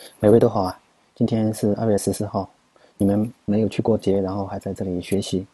每位都好啊，今天是2月14号，你们没有去过节，然后还在这里学习。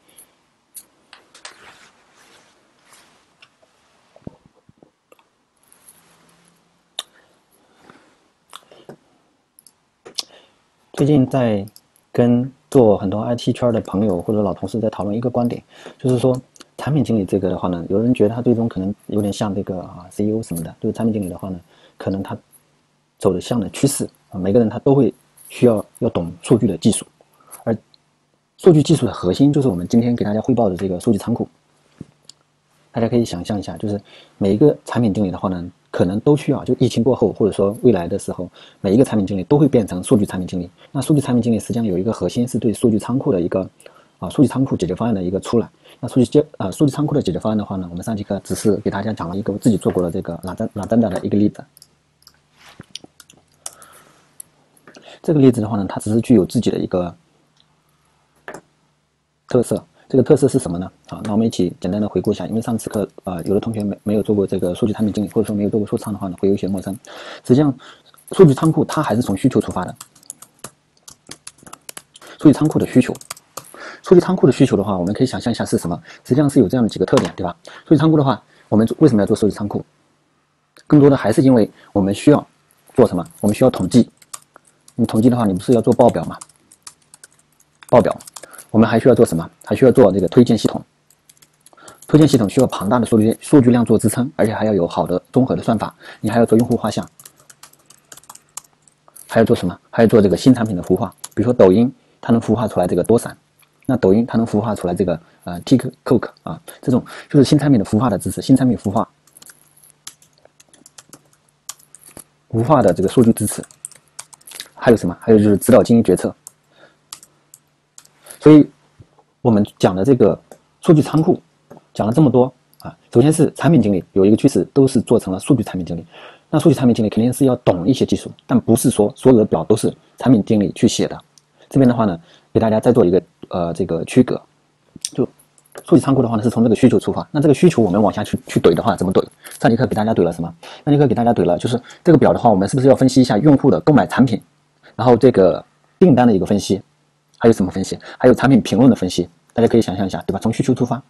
最近在跟做很多 IT 圈的朋友或者老同事在讨论一个观点，就是说产品经理这个的话呢，有人觉得他最终可能有点像这个CEO 什么的，就是产品经理的话呢，可能他走的向的趋势每个人他都会需要懂数据的技术，而数据技术的核心就是我们今天给大家汇报的这个数据仓库。大家可以想象一下，就是每一个产品经理的话呢，可能都需要，就疫情过后，或者说未来的时候，每一个产品经理都会变成数据产品经理。那数据产品经理实际上有一个核心是对数据仓库的一个数据仓库解决方案的一个出来。那数据仓库的解决方案的话呢，我们上节课只是给大家讲了一个我自己做过的这个Lazada的一个例子。这个例子的话呢，它只是具有自己的一个特色。这个特色是什么呢？那我们一起简单的回顾一下，因为上次课有的同学没有做过这个数据产品经理，或者说没有做过数仓的话呢，会有一些陌生。实际上，数据仓库它还是从需求出发的。数据仓库的需求，数据仓库的需求的话，我们可以想象一下是什么？实际上是有这样的几个特点，对吧？数据仓库的话，我们为什么要做数据仓库？更多的还是因为我们需要做什么？我们需要统计。你统计的话，你不是要做报表吗？报表。我们还需要做什么？还需要做这个推荐系统。推荐系统需要庞大的数据量做支撑，而且还要有好的综合的算法。你还要做用户画像，还要做什么？还要做这个新产品的孵化。比如说抖音，它能孵化出来这个多闪，那抖音它能孵化出来这个TikTok 这种就是新产品的孵化的支持，新产品孵化的这个数据支持。还有什么？还有就是指导经营决策。所以我们讲的这个数据仓库讲了这么多首先是产品经理有一个趋势都是做成了数据产品经理。那数据产品经理肯定是要懂一些技术，但不是说所有的表都是产品经理去写的。这边的话呢，给大家再做一个这个区隔。就数据仓库的话呢，是从这个需求出发。那这个需求我们往下去怼的话，怎么怼？上节课给大家怼了什么？上节课给大家怼了就是这个表的话，我们是不是要分析一下用户的购买产品，然后这个订单的一个分析。还有什么分析？还有产品评论的分析，大家可以想象一下，对吧？从需求出发，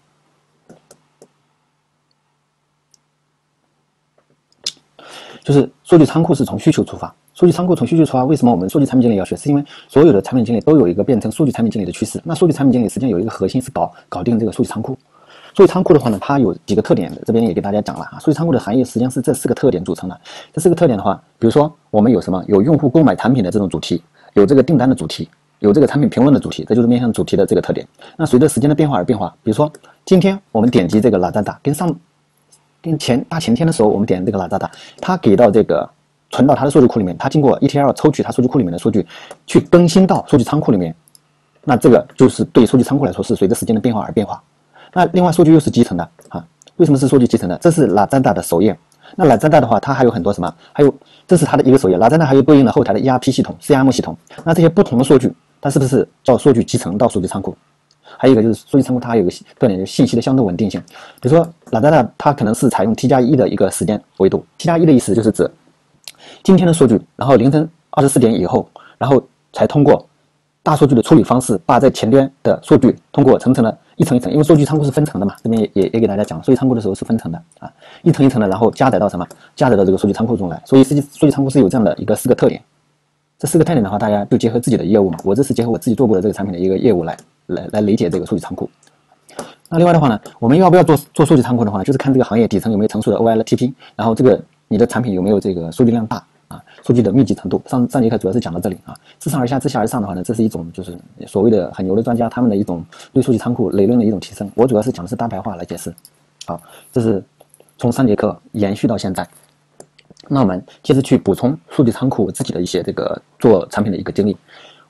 就是数据仓库是从需求出发。数据仓库从需求出发，为什么我们数据产品经理要学？是因为所有的产品经理都有一个变成数据产品经理的趋势。那数据产品经理实际上有一个核心是搞定这个数据仓库。数据仓库的话呢，它有几个特点的，这边也给大家讲了数据仓库的含义实际上是这4个特点组成的。这4个特点的话，比如说我们有什么？有用户购买产品的这种主题，有这个订单的主题。有这个产品评论的主题，这就是面向主题的这个特点。那随着时间的变化而变化，比如说今天我们点击这个Lazada，跟大前天的时候我们点这个Lazada，它给到这个存到它的数据库里面，它经过 ETL 抽取它数据库里面的数据，去更新到数据仓库里面。那这个就是对数据仓库来说是随着时间的变化而变化。那另外数据又是集成的为什么是数据集成的？这是Lazada的首页。那Lazada的话，它还有很多什么？还有这是它的一个首页，Lazada还有对应的后台的 ERP 系统、CRM 系统。那这些不同的数据，它是不是叫数据集成到数据仓库？还有一个就是数据仓库，它还有一个特点，就是信息的相对稳定性。比如说Lazada，它可能是采用 T+1的一个时间维度。T+1的意思就是指今天的数据，然后凌晨24点以后，然后才通过大数据的处理方式，把在前端的数据通过层层的一层一层，因为数据仓库是分层的嘛，这边也给大家讲，数据仓库的时候是分层的一层一层的，然后加载到什么？加载到这个数据仓库中来。所以数据仓库是有这样的一个4个特点。这4个特点的话，大家就结合自己的业务嘛，我这是结合我自己做过的这个产品的一个业务来理解这个数据仓库。那另外的话呢，我们要不要做数据仓库的话呢，就是看这个行业底层有没有成熟的 OLTP， 然后这个你的产品有没有这个数据量大数据的密集程度。上节课主要是讲到这里自上而下，自下而上的话呢，这是一种就是所谓的很牛的专家他们的一种对数据仓库理论的一种提升。我主要是讲的是大白话来解释。好，这是从上节课延续到现在。那我们接着去补充数据仓库自己的一些这个做产品的一个经历。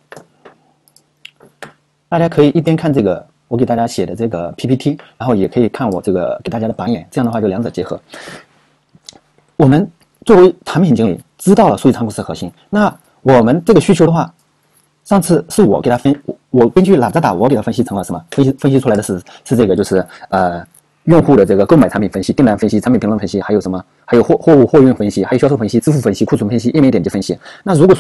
大家可以一边看这个我给大家写的这个 PPT， 然后也可以看我这个给大家的版演，这样的话就两者结合。我们作为产品经理知道了数据仓库是核心，那我们这个需求的话，上次是我给他我根据Lazada我给他分析成了什么？分析出来的是这个就是用户的这个购买产品分析、订单分析、产品评论分析，还有什么？还有货物货运分析，还有销售分析、支付分析、库存分析、页面点击分析。那如果说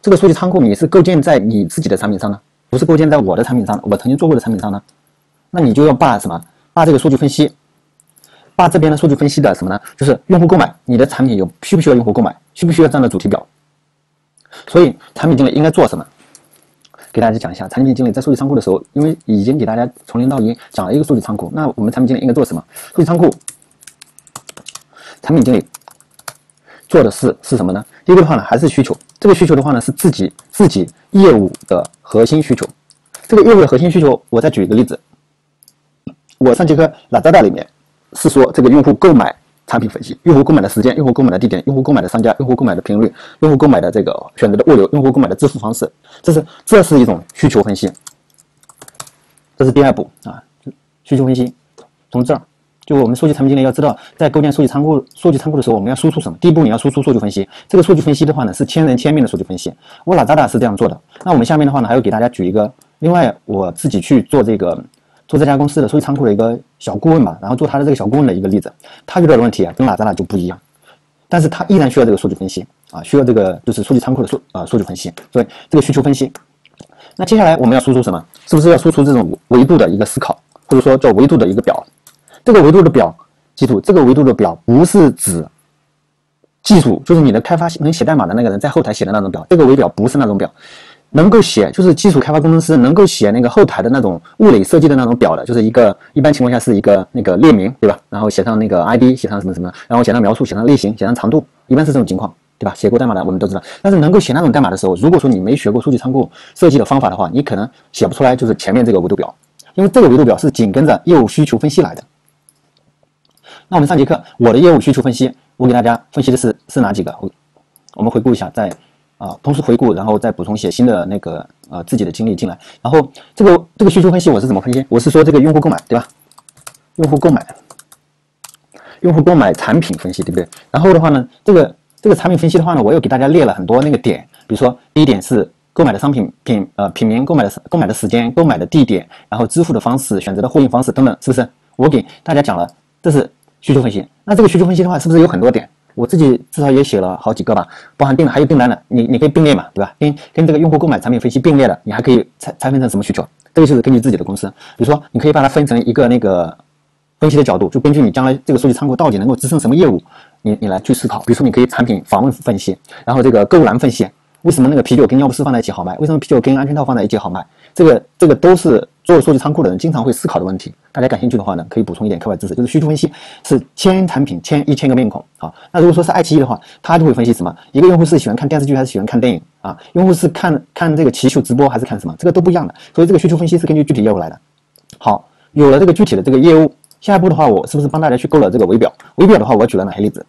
这个数据仓库你是构建在你自己的产品上呢，不是构建在我的产品上，我曾经做过的产品上呢？那你就要把什么？把这个数据分析，把这边的数据分析的什么呢？就是用户购买，你的产品需不需要用户购买，需不需要这样的主题表？所以产品经理应该做什么？给大家讲一下，产品经理在数据仓库的时候，因为已经给大家从零到一讲了一个数据仓库，那我们产品经理应该做什么？数据仓库，产品经理做的是什么呢？第一个的话呢，还是需求。这个需求的话呢，是自己业务的核心需求。这个业务的核心需求，我再举一个例子。我上节课 Lazada 里面是说这个用户购买产品分析，用户购买的时间，用户购买的地点，用户购买的商家，用户购买的频率，用户购买的这个选择的物流，用户购买的支付方式，这是一种需求分析。这是第二步啊，需求分析。从这儿，就我们数据产品经理要知道，在构建数据仓库的时候，我们要输出什么？第一步你要输出数据分析。这个数据分析的话呢，是千人千面的数据分析。我 Lazada 是这样做的。那我们下面的话呢，还要给大家举一个，另外我自己去做这家公司的数据仓库的一个小顾问嘛，然后做他的这个小顾问的一个例子，他遇到的问题啊，跟Lazada就不一样，但是他依然需要这个数据分析啊，需要这个就是数据仓库的数据分析，所以这个需求分析。那接下来我们要输出什么？是不是要输出这种维度的一个思考，或者说叫维度的一个表？这个维度的表，记住，这个维度的表不是指技术，就是你的开发能写代码的那个人在后台写的那种表，这个维表不是那种表。能够写就是基础开发工程师能够写那个后台的那种物理设计的那种表的，就是一般情况下是一个那个列名，对吧？然后写上那个 ID， 写上什么什么，然后写上描述，写上类型，写上长度，一般是这种情况，对吧？写过代码的我们都知道。但是能够写那种代码的时候，如果说你没学过数据仓库设计的方法的话，你可能写不出来就是前面这个维度表，因为这个维度表是紧跟着业务需求分析来的。那我们上节课我的业务需求分析，我给大家分析的是哪几个？我们回顾一下，同时回顾，然后再补充一些新的那个自己的经历进来。然后这个需求分析我是怎么分析？我是说这个用户购买，对吧？用户购买产品分析，对不对？然后的话呢，这个产品分析的话呢，我又给大家列了很多那个点，比如说第一点是购买的商品品名、购买的时间、购买的地点，然后支付的方式、选择的货运方式等等，是不是？我给大家讲了，这是需求分析。那这个需求分析的话，是不是有很多点？我自己至少也写了好几个吧，包含还有订单的，你可以并列嘛，对吧？跟这个用户购买产品分析并列的，你还可以拆分成什么需求？这个就是根据自己的公司，比如说你可以把它分成一个那个分析的角度，就根据你将来这个数据仓库到底能够支撑什么业务，你来去思考。比如说你可以产品访问分析，然后这个购物篮分析，为什么那个啤酒跟尿不湿放在一起好卖？为什么啤酒跟安全套放在一起好卖？这个都是做数据仓库的人经常会思考的问题。大家感兴趣的话呢，可以补充一点课外知识，就是需求分析是1000产品1000个面孔啊。那如果说是爱奇艺的话，他就会分析什么？一个用户是喜欢看电视剧还是喜欢看电影啊？用户是看这个奇秀直播还是看什么？这个都不一样的。所以这个需求分析是根据具体业务来的。好，有了这个具体的这个业务，下一步的话，我是不是帮大家去构了这个维表？维表的话，我举了哪些例子？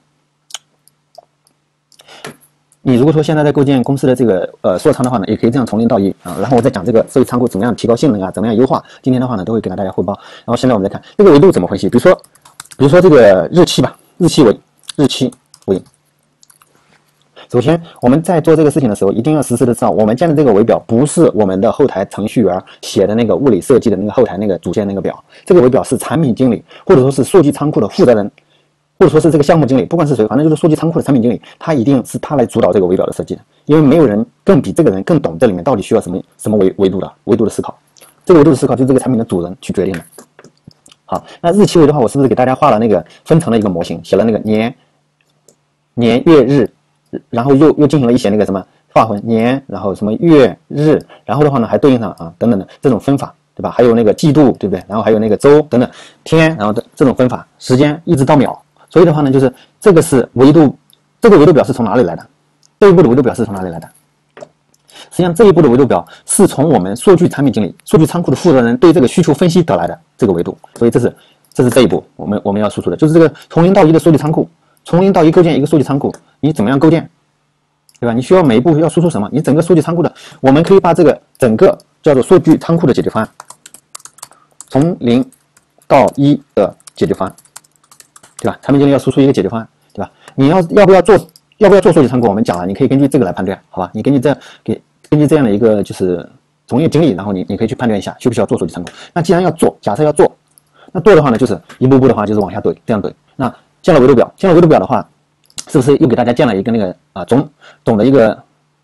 你如果说现在在构建公司的这个缩仓的话呢，也可以这样从零到一啊，然后我再讲这个数据仓库怎么样提高性能啊，怎么样优化。今天的话呢，都会给大家汇报。然后现在我们再看这个维度怎么分析，比如说这个日期吧，日期为。首先我们在做这个事情的时候，一定要实时的知道，我们建的这个维表不是我们的后台程序员写的那个物理设计的那个后台那个主线那个表，这个维表是产品经理或者说是数据仓库的负责人。或者说是这个项目经理，不管是谁，反正就是数据仓库的产品经理，他一定是他来主导这个维表的设计的，因为没有人更比这个人更懂这里面到底需要什么维度的思考。这个维度的思考就是这个产品的主人去决定的。好，那日期维的话，我是不是给大家画了那个分成了一个模型，写了那个年月日，然后又进行了一些那个什么划分年，然后什么月日，然后的话呢还对应上等等的这种分法，对吧？还有那个季度，对不对？然后还有那个周等等天，然后这种分法，时间一直到秒。所以的话呢，就是这个是维度，这个维度表是从哪里来的？这一步的维度表是从哪里来的？实际上这一步的维度表是从我们数据产品经理、数据仓库的负责人对这个需求分析得来的这个维度。所以这是这一步我们要输出的，就是这个从零到一的数据仓库，从零到一构建一个数据仓库，你怎么样构建，对吧？你需要每一步要输出什么？你整个数据仓库的，我们可以把这个整个叫做数据仓库的解决方案，从0到1的解决方案。对吧？产品经理要输出一个解决方案，对吧？你要不要做数据仓库？我们讲了，你可以根据这个来判断，好吧？你根据这样的一个就是从业经历，然后你可以去判断一下需不需要做数据仓库。那既然要做，假设要做，那做的话呢，就是一步步的话就是往下怼，这样怼。那建了维度表的话，是不是又给大家建了一个那个总的一个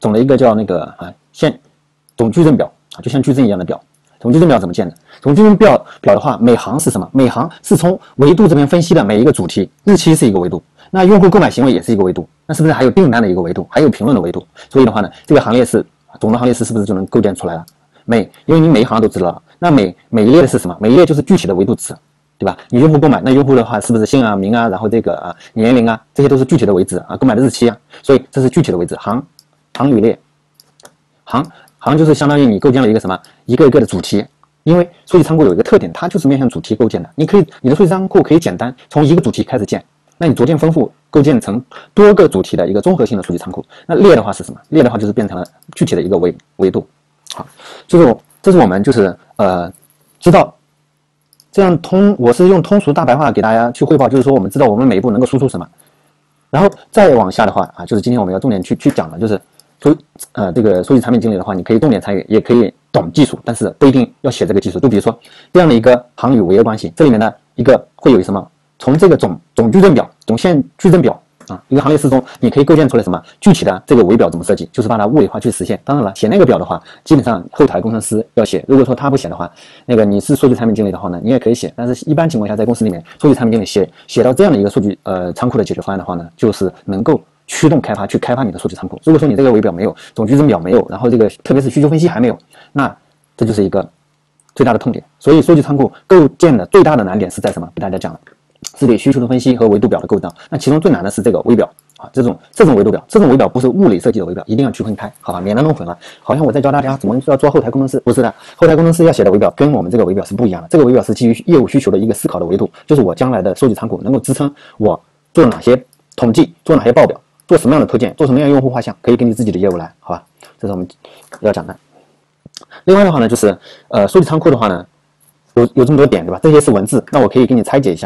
总的一个叫那个总矩阵表啊，就像矩阵一样的表。总矩阵表怎么建的？总矩阵表的话，每行是什么？每行是从维度这边分析的每一个主题，日期是一个维度，那用户购买行为也是一个维度，那是不是还有订单的一个维度，还有评论的维度？所以的话呢，这个行列式总的行列式是不是就能构建出来了？因为你每一行都知道了，那每一列的是什么？每一列就是具体的维度值，对吧？你用户购买，那用户的话是不是姓啊、名啊，然后这个年龄啊，这些都是具体的维值啊，购买的日期啊，所以这是具体的维值。行与列，行就是相当于你构建了一个什么一个一个的主题，因为数据仓库有一个特点，它就是面向主题构建的。你的数据仓库可以简单从一个主题开始建，那你逐渐丰富，构建成多个主题的一个综合性的数据仓库。那列的话是什么？列的话就是变成了具体的一个维度。好，这是我们就是知道这样我是用通俗大白话给大家去汇报，就是说我们知道我们每一步能够输出什么，然后再往下的话就是今天我们要重点去讲的，就是这个数据产品经理的话，你可以动点参与，也可以懂技术，但是不一定要写这个技术。就比如说这样的一个行与维的关系，这里面的一个会有什么？从这个总矩阵表、总线矩阵表一个行列式中，你可以构建出来什么具体的这个维表怎么设计，就是把它物理化去实现。当然了，写那个表的话，基本上后台工程师要写。如果说他不写的话，那个你是数据产品经理的话呢，你也可以写。但是一般情况下，在公司里面，数据产品经理写到这样的一个数据仓库的解决方案的话呢，就是能够驱动开发去开发你的数据仓库。如果说你这个维表没有，总矩阵表没有，然后这个特别是需求分析还没有，那这就是一个最大的痛点。所以数据仓库构建的最大的难点是在什么？给大家讲了，是对需求的分析和维度表的构造。那其中最难的是这个维表这种维度表，这种维表不是物理设计的维表，一定要区分开，好吧，免得弄混了。好像我在教大家怎么要做后台工程师，不是的，后台工程师要写的维表跟我们这个维表是不一样的。这个维表是基于业务需求的一个思考的维度，就是我将来的数据仓库能够支撑我做哪些统计，做哪些报表，做什么样的推荐，做什么样的用户画像，可以根据自己的业务来，好吧，这是我们要讲的。另外的话呢，就是数据仓库的话呢，有这么多点，对吧？这些是文字，那我可以给你拆解一下。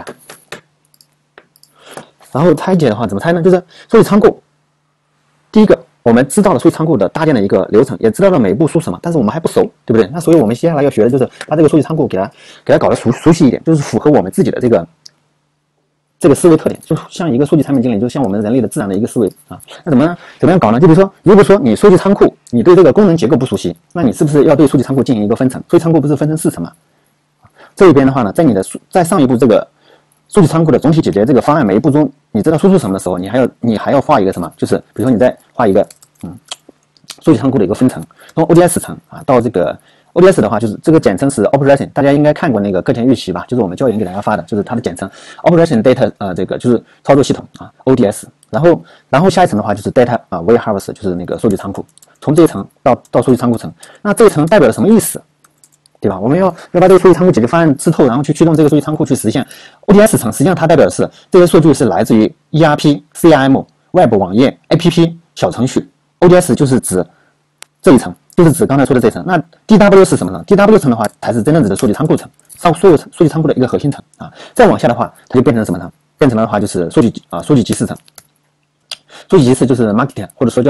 然后拆解的话怎么拆呢？就是数据仓库，第一个我们知道了数据仓库的搭建的一个流程，也知道了每一步输什么，但是我们还不熟，对不对？那所以我们接下来要学的就是把这个数据仓库给它搞得熟悉一点，就是符合我们自己的这个思维特点，就像一个数据产品经理，就像我们人类的自然的一个思维那怎么样搞呢？就比如说，如果说你数据仓库你对这个功能结构不熟悉，那你是不是要对数据仓库进行一个分层？数据仓库不是分成4层吗？这一边的话呢，在上一步这个数据仓库的总体解决这个方案每一步中，你知道输出什么的时候，你还要画一个什么？就是比如说你再画一个数据仓库的一个分层，从 ODS 层到这个 ODS 的话，就是这个简称是 Operation， 大家应该看过那个课前预习吧？就是我们教研给大家发的，就是它的简称 Operation Data， 这个就是操作系统ODS， 然后下一层的话就是 Data Warehouse， 就是那个数据仓库，从这一层到数据仓库层，那这一层代表了什么意思？对吧？我们要把这个数据仓库解决方案吃透，然后去驱动这个数据仓库去实现 ODS 层。实际上它代表的是这些数据是来自于 ERP、CRM、Web 网页、APP 小程序。ODS 就是指这一层，就是指刚才说的这一层。那 DW 是什么呢？ DW 层的话才是真正指的数据仓库层，所有数据仓库的一个核心层再往下的话，它就变成了什么呢？变成了的话就是数据集市层。数据集市就是 Market 或者说叫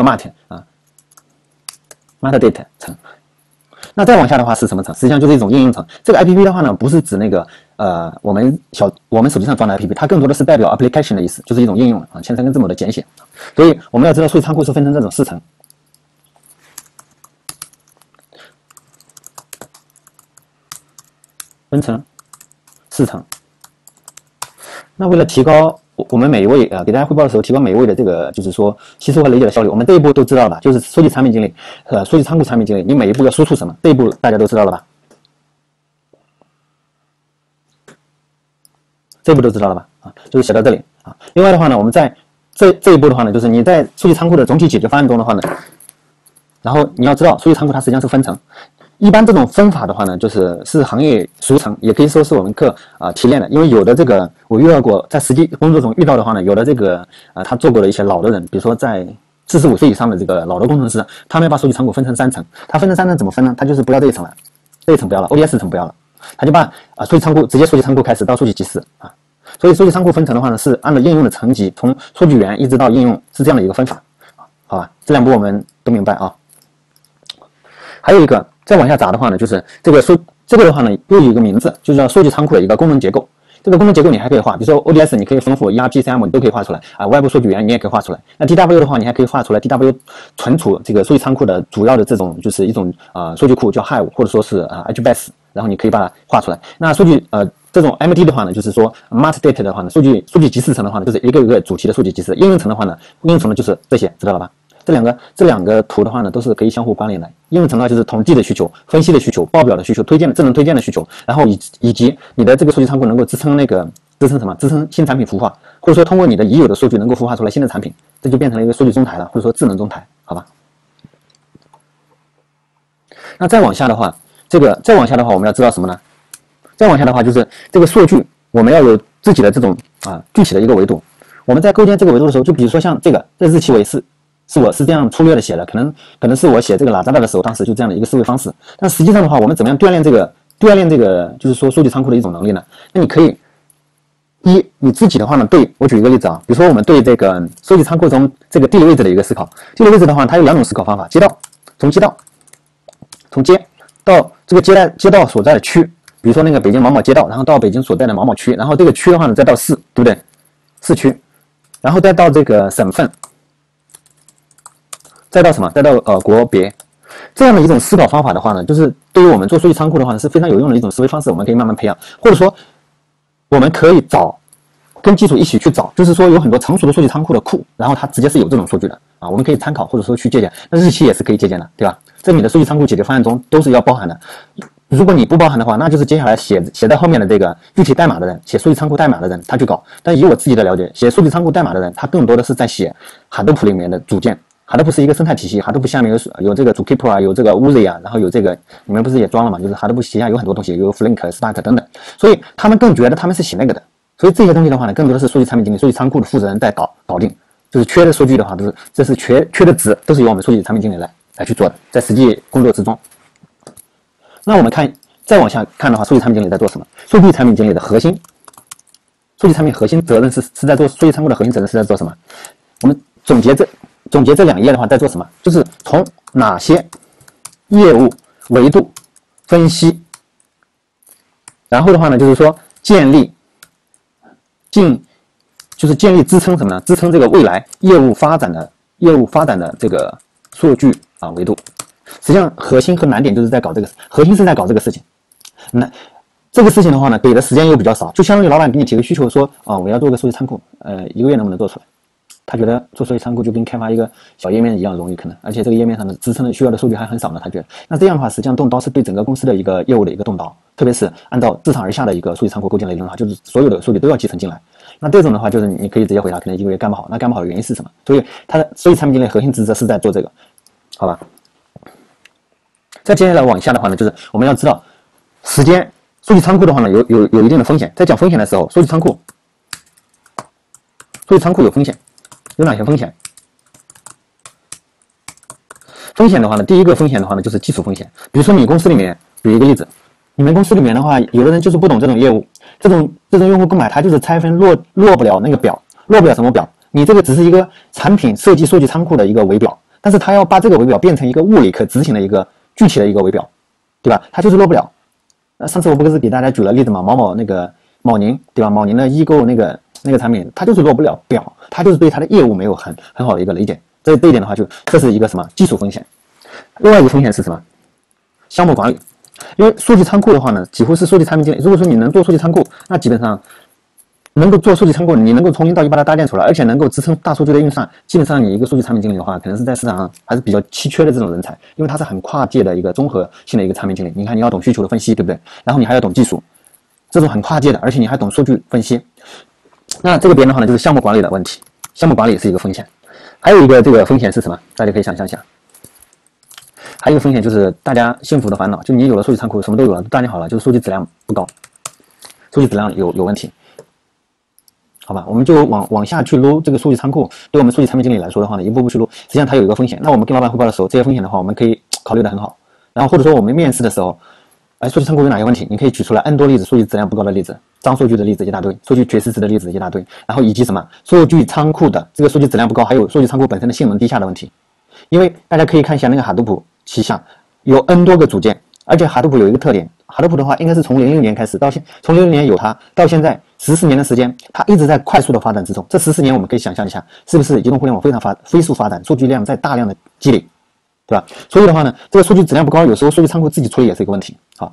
Metadata 层。那再往下的话是什么层？实际上就是一种应用层。这个 APP 的话呢，不是指那个我们手机上装的 APP， 它更多的是代表 application 的意思，就是一种应用前3个字母的简写。所以我们要知道数据仓库是分成这种4层，分成4层。那为了提高我们每一位给大家汇报的时候，提高每一位的这个就是说吸收和理解的效率，我们这一步都知道了吧？就是数据产品经理数据仓库产品经理，你每一步要输出什么？这一步大家都知道了吧？这一步都知道了吧？就是写到这里另外的话呢，我们在这一步的话呢，就是你在数据仓库的总体解决方案中的话呢，然后你要知道数据仓库它实际上是分层。一般这种分法的话呢，是行业俗称，也可以说是我们课提炼的。因为有的这个我遇到过，在实际工作中遇到的话呢，有的这个他做过的一些老的人，比如说在45岁以上的这个老的工程师，他们要把数据仓库分成3层。他分成3层怎么分呢？他就是不要这一层了，这一层不要了 ，ODS 层不要了，他就把数据仓库直接数据仓库开始到数据集市所以数据仓库分层的话呢，是按照应用的层级，从数据源一直到应用，是这样的一个分法好吧？这2步我们都明白还有一个再往下砸的话呢，就是这个的话呢，又有一个名字，就叫数据仓库的一个功能结构。 这个功能结构你还可以画，比如说 ODS 你可以丰富 ERP、CM 你都可以画出来啊，外部数据源你也可以画出来。那 DW 的话，你还可以画出来 DW 存储这个数据仓库的主要的这种就是一种数据库叫 Hive 或者说是HBase， 然后你可以把它画出来。那数据这种 MD 的话呢，就是说 Metadata 的话呢，数据集成层的话呢，就是一个一个主题的数据集成。应用层的话呢，应用层呢就是这些，知道了吧？这两个图的话呢，都是可以相互关联的。应用层的话就是统计的需求、分析的需求、报表的需求、智能推荐的需求，然后以及你的这个数据仓库能够支撑支撑新产品孵化，或者说通过你的已有的数据能够孵化出来新的产品，这就变成了一个数据中台了，或者说智能中台，好吧？那再往下的话，我们要知道什么呢？再往下的话就是这个数据，我们要有自己的这种具体的一个维度。我们在构建这个维度的时候，就比如说像这日期维是我是这样粗略的写的，可能是我写这个拉扎达的时候，当时就这样的一个思维方式。但实际上的话，我们怎么样锻炼这个就是说数据仓库的一种能力呢？那你可以你自己的话呢，我举一个例子啊，比如说我们对这个数据仓库中这个地理位置的一个思考。地理位置的话，它有两种思考方法：从街到这个街道所在的区，比如说那个北京某某街道，然后到北京所在的某某区，然后这个区的话呢，再到市，对不对？市区，然后再到这个省份。再到什么？再到国别，这样的一种思考方法的话呢，就是对于我们做数据仓库的话呢，是非常有用的一种思维方式。我们可以慢慢培养，或者说我们可以跟技术一起去找，就是说有很多成熟的数据仓库的库，然后它直接是有这种数据的啊，我们可以参考或者说去借鉴。那日期也是可以借鉴的，对吧？在你的数据仓库解决方案中都是要包含的。如果你不包含的话，那就是接下来写在后面的这个具体代码的人，写数据仓库代码的人他去搞。但以我自己的了解，写数据仓库代码的人，他更多的是在写Hadoop里面的组件。Hadoop 是一个生态体系 ，Hadoop 下面有这个 Zookeeper 啊，有这个 Uzi 啊，然后有这个你们不是也装了嘛？就是 Hadoop 旗下有很多东西，有 Flink、Stack 等等，所以他们更觉得他们是写那个的。所以这些东西的话呢，更多的是数据产品经理、数据仓库的负责人在搞定。就是缺的数据的话，这是缺的值，都是由我们数据产品经理来去做的，在实际工作之中。那我们再往下看的话，数据产品经理在做什么？数据产品经理的核心，数据产品核心责任是在做数据仓库的核心责任是在做什么？我们总结这2页的话，在做什么？就是从哪些业务维度分析，然后的话呢，就是说建立支撑什么呢？支撑这个未来业务发展的这个数据维度。实际上核心和难点就是在搞这个，核心是在搞这个事情。那这个事情的话呢，给的时间又比较少，就相当于老板给你提个需求说我要做个数据仓库，1个月能不能做出来？他觉得做数据仓库就跟开发一个小页面一样容易，可能，而且这个页面上的支撑的需要的数据还很少呢。他觉得，那这样的话，实际上动刀是对整个公司的一个业务的一个动刀，特别是按照自上而下的一个数据仓库构建的理论的话，就是所有的数据都要集成进来。那这种的话，就是你可以直接回答，可能1个月干不好。那干不好的原因是什么？所以他的数据产品经理核心职责是在做这个，好吧？再接下来往下的话呢，就是我们要知道时间，数据仓库的话呢，有一定的风险。在讲风险的时候，数据仓库有风险。有哪些风险？风险的话呢，第一个风险的话呢，就是技术风险。比如说你公司里面，举一个例子，你们公司里面的话，有的人就是不懂这种业务，这种用户购买他就是拆分落不了那个表，落不了什么表？你这个只是一个产品设计数据仓库的一个维表，但是他要把这个维表变成一个物理可执行的一个具体的一个维表，对吧？他就是落不了。上次我不是给大家举了例子嘛，某宁，对吧？某宁的易购那个产品，它就是落不了表，它就是对它的业务没有很好的一个理解。这一点的话，这是一个什么技术风险。另外一个风险是什么？项目管理。因为数据仓库的话呢，几乎是数据产品经理。如果说你能做数据仓库，那基本上能够做数据仓库，你能够从零到一把它搭建出来，而且能够支撑大数据的运算，基本上你一个数据产品经理的话，可能是在市场上还是比较稀缺的这种人才，因为它是很跨界的一个综合性的一个产品经理。你看，你要懂需求的分析，对不对？然后你还要懂技术，这种很跨界的，而且你还懂数据分析。那这个边的话呢，就是项目管理的问题，项目管理是一个风险。还有一个这个风险是什么？大家可以想象一下。还有一个风险就是大家幸福的烦恼，就你有了数据仓库，什么都有了，都搭建好了，就是数据质量不高，数据质量有问题。好吧，我们就往下去撸这个数据仓库。对我们数据产品经理来说的话呢，一步步去撸，实际上它有一个风险。那我们跟老板汇报的时候，这些风险的话，我们可以考虑的很好。然后或者说我们面试的时候，数据仓库有哪些问题？你可以举出来 N 多例子，数据质量不高的例子，脏数据的例子一大堆，数据缺失值的例子一大堆，然后以及什么数据仓库的这个数据质量不高，还有数据仓库本身的性能低下的问题。因为大家可以看一下那个 Hadoop 旗下有 N 多个组件，而且 Hadoop 有一个特点哈德普的话应该是从06年开始从06年有它到现在14年的时间，它一直在快速的发展之中。这14年我们可以想象一下，是不是移动互联网飞速发展，数据量在大量的积累，对吧？所以的话呢，这个数据质量不高，有时候数据仓库自己处理也是一个问题。好，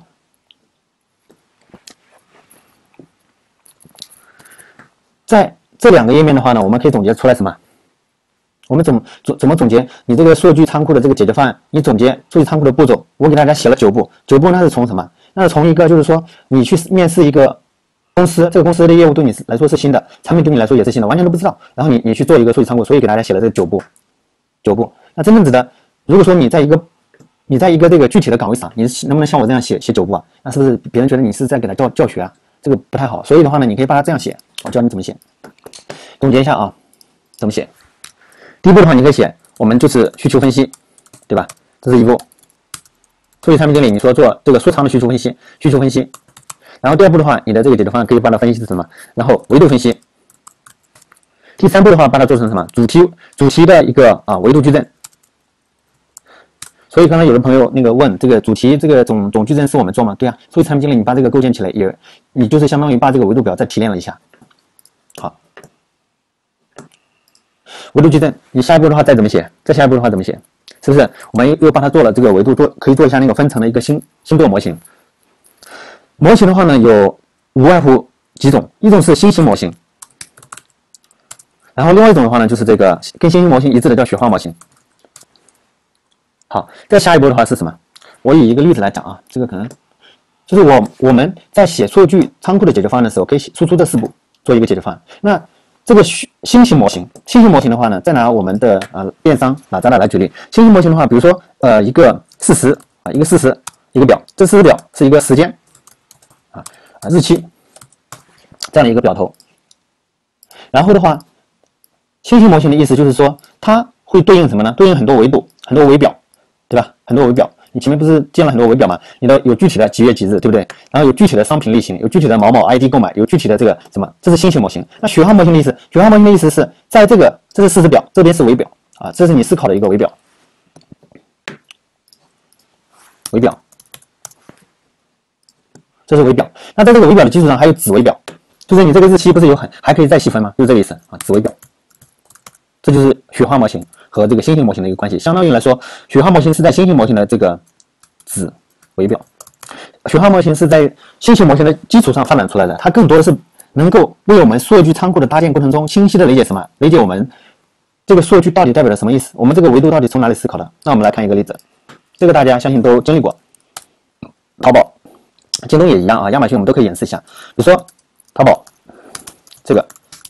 在这2个页面的话呢，我们可以总结出来什么？我们怎么总结你这个数据仓库的这个解决方案？你总结数据仓库的步骤，我给大家写了9步。9步那是从什么？那是从一个就是说你去面试一个公司，这个公司的业务对你来说是新的，产品对你来说也是新的，完全都不知道。然后你去做一个数据仓库，所以给大家写了这9步。9步。那真正指的，如果说你在一个这个具体的岗位上，你能不能像我这样写9步啊？那是不是别人觉得你是在给他教学啊？这个不太好。所以的话呢，你可以把它这样写，我教你怎么写。总结一下啊，怎么写？第一步的话，你可以写，我们就是需求分析，对吧？这是一步。数据产品经理，你说做这个缩长的需求分析。然后第2步的话，你的这个解决方案可以把它分析成什么？然后维度分析。第3步的话，把它做成什么？主题的一个维度矩阵。所以刚才有的朋友那个问这个主题这个总矩阵是我们做吗？对啊，数据产品经理你把这个构建起来你就是相当于把这个维度表再提炼了一下。好。维度矩阵，你下一步的话再怎么写？再下一步的话怎么写？是不是我们又把它做了这个维度可以做一下那个分层的一个星座模型？模型的话呢，有无外乎几种，一种是星形模型，然后另外一种的话呢，就是这个跟星形模型一致的叫雪花模型。好，再下一步的话是什么？我以一个例子来讲啊，这个可能就是我们在写数据仓库的解决方案的时候，可以输出这4步做一个解决方案。那这个星形模型的话呢，再拿我们的电商咱俩来举例。星形模型的话，比如说一个事实一个表，这事实表是一个时间日期这样的一个表头。然后的话，星形模型的意思就是说，它会对应什么呢？对应很多维度、很多维表，对吧？很多维表。你前面不是建了很多维表吗？你的有具体的几月几日，对不对？然后有具体的商品类型，有具体的某某 ID 购买，有具体的这个什么，这是星形模型。那雪花模型的意思，雪花模型的意思是在这是事实表，这边是维表这是你思考的一个维表，这是维表。那在这个维表的基础上还有子维表，就是你这个日期不是还可以再细分吗？就是这个意思子维表。这就是雪花模型和这个星形模型的一个关系。相当于来说，雪花模型是在星形模型的这个子维表，雪花模型是在星形模型的基础上发展出来的。它更多的是能够为我们数据仓库的搭建过程中清晰的理解什么？理解我们这个数据到底代表了什么意思？我们这个维度到底从哪里思考的？那我们来看一个例子，这个大家相信都经历过。淘宝、京东也一样亚马逊我们都可以演示一下。比如说淘宝这个。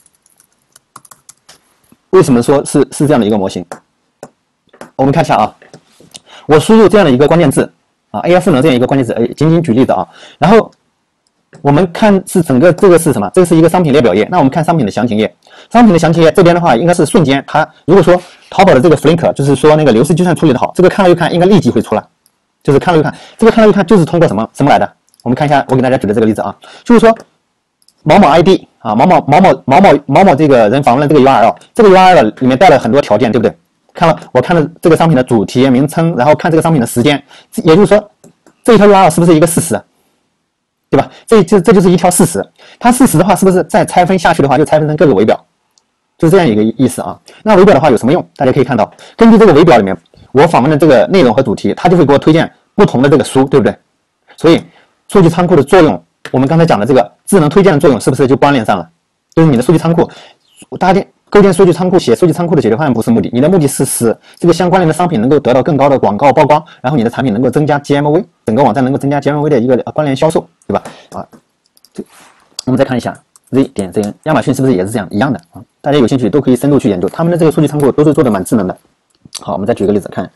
为什么说是这样的一个模型？我们看一下我输入这样的一个关键字AI 赋能这样一个关键字，仅仅举例子然后我们看是整个这个是什么？这是一个商品列表页。那我们看商品的详情页，商品的详情页这边的话，应该是瞬间它如果说淘宝的这个 Flink 就是说那个流式计算处理的好，这个看了又看应该立即会出来，就是看了又看，这个看了又看就是通过什么来的？我们看一下我给大家举的这个例子就是说某某 ID某某这个人访问了这个 URL， 这个 URL 里面带了很多条件，对不对？我看了这个商品的主题名称，然后看这个商品的时间，也就是说这一条 URL 是不是一个事实，对吧？这就是一条事实。它事实的话，是不是再拆分下去的话，就拆分成各个维表，就是这样一个意思那维表的话有什么用？大家可以看到，根据这个维表里面我访问的这个内容和主题，它就会给我推荐不同的这个书，对不对？所以数据仓库的作用，我们刚才讲的这个智能推荐的作用是不是就关联上了？就是你的数据仓库构建数据仓库，写数据仓库的解决方案不是目的，你的目的是使这个相关联的商品能够得到更高的广告曝光，然后你的产品能够增加 GMV， 整个网站能够增加 GMV 的一个关联销售，对吧？我们再看一下 Z.CN， 亚马逊是不是也是这样一样的大家有兴趣都可以深入去研究，他们的这个数据仓库都是做的蛮智能的。好，我们再举个例子看，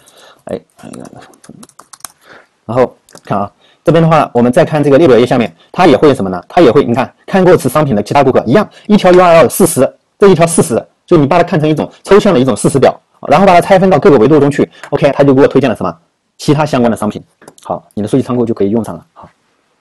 然后看这边的话，我们再看这个列表页下面，它也会什么呢？它也会，你看过此商品的其他顾客一样，一条 URL 事实，这一条事实，就你把它看成一种抽象的一种事实表，然后把它拆分到各个维度中去 ，OK， 它就给我推荐了什么其他相关的商品。好，你的数据仓库就可以用上了。好，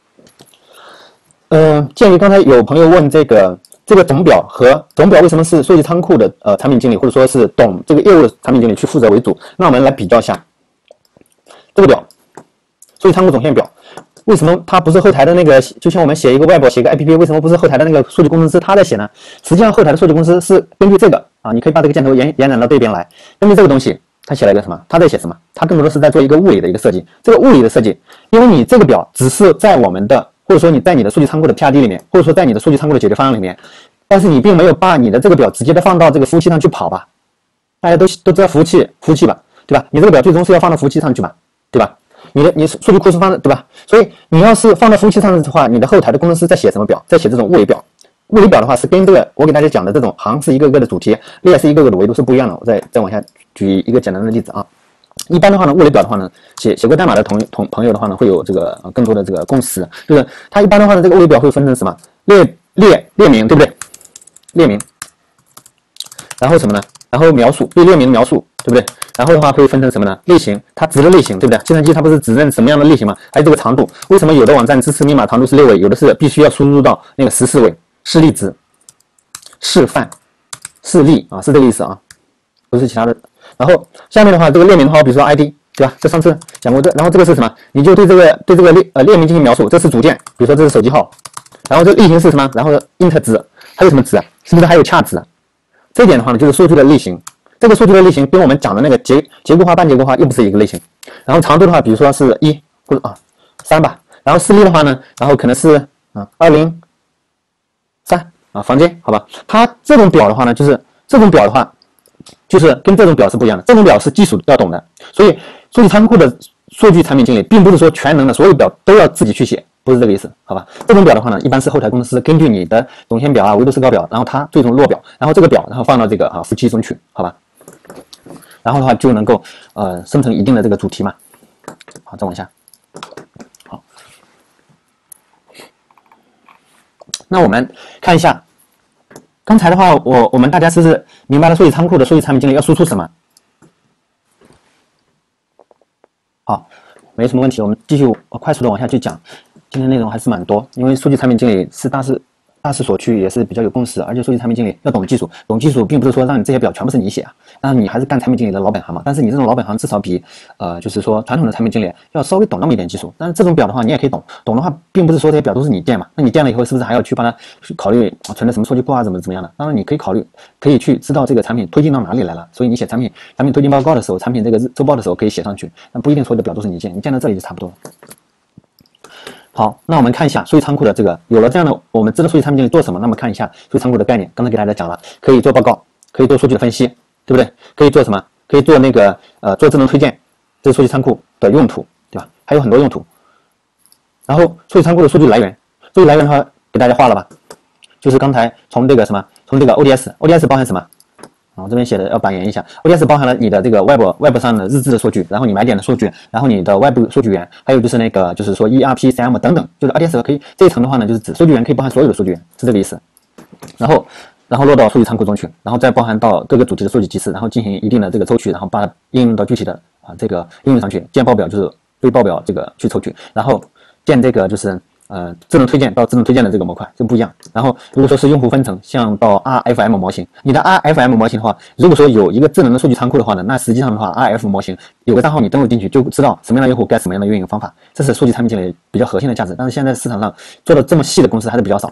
鉴于刚才有朋友问这个总表和总表为什么是数据仓库的产品经理或者说是懂这个业务的产品经理去负责为主，那我们来比较一下这个表，数据仓库总线表。 为什么它不是后台的那个？就像我们写一个 Web 写一个 APP， 为什么不是后台的那个数据工程师他在写呢？实际上后台的数据工程师是根据这个啊，你可以把这个箭头延展到这边来，根据这个东西，他写了一个什么？他在写什么？他更多的是在做一个物理的一个设计。这个物理的设计，因为你这个表只是在我们的，或者说你在你的数据仓库的 PRD 里面，或者说在你的数据仓库的解决方案里面，但是你并没有把你的这个表直接的放到这个服务器上去跑吧？大家都知道服务器吧，对吧？你这个表最终是要放到服务器上去嘛，对吧？你数据库是放的，对吧？所以你要是放到服务器上的话，你的后台的工程师在写什么表？在写这种物理表。物理表的话是跟这个我给大家讲的这种行是一个个的主题，列是一个个的维度是不一样的。我再往下举一个简单的例子啊。一般的话呢，物理表的话呢，写过代码的朋友的话呢，会有这个更多的这个共识，就是它一般的话呢，这个物理表会分成什么？列名，对不对？列名，然后什么呢？然后描述，对列名描述，对不对？然后的话会分成什么呢？类型，它值的类型，对不对？计算机它不是只认什么样的类型吗？还有这个长度，为什么有的网站支持密码长度是6位，有的是必须要输入到那个14位？示例值、示范、示例啊，是这个意思啊，不是其他的。然后下面的话，这个列名的话，比如说 ID， 对吧？这上次讲过这，然后这个是什么？你就对这个列名进行描述，这是组件，比如说这是手机号，然后这个类型是什么？然后 int 值，还有什么值啊？是不是还有恰值？这一点的话呢，就是数据的类型。这个数据的类型跟我们讲的那个结构化、半结构化又不是一个类型。然后长度的话，比如说是1或者3吧。然后示例的话呢，然后可能是203房间，好吧？它这种表的话呢，就是这种表的话，就是跟这种表是不一样的。这种表是技术要懂的，所以数据仓库的数据产品经理并不是说全能的，所有表都要自己去写，不是这个意思，好吧？这种表的话呢，一般是后台工程师根据你的总线表啊、维度思考表，然后它最终落表，然后这个表然后放到这个服务器中去，好吧？然后的话就能够生成一定的这个主题嘛。好，再往下。好，那我们看一下，刚才的话，我们大家是不是明白了数据仓库的数据产品经理要输出什么？好，没什么问题，我们继续快速的往下去讲。今天内容还是蛮多，因为数据产品经理是大势所趋，也是比较有共识，而且数据产品经理要懂技术，懂技术并不是说让你这些表全部是你写啊，当然你还是干产品经理的老本行嘛，但是你这种老本行至少比就是说传统的产品经理要稍微懂那么一点技术，但是这种表的话你也可以懂的话，并不是说这些表都是你建嘛，那你建了以后是不是还要去帮他考虑存在什么数据库啊，怎么样的？当然你可以考虑，可以去知道这个产品推进到哪里来了，所以你写产品推进报告的时候，产品这个周报的时候可以写上去，但不一定所有的表都是你建到这里就差不多了。好，那我们看一下数据仓库的这个，有了这样的，我们知道数据产品经理做什么，那么看一下数据仓库的概念。刚才给大家讲了，可以做报告，可以做数据的分析，对不对？可以做什么？可以做那个做智能推荐，这是数据仓库的用途，对吧？还有很多用途。然后数据仓库的数据来源的话，给大家画了吧？就是刚才从这个ODS 包含什么？我这边写的要板言一下 ，ODS 包含了你的这个 Web 上的日志的数据，然后你买点的数据，然后你的外部数据源，还有就是那个就是说 ERP、CM 等等，就是 ODS 可以这一层的话呢，就是指数据源可以包含所有的数据源，是这个意思。然后落到数据仓库中去，然后再包含到各个主题的数据集市，然后进行一定的这个抽取，然后把它应用到具体的这个应用上去。建报表就是对报表这个去抽取，然后建这个就是智能推荐到智能推荐的这个模块就不一样。然后如果说是用户分层，像到 RFM 模型，你的 RFM 模型的话，如果说有一个智能的数据仓库的话呢，那实际上的话 RF 模型有个账号你登录进去就知道什么样的用户该什么样的运营方法，这是数据产品经理比较核心的价值。但是现在市场上做的这么细的公司还是比较少。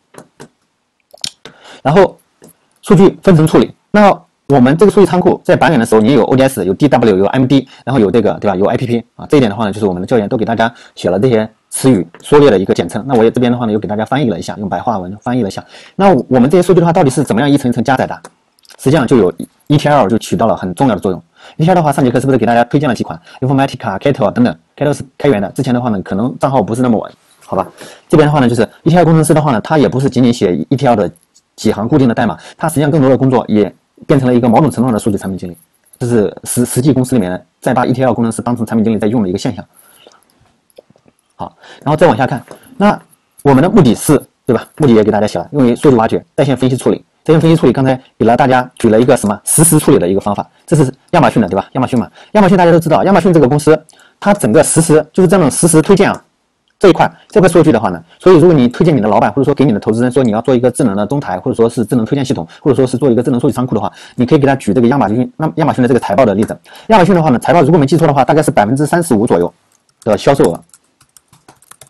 然后数据分层处理，那我们这个数据仓库在版本的时候，你有 ODS、有 DW、有 MD， 然后有这个对吧？有 IPP 啊，这一点的话呢，就是我们的教研都给大家写了这些词语缩略的一个简称。那我也这边的话呢，又给大家翻译了一下，用白话文翻译了一下。那我们这些数据的话，到底是怎么样一层一层加载的？实际上就有 ETL 就起到了很重要的作用。ETL 的话，上节课是不是给大家推荐了几款 Informatica、Kettle 等等 ？Kettle 是开源的，之前的话呢，可能账号不是那么稳，好吧？这边的话呢，就是 ETL 工程师的话呢，他也不是仅仅写 ETL 的几行固定的代码，他实际上更多的工作也变成了一个某种程度上的数据产品经理，这是实际公司里面再把 ETL 工程师当成产品经理在用的一个现象。好，然后再往下看，那我们的目的是，对吧？目的也给大家写了，用于数据挖掘、在线分析处理。在线分析处理，刚才给了大家举了一个什么实时处理的一个方法，这是亚马逊的，对吧？亚马逊嘛，亚马逊大家都知道，亚马逊这个公司，它整个实时就是这种实时推荐啊。这块数据的话呢，所以如果你推荐你的老板，或者说给你的投资人说你要做一个智能的中台，或者说是智能推荐系统，或者说是做一个智能数据仓库的话，你可以给他举这个亚马逊的这个财报的例子。亚马逊的话呢，财报如果没记错的话，大概是35%左右的销售额。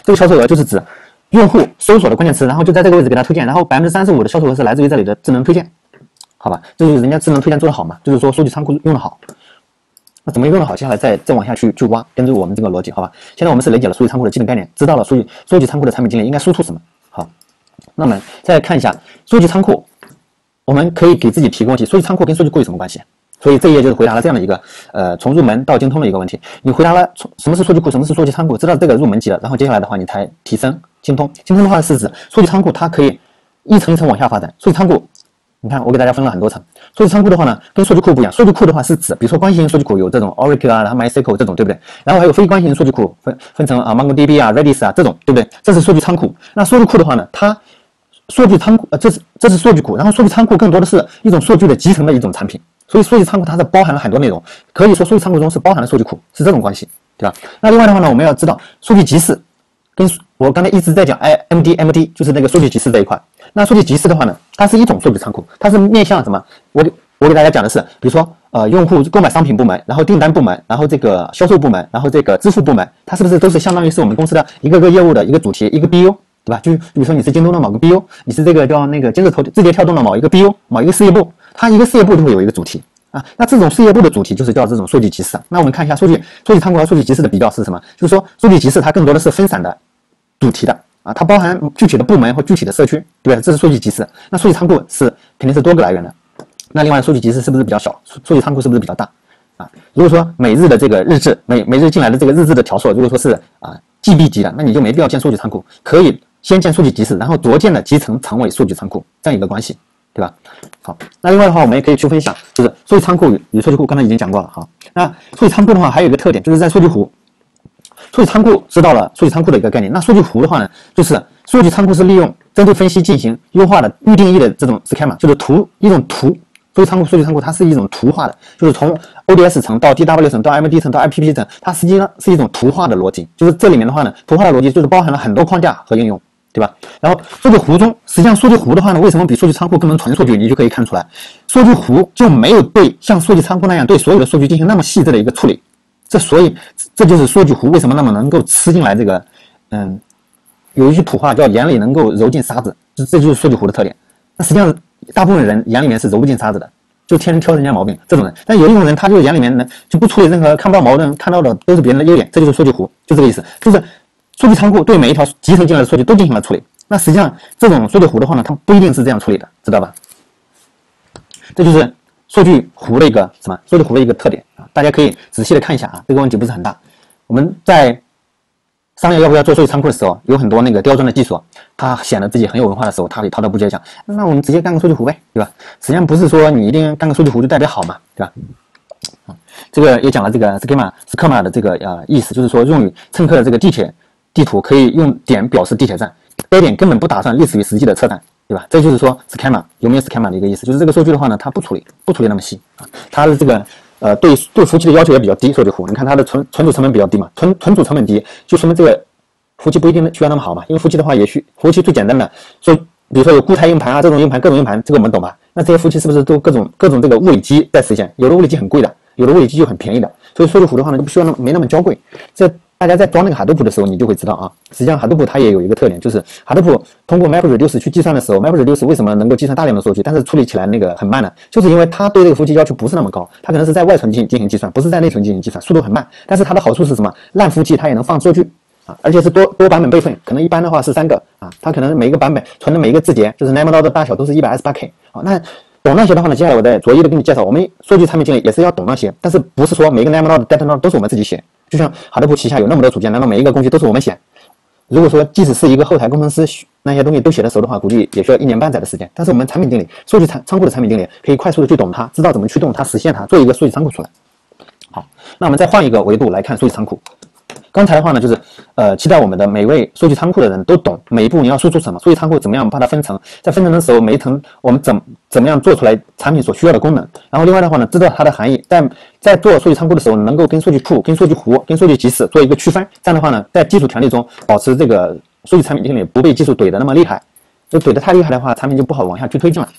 这个销售额就是指用户搜索的关键词，然后就在这个位置给他推荐，然后35%的销售额是来自于这里的智能推荐，好吧？这就是人家智能推荐做得好嘛，就是说数据仓库用得好。那怎么用得好？接下来再往下去挖，根据我们这个逻辑，好吧？现在我们是理解了数据仓库的基本概念，知道了数据仓库的产品经理应该输出什么。好，那么再看一下数据仓库，我们可以给自己提供问题：数据仓库跟数据库有什么关系？所以这一页就是回答了这样的一个从入门到精通的一个问题。你回答了什么是数据库，什么是数据仓库，知道这个入门级了，然后接下来的话你才提升精通。精通的话是指数据仓库它可以一层一层往下发展。数据仓库，你看我给大家分了很多层。数据仓库的话呢，跟数据库不一样。数据库的话是指，比如说关系型数据库有这种 Oracle 啊，然后 MySQL 这种，对不对？然后还有非关系型数据库，分成MongoDB 啊、Redis 啊这种，对不对？这是数据仓库。那数据库的话呢，它数据仓库这是数据库，然后数据仓库更多的是一种数据的集成的一种产品。所以数据仓库它是包含了很多内容，可以说数据仓库中是包含了数据库，是这种关系，对吧？那另外的话呢，我们要知道数据集市跟我刚才一直在讲MD 就是那个数据集市这一块。那数据集市的话呢，它是一种数据仓库，它是面向什么？我给大家讲的是，比如说用户购买商品部门，然后订单部门，然后这个销售部门，然后这个支付部门，它是不是都是相当于是我们公司的一个个业务的一个主题，一个 BU， 对吧？就比如说你是京东的某个 BU， 你是这个叫那个字节跳动的某一个 BU， 某一个事业部，它一个事业部就会有一个主题啊。那这种事业部的主题就是叫这种数据集市。那我们看一下数据仓库和数据集市的比较是什么？就是说数据集市它更多的是分散的主题的啊，它包含具体的部门或具体的社区，对吧？这是数据集市。那数据仓库是肯定是多个来源的。那另外数据集市是不是比较小？数据仓库是不是比较大啊？如果说每日的这个日志，每日进来的这个日志的条数，如果说是GB 级的，那你就没必要建数据仓库，可以先建数据集市，然后逐渐的集成成为数据仓库这样一个关系，对吧？好，那另外的话，我们也可以区分一下，就是数据仓库与数据库，刚才已经讲过了哈。那数据仓库的话，还有一个特点，就是在数据湖。数据仓库知道了数据仓库的一个概念，那数据湖的话呢，就是数据仓库是利用针对分析进行优化的预定义的这种 schema， 就是一种图。数据仓库它是一种图化的，就是从 ODS 层到 DW 层到 MD 层到 IPP 层，它实际上是一种图化的逻辑。就是这里面的话呢，图化的逻辑就是包含了很多框架和应用，对吧？然后数据湖中，实际上数据湖的话呢，为什么比数据仓库更能存数据？你就可以看出来，数据湖就没有像数据仓库那样对所有的数据进行那么细致的一个处理。所以这就是数据湖为什么那么能够吃进来这个，有一句土话叫眼里能够揉进沙子，这就是数据湖的特点。那实际上大部分人眼里面是揉不进沙子的，就天天挑人家毛病这种人。但有一种人，他就眼里面呢就不处理任何，看不到矛盾，看到的都是别人的优点，这就是数据湖，就这个意思。就是数据仓库对每一条集成进来的数据都进行了处理。那实际上这种数据湖的话呢，它不一定是这样处理的，知道吧？这就是数据湖的一个数据湖的一个特点啊，大家可以仔细的看一下啊，这个问题不是很大。我们在商业要不要做数据仓库的时候，有很多那个刁钻的技术，他显得自己很有文化的时候，他里滔滔不绝讲，那我们直接干个数据湖呗，对吧？实际上不是说你一定干个数据湖就代表好嘛，对吧？这个也讲了这个 schema 的这个意思，就是说用于乘客的这个地铁地图可以用点表示地铁站，该点根本不打算类似于实际的车站，对吧？这就是说 schema 有没有 schema 的一个意思，就是这个数据的话呢，它不处理那么细啊，它的这个对服务器的要求也比较低，数据湖，你看它的存储成本比较低嘛，存储成本低，就说明这个服务器不一定需要那么好嘛，因为服务器的话服务器最简单的，说比如说有固态硬盘啊，这种硬盘各种硬盘，这个我们懂吧？那这些服务器是不是都各种这个物理机在实现？有的物理机很贵的，有的物理机就很便宜的，所以数据湖的话呢，就不需要没那么娇贵。这大家在装那个 Hadoop 的时候，你就会知道啊，实际上 Hadoop 它也有一个特点，就是 Hadoop 通过 MapReduce 去计算的时候 ，MapReduce 为什么能够计算大量的数据，但是处理起来那个很慢呢？就是因为它对这个服务器要求不是那么高，它可能是在外存进行计算，不是在内存进行计算，速度很慢。但是它的好处是什么？烂服务器它也能放数据啊，而且是多版本备份，可能一般的话是3个啊，它可能每一个版本存的每一个字节，就是 name node 的大小都是 128K 啊。那懂那些的话呢，接下来我再逐一的给你介绍。我们数据产品经理也是要懂那些，但是不是说每个 name node 的 data node 都是我们自己写。就像Hadoop旗下有那么多组件，难道每一个工具都是我们写？如果说即使是一个后台工程师那些东西都写得熟的话，估计也需要1年半载的时间。但是我们产品经理，数据仓库的产品经理可以快速的去懂它，知道怎么驱动它，实现它，做一个数据仓库出来。好，那我们再换一个维度来看数据仓库。刚才的话呢，就是期待我们的每位数据仓库的人都懂每一步你要输出什么，数据仓库怎么样把它分层，在分层的时候每一层我们怎么样做出来产品所需要的功能，然后另外的话呢，知道它的含义，在做数据仓库的时候能够跟数据库、跟数据湖、跟数据集市做一个区分，这样的话呢，在技术权利中保持这个数据产品经理不被技术怼得那么厉害，就怼得太厉害的话，产品就不好往下去推进了。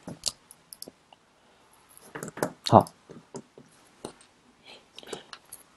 好。这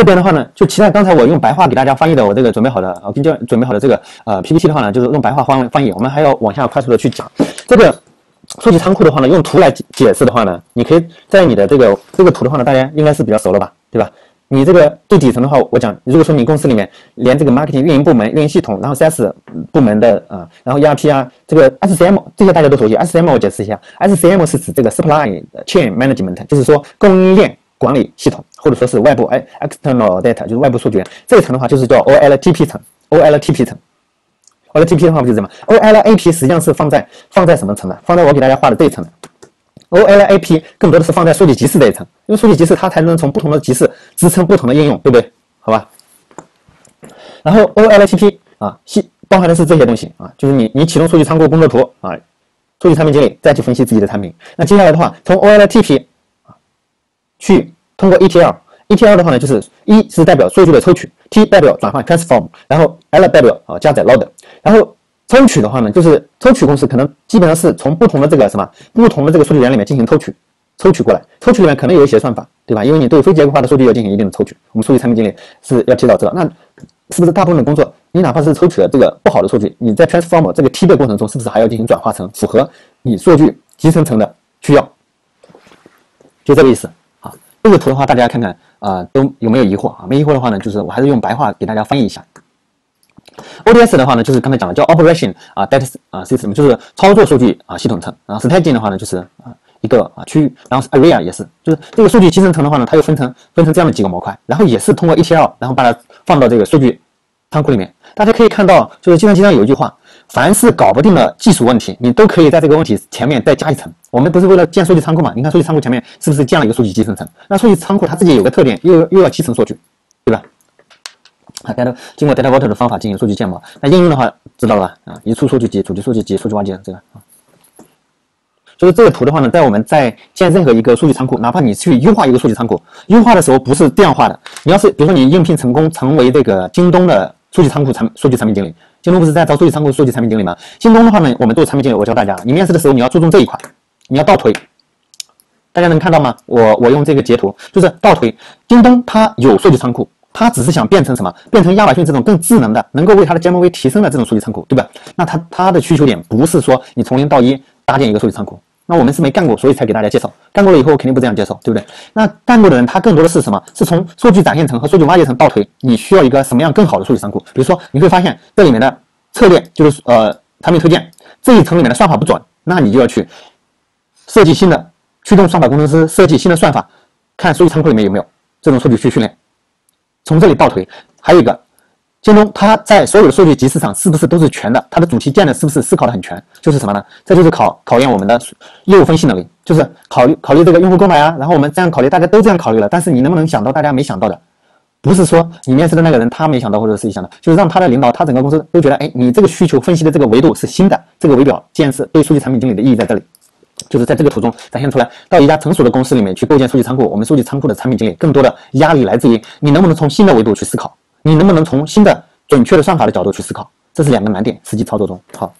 边的话呢，就期待刚才我用白话给大家翻译的我这个准备好的这个PPT 的话呢，就是用白话翻译。我们还要往下快速的去讲这个数据仓库的话呢，用图来解释的话呢，你可以在你的这个图的话呢，大家应该是比较熟了吧，对吧？你这个最底层的话，我讲，如果说你公司里面连这个 marketing 运营部门、运营系统，然后 CS 部门的然后 ERP 啊，这个 SCM 这些大家都熟悉。SCM 我解释一下 ，SCM 是指这个 supply chain management， 就是说供应链管理系统，或者说是外部external data， 就是外部数据。这一层的话就是叫 OLTP 层 ，OLTP 层。OLTP 的话不就是什么 ？OLAP 实际上是放在什么层呢？放在我给大家画的这一层的。OLAP 更多的是放在数据集市这一层，因为数据集市它才能从不同的集市支撑不同的应用，对不对？好吧。然后 OLTP 包含的是这些东西就是你启动数据仓库工作图数据产品经理再去分析自己的产品。那接下来的话，从 OLTP 去通过 ETL 的话呢，就是 E 是代表数据的抽取 ，T 代表转换 transform， 然后 L 代表加载 load， 然后抽取的话呢，就是抽取公司可能基本上是从不同的这个数据源里面进行抽取过来，抽取里面可能有一些算法，对吧？因为你对非结构化的数据要进行一定的抽取，我们数据产品经理是要提到这个。那是不是大部分的工作，你哪怕是抽取了这个不好的数据，你在 transform 这个梯队过程中，是不是还要进行转化成符合你数据集成层的需要？就这个意思。这个图的话，大家看看都有没有疑惑没疑惑的话呢，就是我还是用白话给大家翻译一下。ODS 的话呢，就是刚才讲的叫 Operation Data System， 就是操作数据系统层。然后 Staging 的话呢，就是一个区域。然后 Area 也是，就是这个数据集成层的话呢，它又分成这样的几个模块，然后也是通过 ETL， 然后把它放到这个数据仓库里面。大家可以看到，就是计算机上有一句话，凡是搞不定的技术问题，你都可以在这个问题前面再加一层。我们不是为了建数据仓库嘛？你看数据仓库前面是不是建了一个数据集成层？那数据仓库它自己有个特点，又要集成数据，对吧？经过 Data Vault 的方法进行数据建模。那应用的话，知道了吧？一处数据集、主题数据集、数据挖掘这个就是这个图的话呢，在我们在建任何一个数据仓库，哪怕你去优化一个数据仓库，优化的时候不是这样画的。你要是比如说你应聘成功成为这个京东的数据仓库数据产品经理，京东不是在招数据仓库数据产品经理吗？京东的话呢，我们做产品经理，我教大家，你面试的时候你要注重这一块，你要倒推。大家能看到吗？我用这个截图，就是倒推。京东它有数据仓库，它只是想变成什么？变成亚马逊这种更智能的，能够为它的 GMV 提升的这种数据仓库，对吧？那它的需求点不是说你从0到1搭建一个数据仓库。那我们是没干过，所以才给大家介绍。干过了以后肯定不这样介绍，对不对？那干过的人他更多的是什么？是从数据展现层和数据挖掘层倒推，你需要一个什么样更好的数据仓库？比如说你会发现这里面的策略就是产品推荐这一层里面的算法不准，那你就要去设计新的，驱动算法工程师设计新的算法，看数据仓库里面有没有这种数据去训练，从这里倒推。还有一个，京东它在所有的数据集市上是不是都是全的？它的主题建的是不是思考的很全？就是什么呢？这就是考验我们的业务分析能力，就是考虑这个用户购买然后我们这样考虑，大家都这样考虑了，但是你能不能想到大家没想到的？不是说你面试的那个人他没想到或者是想到，就是让他的领导他整个公司都觉得，你这个需求分析的这个维度是新的，这个维表建设对数据产品经理的意义在这里。就是在这个图中展现出来，到一家成熟的公司里面去构建数据仓库，我们数据仓库的产品经理更多的压力来自于你能不能从新的维度去思考，你能不能从新的准确的算法的角度去思考，这是两个难点，实际操作中。好，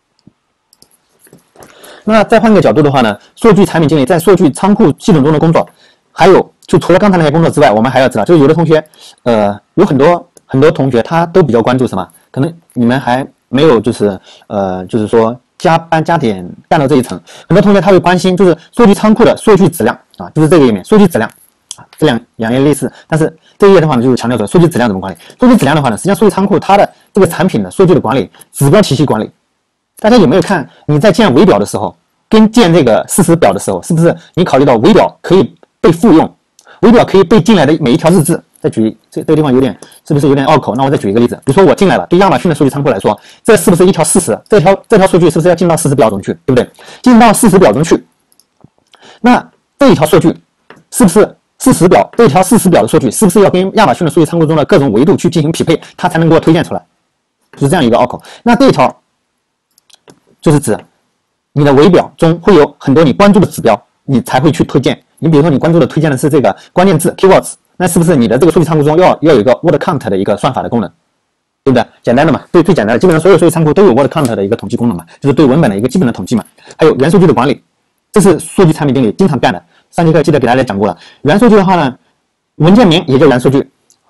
那再换个角度的话呢，数据产品经理在数据仓库系统中的工作，还有就除了刚才那些工作之外，我们还要知道，就是有的同学，有很多同学他都比较关注什么？可能你们还没有就是说加班加点干到这一层，很多同学他会关心就是数据仓库的数据质量就是这个页面数据质量这两页类似，但是这一页的话呢，就是强调说数据质量怎么管理。数据质量的话呢，实际上数据仓库它的这个产品的数据的管理、指标体系管理，大家有没有看你在建维表的时候，跟建这个事实表的时候，是不是你考虑到维表可以被复用，维表可以被进来的每一条日志？再举这个地方是不是有点拗口？那我再举一个例子，比如说我进来了，对亚马逊的数据仓库来说，这是不是一条事实？这条数据是不是要进到事实表中去，对不对？进到事实表中去，那这一条数据是不是事实表？这条事实表的数据是不是要跟亚马逊的数据仓库中的各种维度去进行匹配，它才能给我推荐出来？就是这样一个拗口。那这一条就是指你的维表中会有很多你关注的指标，你才会去推荐。你比如说你关注的推荐的是这个关键字 keywords。那是不是你的这个数据仓库中要有一个 word count 的一个算法的功能，对不对？简单的嘛，最简单的，基本上所有数据仓库都有 word count 的一个统计功能嘛，就是对文本的一个基本的统计嘛。还有元数据的管理，这是数据产品经理经常干的。上节课记得给大家讲过了。元数据的话呢，文件名也叫元数据，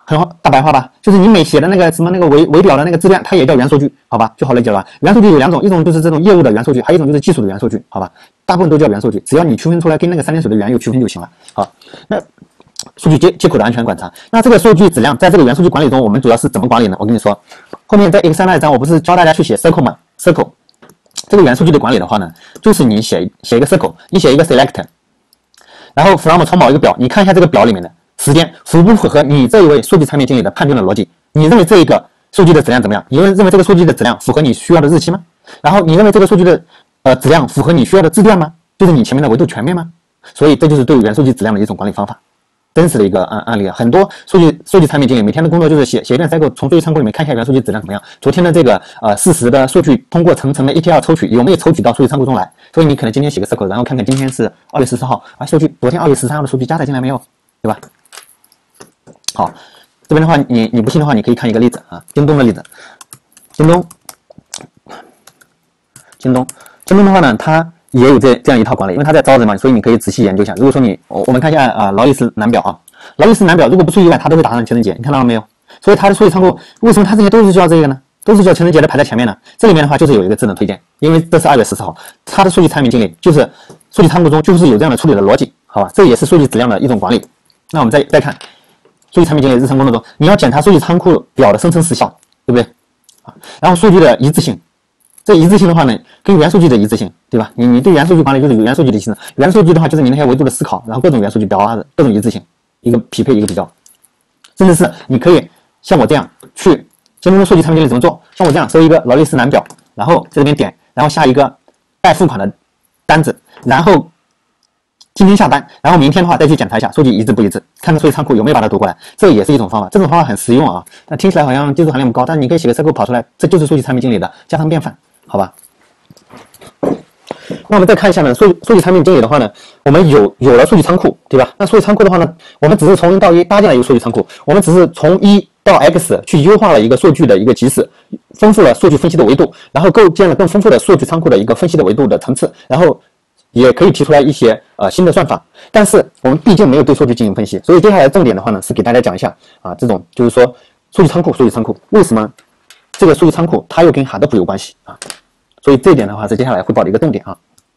很好，大白话吧，就是你每写的那个什么那个维表的那个质量，它也叫元数据，好吧，就好理解了吧？元数据有2种，一种就是这种业务的元数据，还有一种就是技术的元数据，好吧？大部分都叫元数据，只要你区分出来跟那个3点水的元有区分就行了。好，那数据接口的安全观察，那这个数据质量在这个元数据管理中，我们主要是怎么管理呢？我跟你说，后面在 Excel 那一章我不是教大家去写 circle 吗 ？circle 这个元数据的管理的话呢，就是你写一个 circle， 你写一个 select， 然后 from 从某一个表，你看一下这个表里面的时间符不符合你这一位数据产品经理的判断的逻辑？你认为这一个数据的质量怎么样？你认为这个数据的质量符合你需要的日期吗？然后你认为这个数据的质量符合你需要的字段吗？就是你前面的维度全面吗？所以这就是对元数据质量的一种管理方法，真实的一个案例啊。很多数据产品经理每天的工作就是写一遍 cycle， 从数据仓库里面看一下元数据质量怎么样。昨天的这个事实的数据通过层层的 ETL 抽取有没有抽取到数据仓库中来？所以你可能今天写个 cycle， 然后看看今天是2月14号啊，数据昨天2月13号的数据加载进来没有，对吧？好，这边的话，你不信的话，你可以看一个例子啊，京东的例子。京东的话呢，它也有这样一套管理，因为它在招人嘛，所以你可以仔细研究一下。如果说我们看一下劳力士男表啊，劳力士男表如果不出意外，它都会打上情人节，你看到了没有？所以它的数据仓库为什么它这些都是叫这个呢？都是叫情人节的排在前面呢？这里面的话就是有一个智能推荐，因为这是2月14号，它的数据产品经理就是数据仓库中就是有这样的处理的逻辑，好吧？这也是数据质量的一种管理。那我们再看。数据产品经理日常工作中，你要检查数据仓库表的生成时效，对不对？然后数据的一致性，这一致性的话呢，跟元数据的一致性，对吧？你对元数据管理就是有元数据的性质，元数据的话就是你那些维度的思考，然后各种元数据表达的各种一致性，一个匹配一个比较，甚至是你可以像我这样去京东的数据产品经理怎么做？像我这样收一个劳力士男表，然后在这边点，然后下一个待付款的单子，然后今天下单，然后明天的话再去检查一下数据一致不一致，看看数据仓库有没有把它读过来，这也是一种方法。这种方法很实用啊，那听起来好像技术含量不高，但你可以写个 circle 跑出来，这就是数据产品经理的家常便饭，好吧？那我们再看一下呢，数据产品经理的话呢，我们有了数据仓库，对吧？那数据仓库的话呢，我们只是从0到1搭建了一个数据仓库，我们只是从1到 X 去优化了一个数据的一个级时，丰富了数据分析的维度，然后构建了更丰富的数据仓库的一个分析的维度的层次，然后也可以提出来一些新的算法，但是我们毕竟没有对数据进行分析，所以接下来重点的话呢是给大家讲一下啊，这种就是说数据仓库为什么这个数据仓库它又跟 Hadoop 有关系啊？所以这一点的话是接下来汇报的一个重点啊。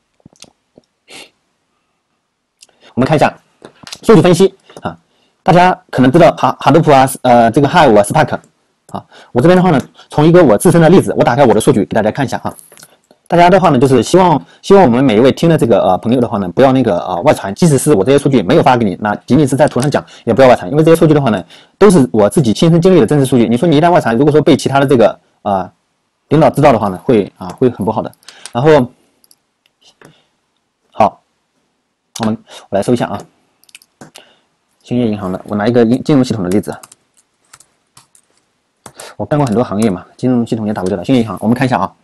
我们看一下数据分析啊，大家可能知道Hadoop 啊，这个 Hive 啊 Spark 啊，我这边的话呢，从一个我自身的例子，我打开我的数据给大家看一下啊。大家的话呢，就是希望我们每一位听的这个朋友的话呢，不要那个外传，即使是我这些数据没有发给你，那仅仅是在图上讲，也不要外传，因为这些数据的话呢，都是我自己亲身经历的真实数据。你说你一旦外传，如果说被其他的这个领导知道的话呢，会很不好的。然后好，我来搜一下啊，兴业银行的，我拿一个金融系统的例子。我干过很多行业嘛，金融系统也打过交道。兴业银行，我们看一下啊。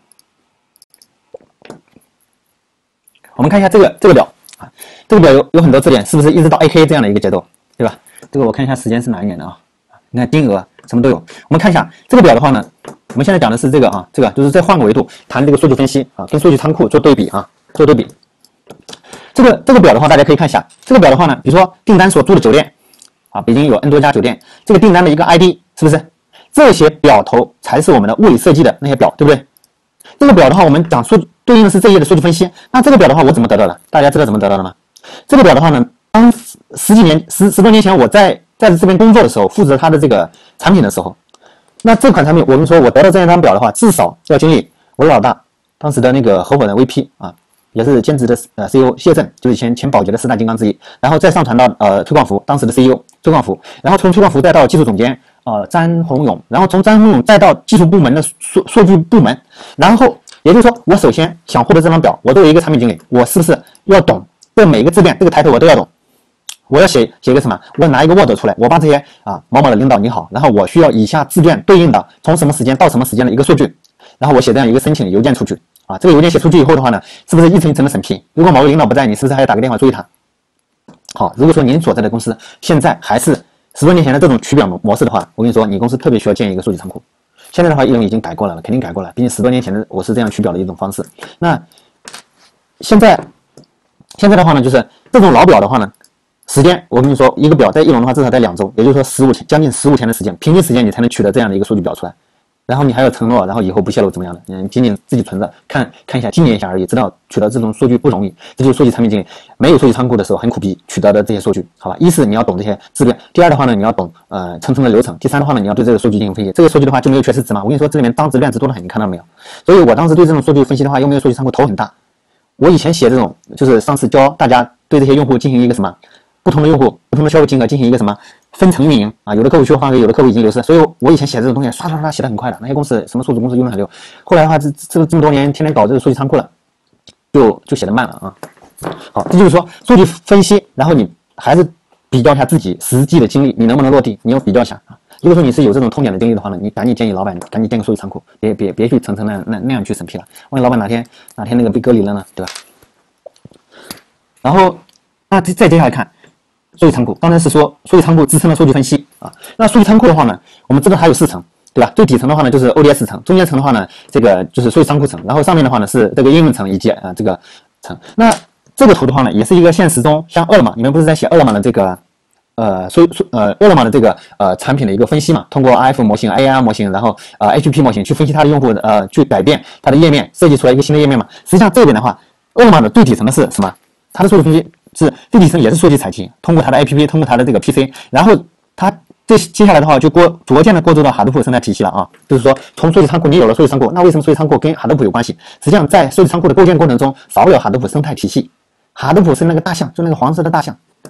我们看一下这个表啊，这个表有很多字典，是不是一直到 AK 这样的一个节奏，对吧？这个我看一下时间是哪一年的啊？你看金额什么都有。我们看一下这个表的话呢，我们现在讲的是这个啊，这个就是再换个维度谈这个数据分析啊，跟数据仓库做对比啊，做对比。这个表的话，大家可以看一下，这个表的话呢，比如说订单所住的酒店啊，北京有 N 多家酒店，这个订单的一个 ID 是不是？这些表头才是我们的物理设计的那些表，对不对？这个表的话，我们讲对应的是这一页的数据分析。那这个表的话，我怎么得到的？大家知道怎么得到的吗？这个表的话呢，当十多年前我在这边工作的时候，负责它的这个产品的时候，那这款产品，我们说我得到这样一张表的话，至少要经历我的老大当时的那个合伙人 VP 啊，也是兼职的CEO 谢震，就是前宝洁的4大金刚之一，然后再上传到崔广福当时的 CEO 崔广福，然后从崔广福再到技术总监詹宏勇，然后从詹宏勇再到技术部门的数据部门，然后也就是说，我首先想获得这张表，我作为一个产品经理，我是不是要懂这每一个字典，这个抬头我都要懂。我要写一个什么？我拿一个 Word 出来，我把这些某某的领导你好，然后我需要以下字段对应的从什么时间到什么时间的一个数据，然后我写这样一个申请邮件出去啊。这个邮件写出去以后的话呢，是不是一层一层的审批？如果某个领导不在，你是不是还要打个电话追他？好，如果说您所在的公司现在还是10多年前的这种取表模式的话，我跟你说，你公司特别需要建一个数据仓库。现在的话，易龙已经改过来了，肯定改过来，毕竟10多年前的我是这样取表的一种方式。那现在的话呢，就是这种老表的话呢， 时间，我跟你说，一个表在翼龙的话，至少在2周，也就是说将近15天的时间，平均时间你才能取得这样的一个数据表出来。然后你还有承诺，然后以后不泄露怎么样的？仅仅自己存着看一下，纪念一下而已。知道取得这种数据不容易，这就是数据产品经理没有数据仓库的时候很苦逼取得的这些数据，好吧？一是你要懂这些质变，第二的话呢，你要懂层层的流程，第三的话呢，你要对这个数据进行分析。这个数据的话就没有缺失值嘛？我跟你说，这里面当值乱值多得很，你看到没有？所以我当时对这种数据分析的话，又没有数据仓库头很大。我以前写这种，就是上次教大家对这些用户进行一个什么不同的用户、不同的消费金额进行一个什么分层运营啊，有的客户需要换位，有的客户已经流失，所以我以前写这种东西刷刷刷写得很快的，那些公司什么数字公司用得很溜。后来的话，这么多年天天搞这个数据仓库了，就写得慢了啊。好，这就是说数据分析，然后你还是比较一下自己实际的经历，你能不能落地，你要比较一下啊。如果说你是有这种痛点的经历的话呢，你赶紧建议老板赶紧建个数据仓库，别去层层那样去审批了，万一老板哪天那个被隔离了呢，对吧？然后那再接下来看数据仓库，刚才是说数据仓库支撑的数据分析啊。那数据仓库的话呢，我们知道它有4层，对吧？最底层的话呢就是 ODS 层，中间层的话呢这个就是数据仓库层，然后上面的话呢是这个应用层以及这个层。那这个图的话呢，也是一个现实中像饿了么，你们不是在写饿了么的这个饿了么的这个产品的一个分析嘛？通过 RF 模型、AR 模型，然后HP 模型去分析它的用户去改变它的页面，设计出来一个新的页面嘛。实际上这边的话，饿了么的最底层的是什么？它的数据分析是最底层也是数据采集，通过它的 APP， 通过它的这个 PC， 然后它接下来的话就逐渐的过渡到哈德普生态体系了啊。就是说从数据仓库你有了数据仓库，那为什么数据仓库跟哈德普有关系？实际上在数据仓库的构建过程中少不了哈德普生态体系。哈德普是那个大象，就那个黄色的大象，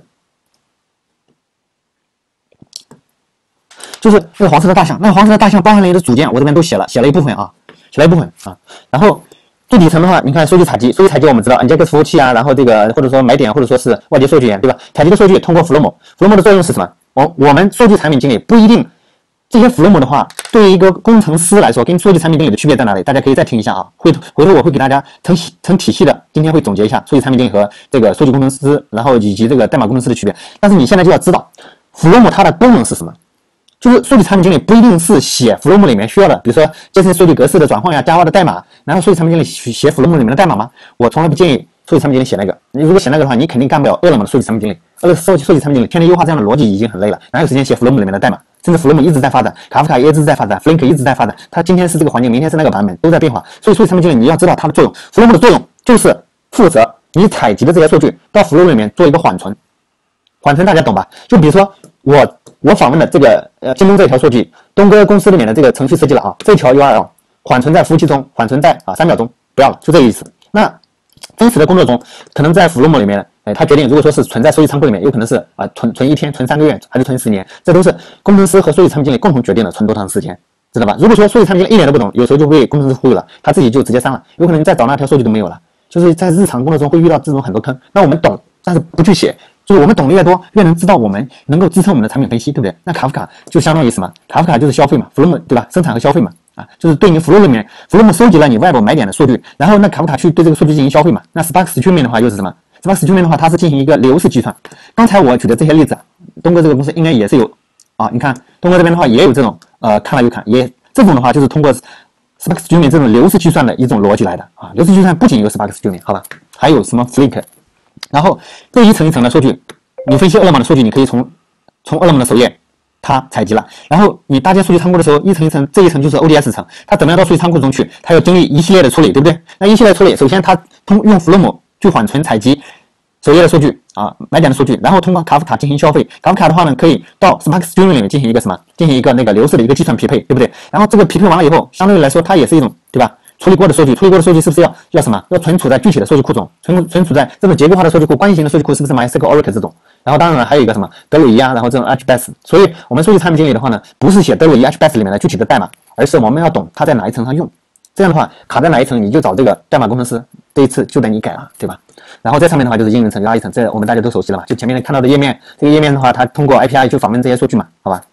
就是那个黄色的大象，那个黄色的大象包含了一个组件，我这边都写了一部分啊，然后最底层的话，你看数据采集我们知道 NGX 服务器啊，然后这个或者说买点，或者说是外接数据源，对吧？采集的数据通过 Flomo 的作用是什么？我们数据产品经理不一定这些 Flomo 的话，对于一个工程师来说，跟数据产品经理的区别在哪里？大家可以再听一下啊，回头我会给大家成体系的，今天会总结一下数据产品经理和这个数据工程师，然后以及这个代码工程师的区别。但是你现在就要知道 Flomo 它的功能是什么。就是数据产品经理不一定是写 Flomo 里面需要的，比如说JSON数据格式的转换呀、Java 的代码，然后数据产品经理写 Flomo 里面的代码吗？我从来不建议数据产品经理写那个。你如果写那个的话，你肯定干不了饿了么的数据产品经理。数据产品经理天天优化这样的逻辑已经很累了，哪有时间写 Flomo 里面的代码？甚至 Flomo 一直在发展，卡夫卡也一直在发展 ，Flink 一直在发展，它今天是这个环境，明天是那个版本，都在变化。所以数据产品经理你要知道它的作用 ，Flomo 的作用就是负责你采集的这些数据到 Flomo 里面做一个缓存。缓存大家懂吧？就比如说我访问的这个京东这条数据，东哥公司里面的这个程序设计了啊，这条 URL 缓存在服务器中，缓存在3秒钟，不要了，就这个意思。那真实的工作中，可能在 Flomo 里面，它决定如果说是存在数据仓库里面，有可能是存1天、存3个月，还是存10年，这都是工程师和数据产品经理共同决定的存多长时间，知道吧？如果说数据产品经理一点都不懂，有时候就被工程师忽悠了，他自己就直接删了，有可能再找那条数据都没有了。就是在日常工作中会遇到这种很多坑，那我们懂，但是不去写。就是我们懂得越多，越能知道我们能够支撑我们的产品分析，对不对？那卡夫卡就相当于什么？卡夫卡就是消费嘛 ，Flomo 对吧？生产和消费嘛，就是对应 Flomo 里面 ，Flomo 收集了你 Web 买点的数据，然后那卡夫卡去对这个数据进行消费嘛。那 Spark Streaming 的话又是什么 ？Spark Streaming 的话，它是进行一个流式计算。刚才我举的这些例子，东哥这个公司应该也是有啊。你看东哥这边的话也有这种看了又看，也这种的话就是通过 Spark Streaming 这种流式计算的一种逻辑来的啊。流式计算不仅有 Spark Streaming， 好吧，还有什么 Flink。然后这一层一层的数据，你分析饿了么的数据，你可以从饿了么的首页它采集了，然后你搭建数据仓库的时候，一层一层，这一层就是 ODS 层，它怎么样到数据仓库中去？它要经历一系列的处理，对不对？那一系列处理，首先它用 Flomo 去缓存采集首页的数据啊，买点的数据，然后通过卡夫卡进行消费。卡夫卡的话呢，可以到 Spark Streaming 里面进行一个什么？进行一个那个流式的一个计算匹配，对不对？然后这个匹配完了以后，相对来说它也是一种，对吧？处理过的数据是不是要什么？要存储在具体的数据库中，存储在这种结构化的数据库、关系型的数据库，是不是 MySQL、Oracle 这种？然后当然了，还有一个什么德鲁伊啊，然后这种 HBase。所以我们数据产品经理的话呢，不是写德鲁伊 HBase 里面的具体的代码，而是我们要懂它在哪一层上用。这样的话，卡在哪一层，你就找这个代码工程师，这一次就得你改了，对吧？然后在上面的话就是应用层拉一层，这我们大家都熟悉了吧？就前面看到的页面，这个页面的话，它通过 API 去访问这些数据嘛，好吧？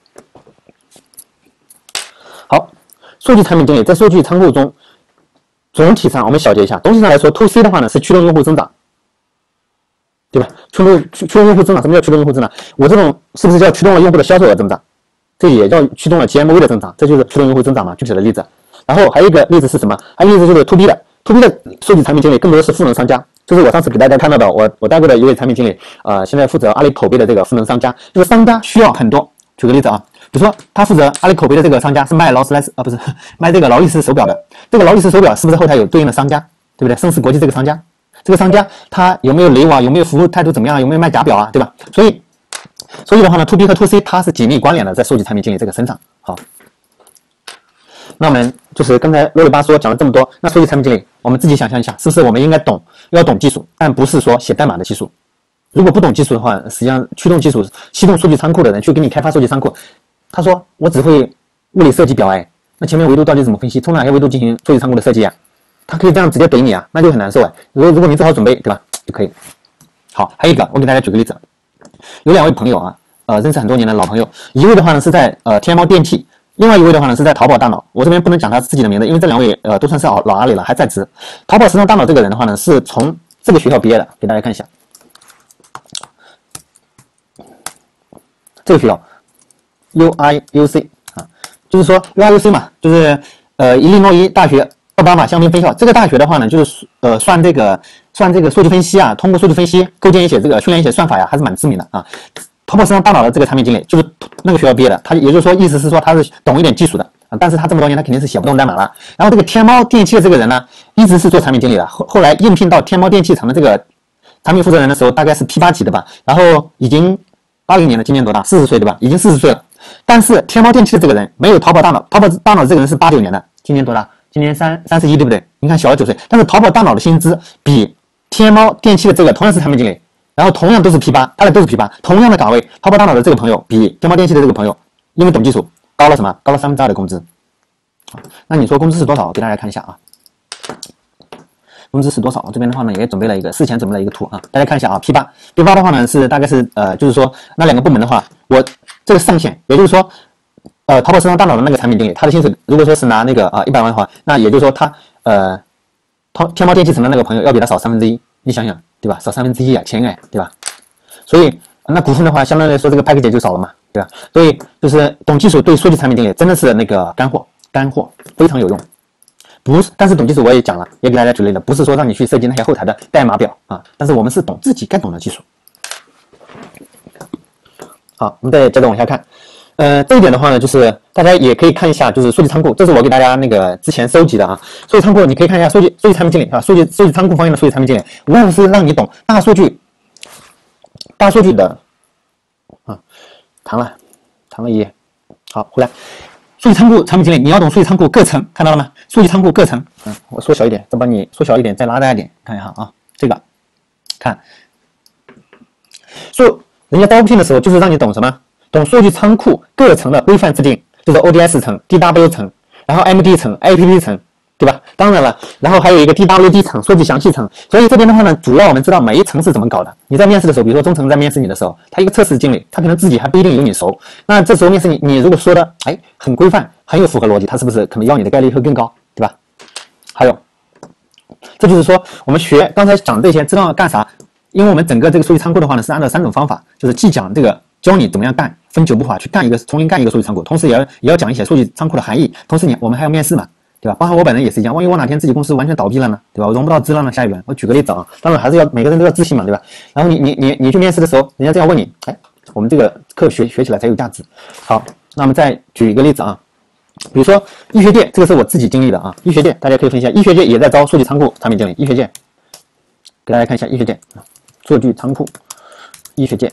好，数据产品经理在数据仓库中。总体上我们小结一下，总体上来说 ，to C 的话呢是驱动用户增长，对吧？驱动用户增长，什么叫驱动用户增长？我这种是不是叫驱动了用户的销售额增长？这也叫驱动了 GMV 的增长，这就是驱动用户增长嘛，具体的例子。然后还有一个例子是什么？还有一个例子就是 to B 的 To B 的数据产品经理更多的是赋能商家，就是我上次给大家看到的，我带过的一位产品经理，现在负责阿里口碑的这个赋能商家，就是商家需要很多。举个例子啊，比如说他负责阿里口碑的这个商家是卖劳斯莱斯不是卖这个劳力士手表的，这个劳力士手表是不是后台有对应的商家，对不对？盛世国际这个商家，他有没有雷网，有没有服务态度怎么样，有没有卖假表啊，对吧？所以的话呢 ，To B 和 To C 它是紧密关联的，在数据产品经理这个身上。好，那我们就是刚才啰里吧嗦讲了这么多，那数据产品经理，我们自己想象一下，是不是我们应该要懂技术，但不是说写代码的技术。如果不懂技术的话，实际上驱动技术、驱动数据仓库的人去给你开发数据仓库，他说我只会物理设计表，那前面维度到底怎么分析？从哪些维度进行数据仓库的设计啊？他可以这样直接怼你啊，那就很难受如果你做好准备，对吧？就可以。好，还有一个，我给大家举个例子，有2位朋友啊，认识很多年的老朋友，一位的话呢是在天猫电器，另外一位的话呢是在淘宝大脑。我这边不能讲他自己的名字，因为这2位都算是老阿里了，还在职。淘宝时尚大脑这个人的话呢，是从这个学校毕业的，给大家看一下。这个学校 UIUC 啊，就是说 UIUC 嘛，就是伊利诺伊大学奥巴马香槟分校。这个大学的话呢，就是算这个数据分析啊，通过数据分析构建一些这个训练一些算法呀，还是蛮知名的啊。淘宝时尚大脑的这个产品经理就是那个学校毕业的，他也就是说意思是说他是懂一点技术的啊，但是他这么多年他肯定是写不动代码了。然后这个天猫电器的这个人呢，一直是做产品经理的，后来应聘到天猫电器城的这个产品负责人的时候，大概是 P8 级的吧，然后已经80年了，今年多大？40岁对吧？已经40岁了。但是天猫电器的这个人没有淘宝大脑，淘宝大脑这个人是89年的，今年多大？今年31对不对？你看小了9岁。但是淘宝大脑的薪资比天猫电器的这个同样是产品经理，然后同样都是 P8，他俩都是 P8，同样的岗位，淘宝大脑的这个朋友比天猫电器的这个朋友，因为懂技术，高了什么？高了2/3的工资。那你说工资是多少？我给大家看一下啊。工资是多少？这边的话呢，也准备了一个事前准备了一个图啊，大家看一下啊。P8 的话呢是大概是就是说那2个部门的话，我这个上限，也就是说淘宝时尚大脑的那个产品经理，他的薪水如果说是拿那个100万的话，那也就是说他天猫电器城的那个朋友要比他少1/3，你想想对吧？少1/3啊，钱对吧？所以那股份的话，相对来说这个 package 就少了嘛，对吧？所以就是懂技术对数据产品经理真的是那个干货，非常有用。不是，但是懂技术我也讲了，也给大家举例了，不是说让你去设计那些后台的代码表啊，但是我们是懂自己该懂的技术。好，我们再接着往下看，这一点的话呢，就是大家也可以看一下，就是数据仓库，这是我给大家那个之前收集的啊。数据仓库你可以看一下数据产品经理啊，数据仓库方面的数据产品经理，无外乎是让你懂大数据的啊，弹了一页，好，回来。数据仓库产品经理，你要懂数据仓库各层，看到了吗？数据仓库各层，我缩小一点，再帮你缩小一点，再拉大一点，看一下啊，这个，看，人家招聘的时候就是让你懂什么？懂数据仓库各层的规范制定，就是 ODS 层、DW 层，然后 MD 层、APP 层，对吧？当然了，然后还有一个 DWD 层，数据详细层。所以这边的话呢，主要我们知道每一层是怎么搞的。你在面试的时候，比如说中层在面试你的时候，他一个测试经理，他可能自己还不一定有你熟。那这时候面试你如果说的很规范，很有符合逻辑，他是不是可能要你的概率会更高，对吧？还有，这就是说我们学刚才讲这些知道干啥？因为我们整个这个数据仓库的话呢，是按照3种方法，就是既讲这个教你怎么样干，分9步法去干从零干一个数据仓库，同时也要讲一些数据仓库的含义，同时我们还要面试嘛。对吧？包括我本人也是一样，万一我哪天自己公司完全倒闭了呢？对吧？我融不到资了呢？下一轮，我举个例子啊，当然还是要每个人都要自信嘛，对吧？然后你去面试的时候，人家这样问你，我们这个课学起来才有价值。好，那我们再举一个例子啊，比如说医学界，这个是我自己经历的啊，医学界大家可以分析一下，医学界也在招数据仓库产品经理，医学界给大家看一下医学界数据仓库，医学界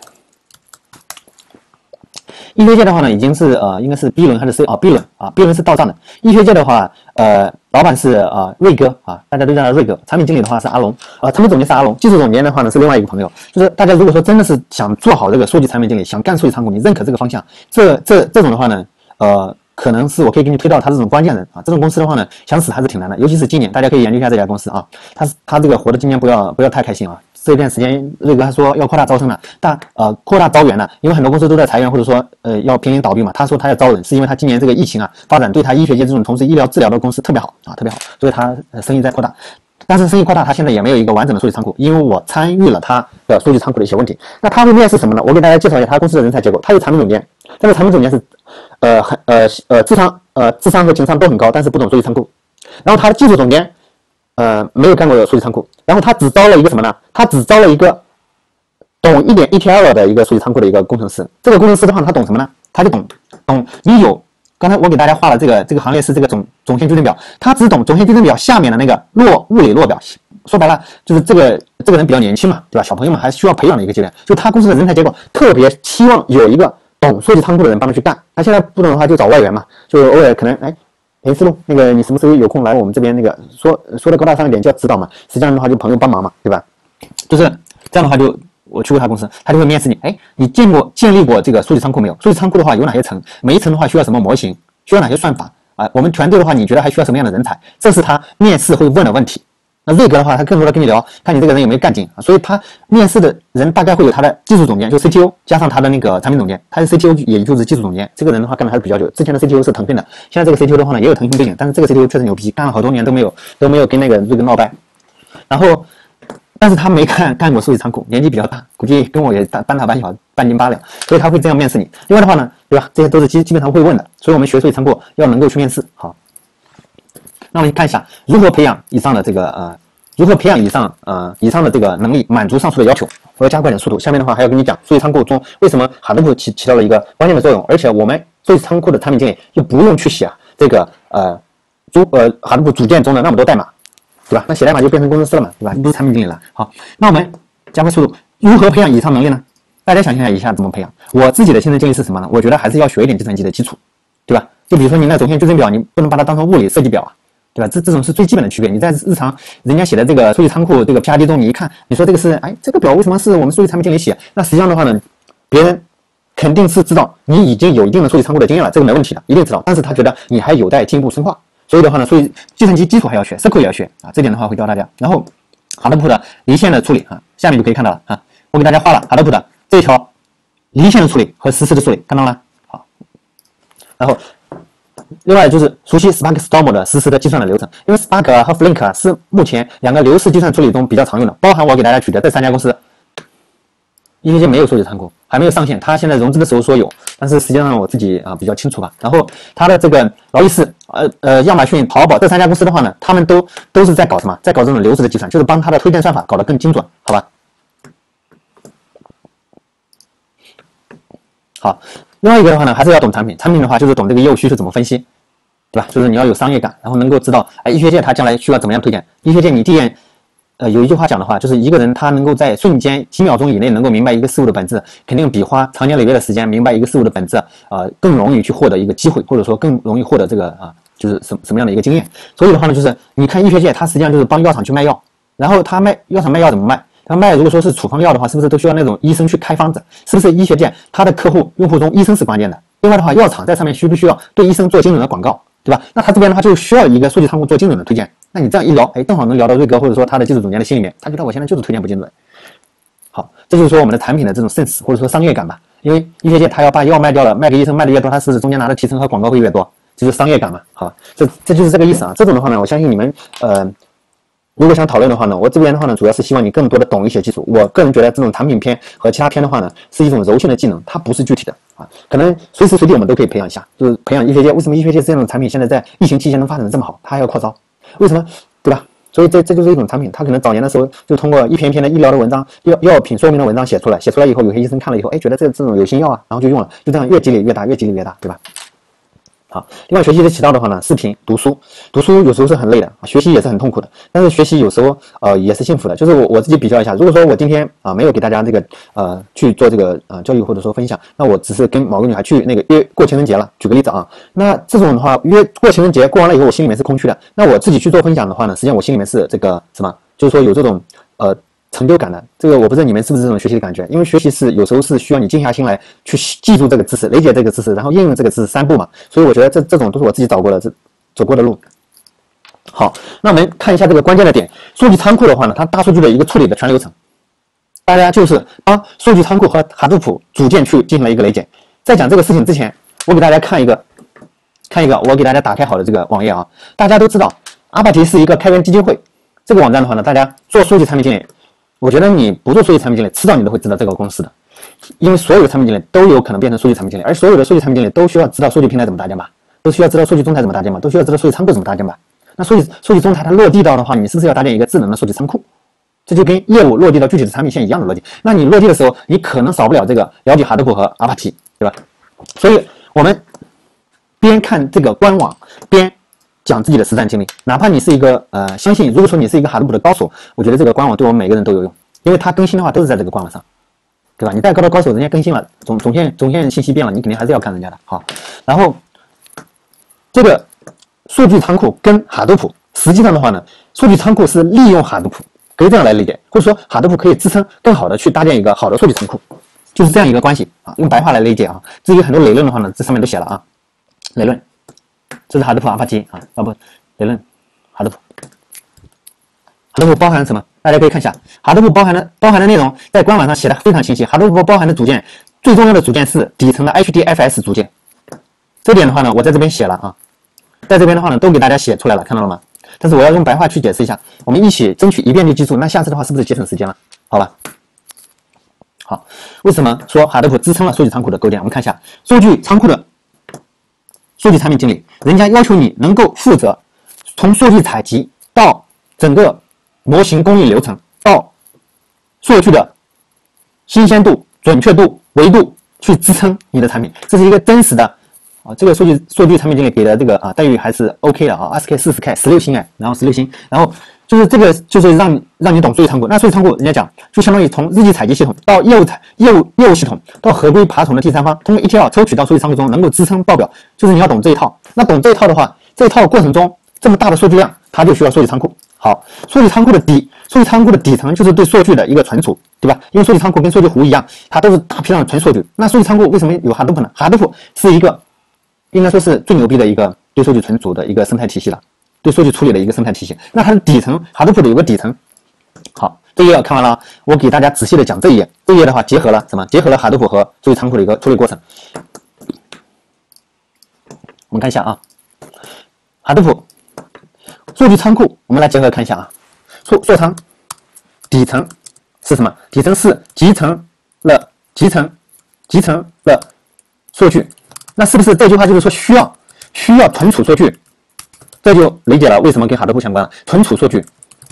的话呢，已经是应该是 B 轮还是 B 轮啊 ？B 轮是到账的。医学界的话，老板是瑞哥啊，大家都叫他瑞哥。产品经理的话是阿龙产品总监是阿龙，技术总监的话呢是另外一个朋友。就是大家如果说真的是想做好这个数据产品经理，想干数据仓库，你认可这个方向，这种的话呢，可能是我可以给你推到他这种关键人啊。这种公司的话呢，想死还是挺难的，尤其是今年，大家可以研究一下这家公司啊。他这个活的今年不要太开心啊。这段时间，瑞哥他说要扩大招生了，扩大招员了，因为很多公司都在裁员或者说要濒临倒闭嘛。他说他要招人，是因为他今年这个疫情发展对他医学界这种从事医疗治疗的公司特别好啊，特别好，所以他生意在扩大。但是生意扩大，他现在也没有一个完整的数据仓库，因为我参与了他的数据仓库的一些问题。那他会面试什么呢？我给大家介绍一下他公司的人才结构。他是产品总监，但是产品总监是智商和情商都很高，但是不懂数据仓库。然后他的技术总监没有干过数据仓库，然后他只招了一个什么呢？他只招了一个懂一点 ETL 的一个数据仓库的一个工程师。这个工程师的话，他懂什么呢？他就懂你有刚才我给大家画了这个行列是这个总线矩阵表，他只懂总线矩阵表下面的那个物理落表。说白了就是这个人比较年轻嘛，对吧？小朋友们还需要培养的一个阶段，就他公司的人才结构特别期望有一个懂数据仓库的人帮他去干。他现在不懂的话就找外援嘛，就偶尔可能思路那个你什么时候有空来我们这边那个说的高大上一点叫指导嘛，实际上的话就朋友帮忙嘛，对吧？就是这样的话就我去过他公司，他就会面试你，你建立过这个数据仓库没有？数据仓库的话有哪些层？每一层的话需要什么模型？需要哪些算法啊？我们团队的话，你觉得还需要什么样的人才？这是他面试会问的问题。那这个的话，他更多的跟你聊，看你这个人有没有干劲啊。所以他面试的人大概会有他的技术总监，就 CTO 加上他的那个产品总监，他的 CTO 也就是技术总监。这个人的话干的还是比较久，之前的 CTO 是腾讯的，现在这个 CTO 的话呢也有腾讯背景，但是这个 CTO 确实牛逼，干了好多年都没有跟那个这个闹掰。然后，但是他没干过数据仓库，年纪比较大，估计跟我也半大半小，半斤八两，所以他会这样面试你。另外的话呢，对吧？这些都是基本上会问的，所以我们学数据仓库要能够去面试。好，那我们看一下如何培养以上的这个如何培养以上的这个能力，满足上述的要求。我要加快点速度。下面的话还要跟你讲数据仓库中为什么哈德堡起到了一个关键的作用，而且我们数据仓库的产品经理又不用去写这个哈德堡组件中的那么多代码，对吧？那写代码就变成工程师了嘛，对吧？不是产品经理了。好，那我们加快速度，如何培养以上能力呢？大家想象一下怎么培养？我自己的现在建议是什么呢？我觉得还是要学一点计算机的基础，对吧？就比如说你那总线矩阵表，你不能把它当成物理设计表啊。对吧？这种是最基本的区别。你在日常人家写的这个数据仓库这个 PRD 中，你一看，你说这个是这个表为什么是我们数据产品经理写？那实际上的话呢，别人肯定是知道你已经有一定的数据仓库的经验了，这个没问题的，一定知道。但是他觉得你还有待进一步深化，所以的话呢，计算机基础还要学 ，SQL 也要学啊。这点的话会教大家。然后哈德堡的离线的处理下面就可以看到了我给大家画了哈德堡的这一条离线的处理和实时的处理，看到了？好，然后。另外就是熟悉 Spark Storm 的实时的计算的流程，因为 Spark 和 Flink 是目前两个流式计算处理中比较常用的，包含我给大家举的这3家公司，音乐界没有数据仓库，还没有上线，它现在融资的时候说有，但是实际上我自己比较清楚吧。然后它的这个劳力士、亚马逊、淘宝这3家公司的话呢，他们都是在搞什么？在搞这种流式的计算，就是帮它的推荐算法搞得更精准，好吧？好。另外一个的话呢，还是要懂产品。产品的话，就是懂这个业务需求怎么分析，对吧？就是你要有商业感，然后能够知道，医学界它将来需要怎么样推荐。医学界你第一有一句话讲的话，就是一个人他能够在瞬间几秒钟以内能够明白一个事物的本质，肯定比花长年累月的时间明白一个事物的本质，更容易去获得一个机会，或者说更容易获得这个就是什么样的一个经验。所以的话呢，就是你看医学界，它实际上就是帮药厂去卖药，然后他药厂卖药怎么卖？他卖如果说是处方药的话，是不是都需要那种医生去开方子？是不是医学界他的客户用户中医生是关键的？另外的话，药厂在上面需不需要对医生做精准的广告，对吧？那他这边的话就需要一个数据仓库做精准的推荐。那你这样一聊，正好能聊到瑞哥或者说他的技术总监的心里面，他觉得我现在就是推荐不精准。好，这就是说我们的产品的这种 sense 或者说商业感吧。因为医学界他要把药卖掉了，卖给医生卖的越多，他是不是中间拿的提成和广告会越多？就是商业感嘛。好，这就是这个意思啊。这种的话呢，我相信你们如果想讨论的话呢，我这边的话呢，主要是希望你更多的懂一些技术。我个人觉得这种产品篇和其他篇的话呢，是一种柔性的技能，它不是具体的可能随时随地我们都可以培养一下。就是培养医学界，为什么医学界这种产品现在在疫情期间能发展的这么好？它还要扩招，为什么？对吧？所以这就是一种产品，它可能早年的时候就通过一篇篇的医疗的文章、药品说明的文章写出来以后，有些医生看了以后，觉得这种有新药然后就用了，就这样越积累越大，越积累越大，对吧？好，另外学习的渠道的话呢，视频、读书有时候是很累的学习也是很痛苦的，但是学习有时候也是幸福的。就是我自己比较一下，如果说我今天没有给大家这个去做这个教育或者说分享，那我只是跟某个女孩去那个约过情人节了，举个例子那这种的话约过情人节过完了以后，我心里面是空虚的。那我自己去做分享的话呢，实际上我心里面是这个什么，就是说有这种成就感的。这个我不知道你们是不是这种学习的感觉，因为学习是有时候是需要你静下心来去记住这个知识，理解这个知识，然后应用这个知识3步嘛。所以我觉得这种都是我自己走过的路。好，那我们看一下这个关键的点，数据仓库的话呢，它大数据的一个处理的全流程，大家就是帮数据仓库和哈德堡组件去进行了一个理解。在讲这个事情之前，我给大家看一个我给大家打开好的这个网页大家都知道阿帕提是一个开源基金会，这个网站的话呢，大家做数据产品经理，我觉得你不做数据产品经理，迟早你都会知道这个公司的，因为所有的产品经理都有可能变成数据产品经理，而所有的数据产品经理都需要知道数据平台怎么搭建吧，都需要知道数据中台怎么搭建吧，都需要知道数据仓库怎么搭建吧。 那数据中台它落地到的话，你是不是要搭建一个智能的数据仓库？这就跟业务落地到具体的产品线一样的逻辑。那你落地的时候，你可能少不了这个了解哈德普和 Apache， 对吧？所以我们边看这个官网边讲自己的实战经历，哪怕你是一个相信，如果说你是一个哈德普的高手，我觉得这个官网对我们每个人都有用，因为它更新的话都是在这个官网上，对吧？你再高的高手，人家更新了，总线信息变了，你肯定还是要看人家的。好，然后这个数据仓库跟哈德普，实际上的话呢，数据仓库是利用哈德普，可以这样来理解，或者说哈德普可以支撑更好的去搭建一个好的数据仓库，就是这样一个关系啊。用白话来理解啊，至于很多理论的话呢，这上面都写了啊，理论。这是哈德普 Apache 啊，理论哈德普。哈德普包含什么？大家可以看一下，哈德普包含的内容在官网上写的非常清晰。哈德普包含的组件，最重要的组件是底层的 HDFS 组件。这点的话呢，我在这边写了啊，在这边的话呢，都给大家写出来了，看到了吗？但是我要用白话去解释一下，我们一起争取一遍就记住。那下次的话是不是节省时间了？好吧。好，为什么说哈德普支撑了数据仓库的构建？我们看一下数据仓库的数据产品经理，人家要求你能够负责从数据采集到整个模型供应流程，到数据的新鲜度、准确度、维度去支撑你的产品。这是一个真实的啊，这个数据产品经理给的这个待遇还是 OK 的啊，20K 40K 16星哎，然后16星，然后就是这个就是让你懂数据仓库。那数据仓库人家讲就相当于从日计采集系统到业务系统到合规爬虫的第三方，通过 ETL 抽取到数据仓库中能够支撑报表，就是你要懂这一套。那懂这一套的话，这一套过程中这么大的数据量，它就需要数据仓库。好，数据仓库的底层就是对数据的一个存储，对吧？因为数据仓库跟数据湖一样，它都是大批量的存数据。那数据仓库为什么有哈德普呢？哈德普是一个应该说是最牛逼的一个对数据存储的一个生态体系了，对数据处理的一个生态体系。那它的底层，哈德普的有个底层。好，这一页看完了，我给大家仔细的讲这一页。这一页的话，结合了什么？结合了哈德普和数据仓库的一个处理过程。我们看一下啊，哈德普数据仓库，我们来结合看一下啊。数仓底层是什么？底层是集成了数据。那是不是这句话就是说需要存储数据？这就理解了为什么跟哈德普相关了。存储数据，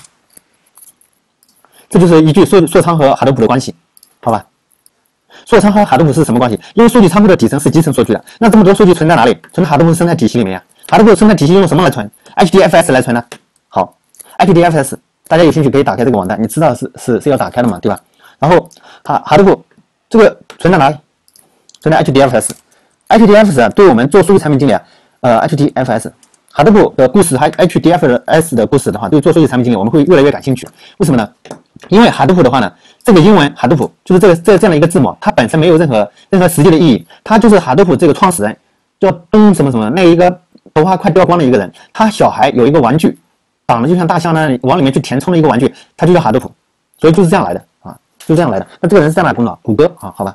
这就是一句数仓和哈德普的关系，好吧？数仓和哈德普是什么关系？因为数据仓库的底层是集成数据的，那这么多数据存在哪里？存在哈德普生态体系里面呀。哈德普生态体系用什么来存 ？HDFS 来存呢？好 ，HDFS 大家有兴趣可以打开这个网站，你知道是要打开的嘛，对吧？然后哈德普这个存在哪里？存在 HDFS。HDFS 对我们做数据产品经理HDFS 哈德普的故事，还 HDFS 的故事的话，对做数据产品经理我们会越来越感兴趣。为什么呢？因为哈德普的话呢，这个英文哈德普就是这样的一个字母，它本身没有任何实际的意义，它就是哈德普这个创始人叫东什么什么那一个头发快掉光的一个人，他小孩有一个玩具长得就像大象那往里面去填充了一个玩具，他就叫哈德普，所以就是这样来的啊，就是这样来的。那这个人是在哪工作？谷歌啊，好吧。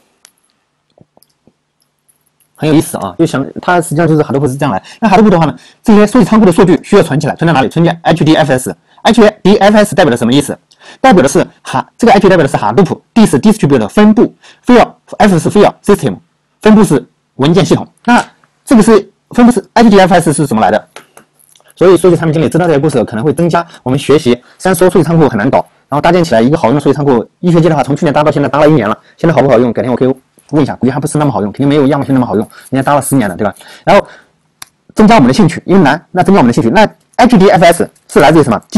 很有意思啊，就想它实际上就是哈德普是这样来。那哈德普的话呢，这些数据仓库的数据需要存起来，存在哪里？存在 HDFS。HDFS 代表的什么意思？代表的是这个 H 代表的是哈德普 ，D 是 distribute 分布 ，F 是 file system， 分布是文件系统。那这个是分布是 HDFS 是怎么来的？所以数据产品经理知道这些故事可能会增加我们学习。虽然说数据仓库很难搞，然后搭建起来一个好用的数据仓库，医学界的话从去年搭到现在搭了1年了，现在好不好用？改天我可以问一下，估计还不是那么好用，肯定没有亚马逊那么好用，人家搭了10年了，对吧？然后增加我们的兴趣，因为难，那增加我们的兴趣。那 HDFS 是来自于什么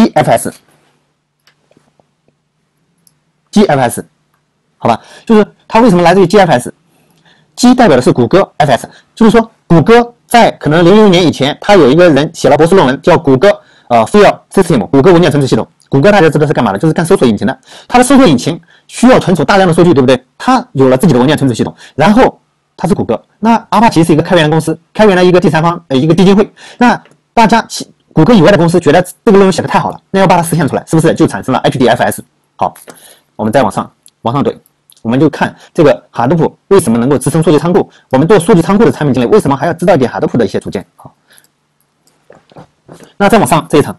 ？GFS， 好吧，就是它为什么来自于 GFS？G 代表的是谷歌 FS， 就是说谷歌在可能00年以前，他有一个人写了博士论文叫谷歌file system， 谷歌文件存储系统。谷歌大家知道是干嘛的？就是干搜索引擎的。它的搜索引擎需要存储大量的数据，对不对？它有了自己的文件存储系统，然后它是谷歌。那阿帕奇是一个开源公司，开源了一个第三方一个基金会。那大家谷歌以外的公司觉得这个论文写的太好了，那要把它实现出来，是不是就产生了 HDFS？ 好，我们再往上怼，我们就看这个哈德普为什么能够支撑数据仓库。我们做数据仓库的产品经理，为什么还要知道一点哈德普的一些组件？好，那再往上这一层。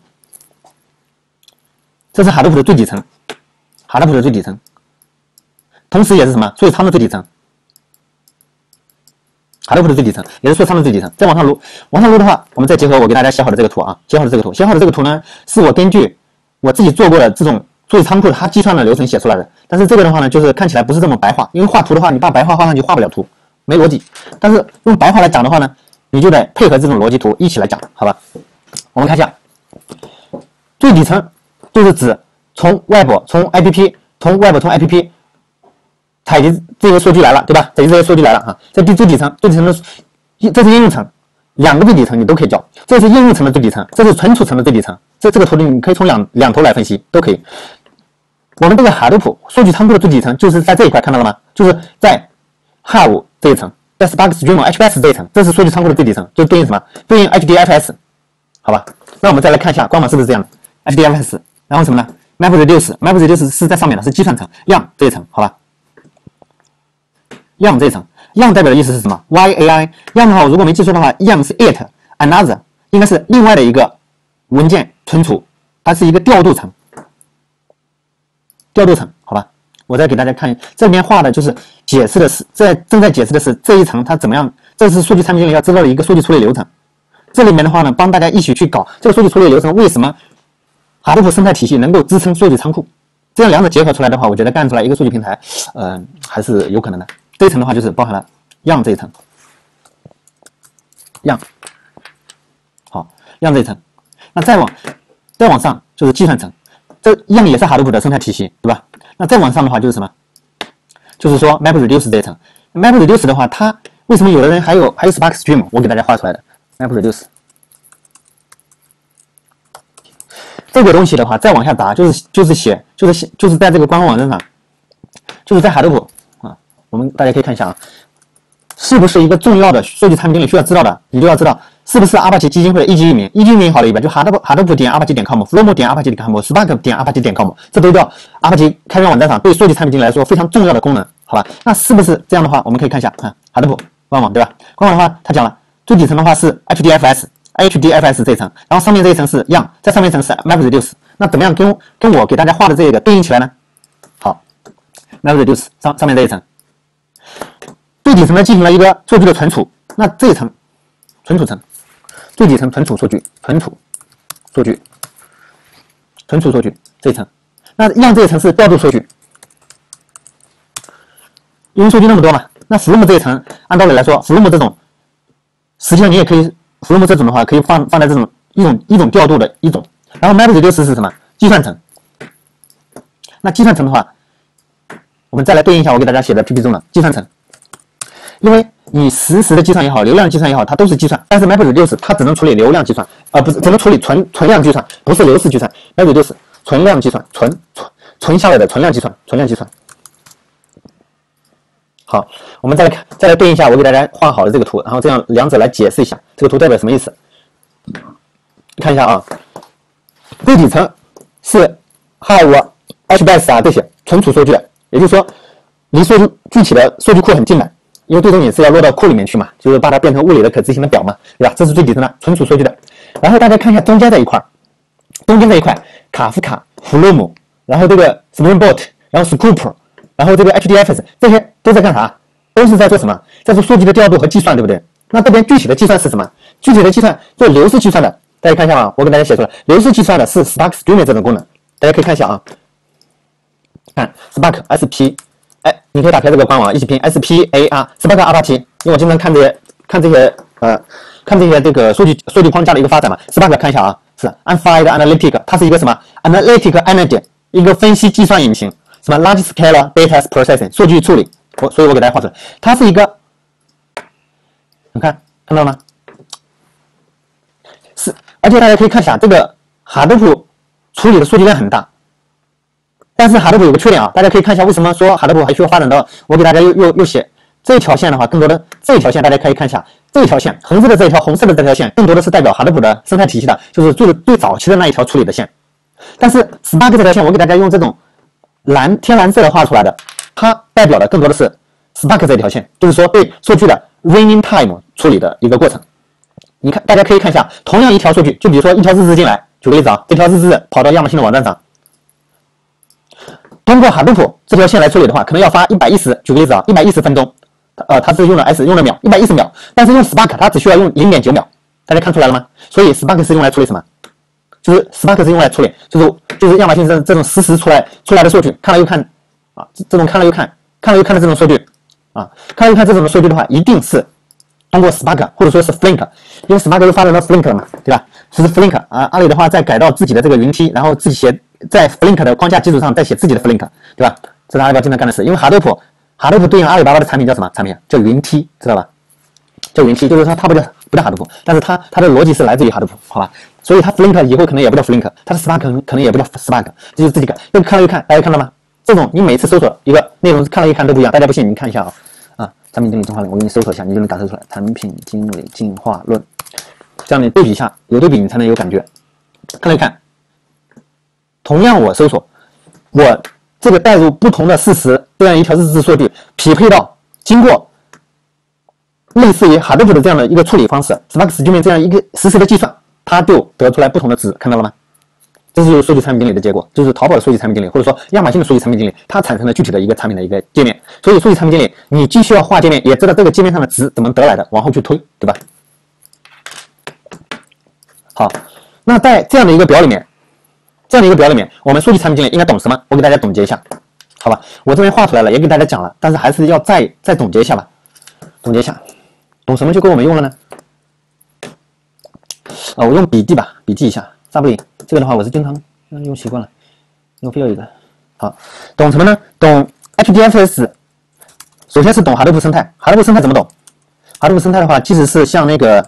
这是哈德普的最底层，哈德普的最底层，同时也是什么？数据仓的最底层。 Hadoop 的最底层，也是数据仓的最底层。再往上撸，的话，我们再结合我给大家写好的这个图啊，写好的这个图呢，是我根据我自己做过的这种数据仓库它计算的流程写出来的。但是这个的话呢，就是看起来不是这么白话，因为画图的话，你把白话画上去画不了图，没逻辑。但是用白话来讲的话呢，你就得配合这种逻辑图一起来讲，好吧？我们看一下，最底层就是指从 Web 从 APP 采集这些数据来了，对吧？采集这些数据来了啊，在最底层的，这是应用层，两个最底层你都可以叫，这是应用层的最底层，这是存储层的最底层。这个图里你可以从两头来分析，都可以。我们这个 Hadoop 数据仓库的最底层就是在这一块，看到了吗？就是在 Hive 这一层，在 Spark Stream HBase 这一层，这是数据仓库的最底层，就对应什么？对应 HDFS， 好吧？那我们再来看一下官网是不是这样的 HDFS， 然后什么呢 ？MapReduce 是在上面的，是计算层，样这一层，好吧？样这一层，样代表的意思是什么 ？YAI 样的话，我如果没记错的话，样是 it another， 应该是另外的一个文件存储，它是一个调度层，好吧？我再给大家看，这边画的就是解释的是，正在解释的是这一层它怎么样，这是数据产品经理要知道的一个数据处理流程。这里面的话呢，帮大家一起去搞这个数据处理流程，为什么 Hadoop 生态体系能够支撑数据仓库？这样两者结合出来的话，我觉得干出来一个数据平台，还是有可能的。这一层的话就是包含了样这一层，样，好，样这一层。那再往上就是计算层，这样也是 Hadoop 的生态体系，对吧？那再往上的话就是什么？就是说 MapReduce 这一层。MapReduce 的话，它为什么有的人还有 Spark Stream？ 我给大家画出来的 MapReduce 这个东西的话，再往下打就是在这个官方网站上，就是在 Hadoop。大家可以看一下啊，是不是一个重要的数据产品经理需要知道的，你就要知道是不是阿帕奇基金会的一级域名，一级域名好了一般就 Hadoop 点 apache.com，Flomo 点 apache.com，Spark 点 apache.com， 这都叫阿帕奇开源网站上对数据产品经理来说非常重要的功能，好吧？那是不是这样的话，我们可以看一下啊 ，Hadoop 官网对吧？官网的话，它讲了最底层的话是 HDFS 这一层，然后上面这一层是样，在上面一层是 MapReduce， 那怎么样跟我给大家画的这个对应起来呢？好 ，MapReduce 上面这一层。最底层呢进行了一个数据的存储，那这一层存储层，最底层存储数据这一层，那样这一层是调度数据，因为数据那么多嘛，那 Flume 这一层按道理来说 ，Flume 这种，实际上你也可以 Flume 这种的话可以放在这种一种调度的一种，然后 MapReduce 是什么？计算层，那计算层的话，我们再来对应一下我给大家写的 PP 中的计算层。因为你实时的计算也好，流量计算也好，它都是计算，但是 MapReduce 它只能处理流量计算，不是只能处理存量计算，不是流式计算。MapReduce 存量计算，存下来的存量计算。好，我们再来对应一下我给大家画好的这个图，然后这样两者来解释一下这个图代表什么意思。看一下啊，最底层是 Hive、HBase 这些存储数据的，也就是说离数据具体的数据库很近的。因为最终也是要落到库里面去嘛，就是把它变成物理的可执行的表嘛，对吧？这是最底层的存储数据的。然后大家看一下中间这一块，卡夫卡、Flume， 然后这个 Springboard， 然后 Scoop， 然后这个 HDFS， 这些都在干啥？都是在做什么？在做数据的调度和计算，对不对？那这边具体的计算是什么？具体的计算做流式计算的，大家看一下啊，我给大家写出来，流式计算的是 Spark Stream 这种功能，大家可以看一下啊，看 Spark SP。你可以打开这个官网一起拼 SPAR Spark Apache， 因为我经常看这些这个数据框架的一个发展嘛。Spark 看一下啊，是 Unfired Analytic， 它是一个什么 Analytic Engine， 一个分析计算引擎，什么 Large Scale Data Processing 数据处理，所以我给大家画出来，它是一个，你看到了吗？是，而且大家可以看一下这个 Hadoop 处理的数据量很大。但是 Hadoop 有个缺点啊，大家可以看一下为什么说 Hadoop 还需要发展到，我给大家又写这条线的话，更多的这一条线大家可以看一下，这一条线红色的这一条，红色的这条线，更多的是代表 Hadoop 的生态体系的，就是最早期的那一条处理的线。但是 Spark 这条线，我给大家用这种天蓝色的画出来的，它代表的更多的是 Spark 这条线，就是说对数据的 running time 处理的一个过程。你看，大家可以看一下，同样一条数据，就比如说一条日志进来，举个例子啊，这条日志跑到亚马逊的网站上。通过 Hadoop 这条线来处理的话，可能要花110，举个例子啊，110分钟它是用了 S 用了秒110秒，但是用 Spark 它只需要用0.9秒，大家看出来了吗？所以 Spark 是用来处理什么？就是 Spark 是用来处理，就是亚马逊这种实时出来的数据，看了又看啊，这种看了又看的这种数据啊，看了又看这种数据的话，一定是通过 Spark 或者说是 Flink， 因为 Spark 又发展到 Flink 了嘛，对吧？是 Flink 啊，阿里的话再改到自己的这个云梯，然后自己写在 Flink 的框架基础上再写自己的 Flink， 对吧？这是阿里巴巴经常干的事，因为哈德普对应阿里巴巴的产品叫什么产品？叫云梯，知道吧？叫云梯，就是说它不叫哈德普，但是它的逻辑是来自于哈德普，好吧？所以它 Flink 以后可能也不叫 Flink， 它的 Spark 可能也不叫 Spark， 这就是自己改。又看了又看，大家看到吗？这种你每次搜索一个内容看了一看都不一样，大家不信你看一下啊，产品经理进化论，我给你搜索一下，你就能感受出来。产品经理进化论，这样你对比一下，有对比你才能有感觉。看了一看，同样我搜索，我这个带入不同的事实这样一条日志数据，匹配到经过类似于哈德普的这样的一个处理方式 ，Spark Streaming 这样一个实时的计算，它就得出来不同的值，看到了吗？这是数据产品经理的结果，就是淘宝的数据产品经理，或者说亚马逊的数据产品经理，它产生了具体的一个产品的一个界面。所以数据产品经理，你既需要画界面，也知道这个界面上的值怎么得来的，往后去推，对吧？好，那在这样的一个表里面，我们数据产品经理应该懂什么？我给大家总结一下，好吧？我这边画出来了，也给大家讲了，但是还是要再总结一下吧。总结一下，懂什么就够我们用了呢？我用笔记吧，笔记一下。Subly 这个的话，我是经常用习惯了，用非要一个。好，懂什么呢？懂 HDFS， 首先是懂哈德普生态。哈德普生态怎么懂？哈德普生态的话，即使是像那个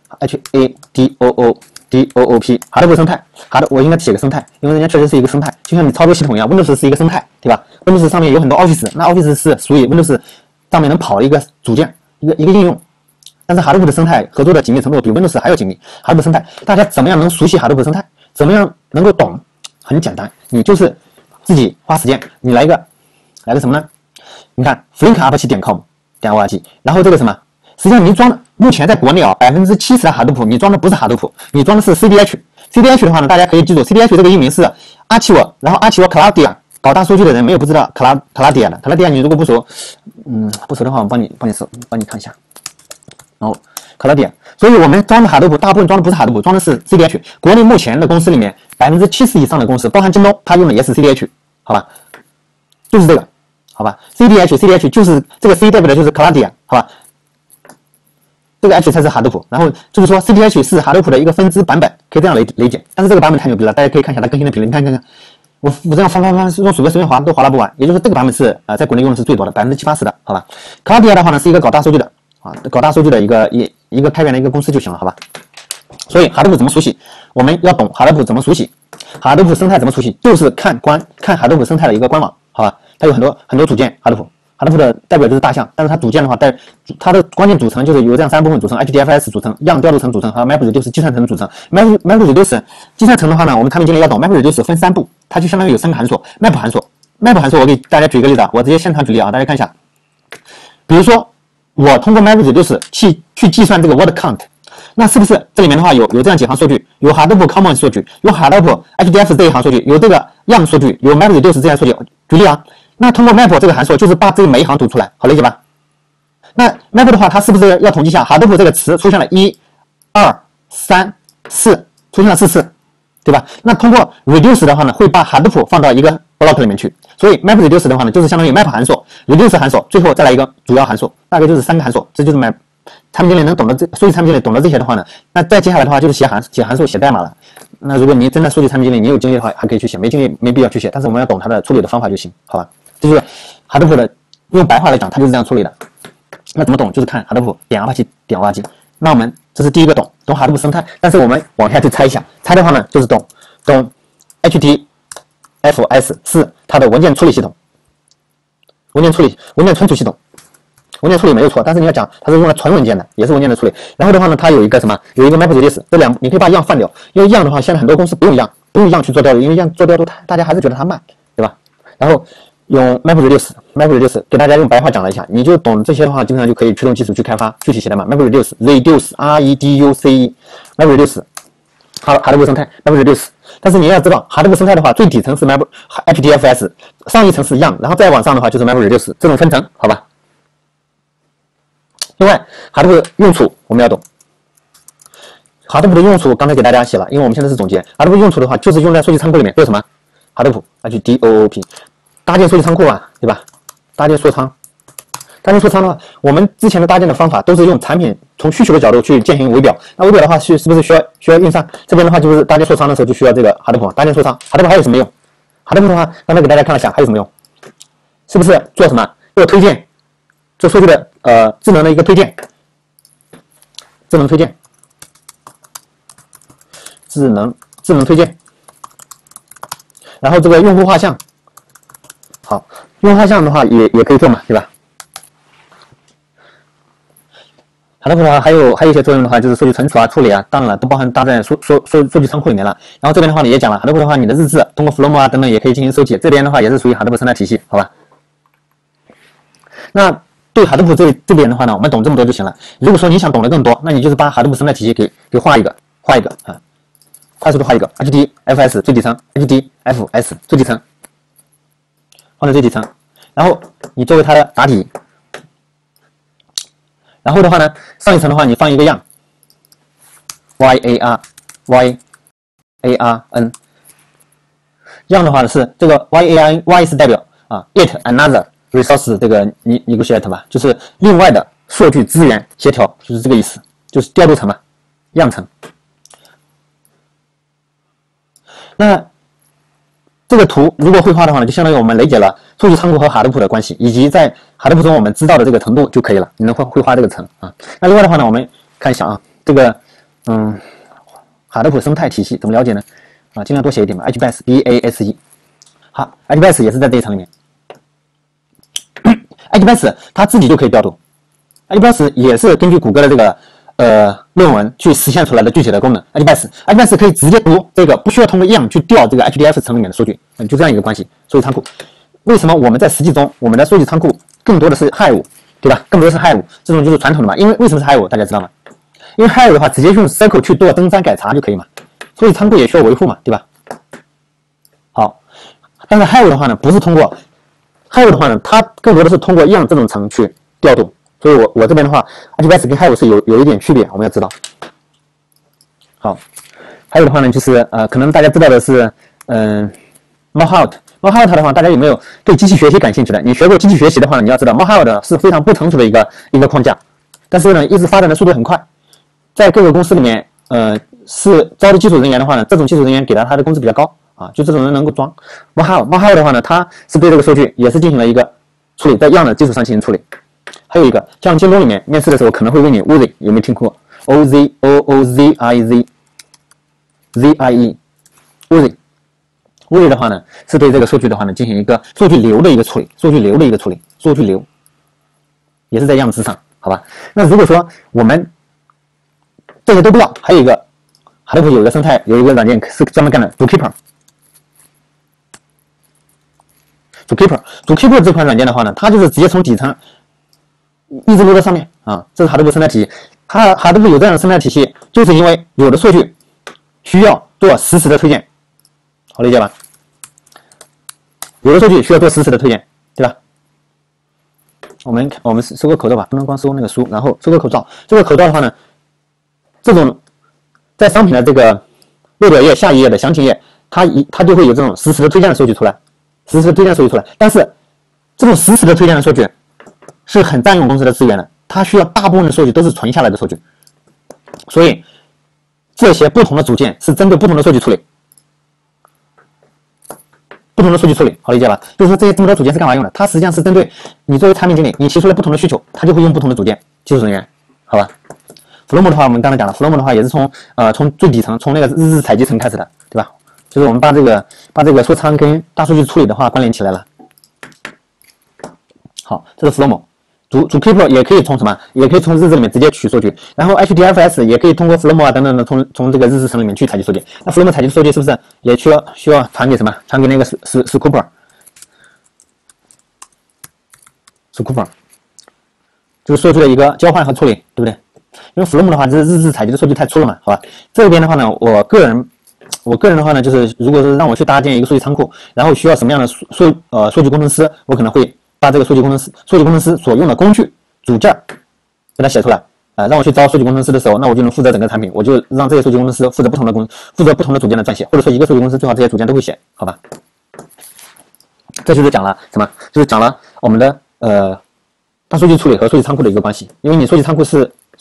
HADOOP 哈德普生态，我应该写个生态，因为人家确实是一个生态，就像你操作系统一样 ，Windows 是一个生态，对吧 ？Windows 上面有很多 Office， 那 Office 是属于 Windows 上面能跑的一个组件，一个应用。但是哈德普的生态合作的紧密程度比 Windows 还要紧密。哈德普生态，大家怎么样能熟悉哈德普生态？怎么样能够懂？很简单，你就是自己花时间，你来个什么呢？你看 flinkup7.com.org， 然后这个什么，实际上你装的目前在国内70%的哈德普你装的不是哈德普，你装的是 CDH。CDH 的话呢，大家可以记住 CDH 这个域名是阿奇沃，然后阿奇沃 Claudia。搞大数据的人没有不知道 Claudia 的 ，Claudia 你如果不熟，不熟的话，我帮你看一下。然后Claudia，所以我们装的哈德普大部分装的不是哈德普，装的是 CDH。国内目前的公司里面70%以上的公司，包含京东，它用的也是 CDH， 好吧？就是这个，好吧 ？CDH 就是这个 C 代表的就是 Claudia， 好吧？这个 H 才是哈德普，然后就是说 CDH 是哈德普的一个分支版本，可以这样理解。但是这个版本太牛逼了，大家可以看一下它更新的频率，你看。我这样翻，用鼠标随便滑都滑拉不完，也就是这个版本是在国内用的是最多的70%-80%的，好吧 ？Claudia 的话呢是一个搞大数据的搞大数据的一个开源的一个公司就行了，好吧？所以哈德普怎么熟悉？我们要懂哈德普怎么熟悉，哈德普生态怎么熟悉，就是看哈德普生态的一个官网，好吧？它有很多组件，哈德普的代表就是大象，但是它组件的话，它的关键组成就是由这样3部分组成 ：HDFS 组成、样调度层组成和 MapReduce 计算层组成。MapReduce 计算层的话呢，我们产品经理要懂 MapReduce 分3步，它就相当于有3个函数 ：Map 函数。Map 函数我给大家举一个例子，我直接现场举例大家看一下。比如说，我通过 MapReduce 去计算这个 word count， 那是不是这里面的话有这样几行数据？有哈德普 common 数据，有哈德普 HDFS 这一行数据，有这个样数据，有 MapReduce 这样数据。举例那通过 map 这个函数，就是把这每一行读出来，好理解吧？那 map 的话，它是不是要统计一下哈德普这个词出现了1、2、3、4，出现了4次，对吧？那通过 reduce 的话呢，会把哈德普放到一个 block 里面去。所以 MapReduce 的话呢，就是相当于 map 函数、reduce 函数，最后再来一个主要函数，大概就是3个函数。这就是 map。产品经理能懂得数据产品经理懂得这些的话呢，那再接下来的话就是写函数、写代码了。那如果你真的数据产品经理，你有精力的话，还可以去写；没精力没必要去写。但是我们要懂它的处理的方法就行，好吧？这就是哈德普的，用白话来讲，它就是这样处理的。那怎么懂？就是看哈德普.apache.org。那我们这是第一个懂哈德普生态。但是我们往下去猜一下，猜的话呢，就是懂 HDFS 是它的文件处理系统，文件存储系统。文件处理没有错，但是你要讲它是用来传文件的，也是文件的处理。然后的话呢，它有一个MapReduce， 你可以把样换掉，因为样的话，现在很多公司不用样去做调度，因为样做调度大家还是觉得它慢，对吧？然后用 MapReduce 给大家用白话讲了一下，你就懂这些的话，基本上就可以驱动技术去开发具体写代码。MapReduce REDUCE MapReduce 哈德普生态 MapReduce。但是你要知道，哈德普生态的话，最底层是 HDFS， 上一层是样，然后再往上的话就是 MapReduce， 这种分层，好吧？ 另外，Hadoop 用处我们要懂。Hadoop 的用处刚才给大家写了，因为我们现在是总结。Hadoop 用处的话，就是用在数据仓库里面做什么 ？Hadoop HDOOP 搭建数据仓库啊，对吧？搭建缩仓。搭建缩仓的话，我们之前的搭建的方法都是用产品从需求的角度去进行微表。那微表的话是不是需要运算？这边的话就是搭建缩仓的时候就需要这个 Hadoop 搭建缩仓。Hadoop 还有什么用？Hadoop 的话，刚才给大家看了一下，还有什么用？是不是做什么？做推荐，做数据的智能的一个推荐，智能推荐，智能推荐。然后这个用户画像，好，用户画像的话也可以做嘛，对吧？Hadoop 的话还有一些作用的话，就是数据存储啊、处理啊，当然了，都包含搭在数据仓库里面了。然后这边的话呢也讲了 ，Hadoop 的话，你的日志通过 Flomo 啊等等也可以进行收集，这边的话也是属于 Hadoop 生态体系，好吧？那对 Hadoop 这边的话呢，我们懂这么多就行了。如果说你想懂得更多，那你就是把 Hadoop 生态体系给画一个啊，快速的画一个 HDFS 最底层 ，HDFS 最底层，放在最底层，然后你作为它的答题。然后的话呢，上一层的话你放一个样 ，YARN， 样的话是这个 Y 是代表yet another resource 这个negotiate 吧，就是另外的数据资源协调，就是这个意思，就是调度层嘛，样层。那这个图如果会画的话呢，就相当于我们理解了数据仓库和 Hadoop 的关系，以及在 Hadoop 中我们知道的这个程度就可以了。你能会画这个层啊？那另外的话呢，我们看一下啊，这个Hadoop 生态体系怎么了解呢？啊，尽量多写一点吧。HBase 好 ，HBase 也是在这一层里面。HBase 它自己就可以调度 ，HBase 也是根据谷歌的这个论文去实现出来的具体的功能。HBase 可以直接读这个，不需要通过样去调这个 HDFS 层里面的数据，就这样一个关系。数据仓库，为什么我们在实际中我们的数据仓库更多的是 Hive， 对吧？更多的是 Hive， 这种就是传统的嘛。因为为什么是 Hive， 大家知道吗？因为 Hive 的话直接用 Circle 去做登山改查就可以嘛。数据仓库也需要维护嘛，对吧？好，但是 Hive 的话呢，不是通过 Hive 的话呢，它更多的是通过样这种层去调度。所以我这边的话 ，HBase 跟 Hive 是有一点区别，我们要知道。好，还有的话呢，就是可能大家知道的是Mohawk 的话，大家有没有对机器学习感兴趣的？你学过机器学习的话呢，你要知道 Mohawk 是非常不成熟的一个框架，但是呢，一直发展的速度很快，在各个公司里面，是招的技术人员的话呢，这种技术人员给他的工资比较高啊，就这种人能够装 Mohawk 的话呢，它是对这个数据也是进行了一个处理，在样的基础上进行处理。还有一个，像京东里面面试的时候可能会问你 Ozie 有没有听过 Ozie Ozie 的话呢，是对这个数据的话呢进行一个数据流的一个处理，数据流也是在样之上，好吧？那如果说我们这些都不知道，还有一个 Hadoop 有一个生态，有一个软件是专门干的 Zookeeper 这款软件的话呢，它就是直接从底层一直撸到上面啊，这是 Hadoop 生态体系。Hadoop 有这样的生态体系，就是因为有的数据需要做实时的推荐，好理解吧？有的数据需要做实时的推荐，对吧？我们搜个口罩吧，不能光搜那个书，然后搜个口罩。这个口罩的话呢，这种在商品的这个列表页下一页的详情页，它就会有这种实时的推荐的数据出来，但是这种实时的推荐的数据是很占用公司的资源的，它需要大部分的数据都是存下来的数据，所以这些不同的组件是针对不同的数据处理，好理解吧？就是说这些这么多组件是干嘛用的？它实际上是针对你作为产品经理，你提出了不同的需求，它就会用不同的组件，技术人员，好吧？Flomo 的话，我们刚才讲了 ，Flomo 的话也是从最底层，从那个日志采集层开始的，对吧？就是我们把这个缩仓跟大数据处理的话关联起来了。好，这是 Flomo。Zookeeper 也可以从什么？也可以从日志里面直接取数据，然后 HDFS 也可以通过 Flomo 啊等等的从这个日志层里面去采集数据。那 Flomo 采集的数据是不是也需要传给什么？传给那个Zookeeper，就是数据的一个交换和处理，对不对？因为 Flomo 的话，这日志采集的数据太粗了嘛，好吧？这边的话呢，我个人的话呢，就是如果是让我去搭建一个数据仓库，然后需要什么样的数据工程师，我可能会把这个数据工程师所用的工具组件给它写出来，让我去招数据工程师的时候，那我就能负责整个产品，我就让这些数据工程师负责不同的组件的撰写，或者说一个数据公司最好这些组件都会写，好吧？这就是讲了什么？就是讲了我们的大数据处理和数据仓库的一个关系。因为你数据仓库，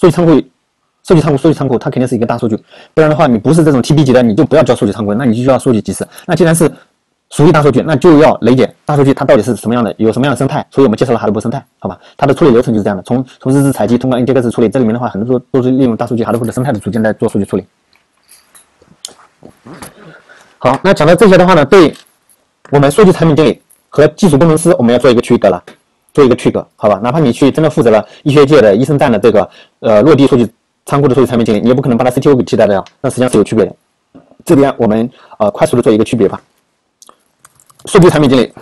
它肯定是一个大数据，不然的话，你不是这种 TB 级的，你就不要叫数据仓库，那你就叫数据集市。那既然是属于大数据，那就要理解大数据它到底是什么样的，有什么样的生态。所以我们介绍了哈德福生态，好吧？它的处理流程就是这样的，从日志采集，通过 index 处理，这里面的话很多都是利用大数据哈德福的生态的组件来做数据处理。好，那讲到这些的话呢，对我们数据产品经理和技术工程师，我们要做一个区隔了，好吧？哪怕你去真的负责了医学界的医生站的这个落地数据仓库的数据产品经理，你也不可能把它 CTO 给替代掉，那实际上是有区别的。这边我们快速的做一个区别吧。数据产品经理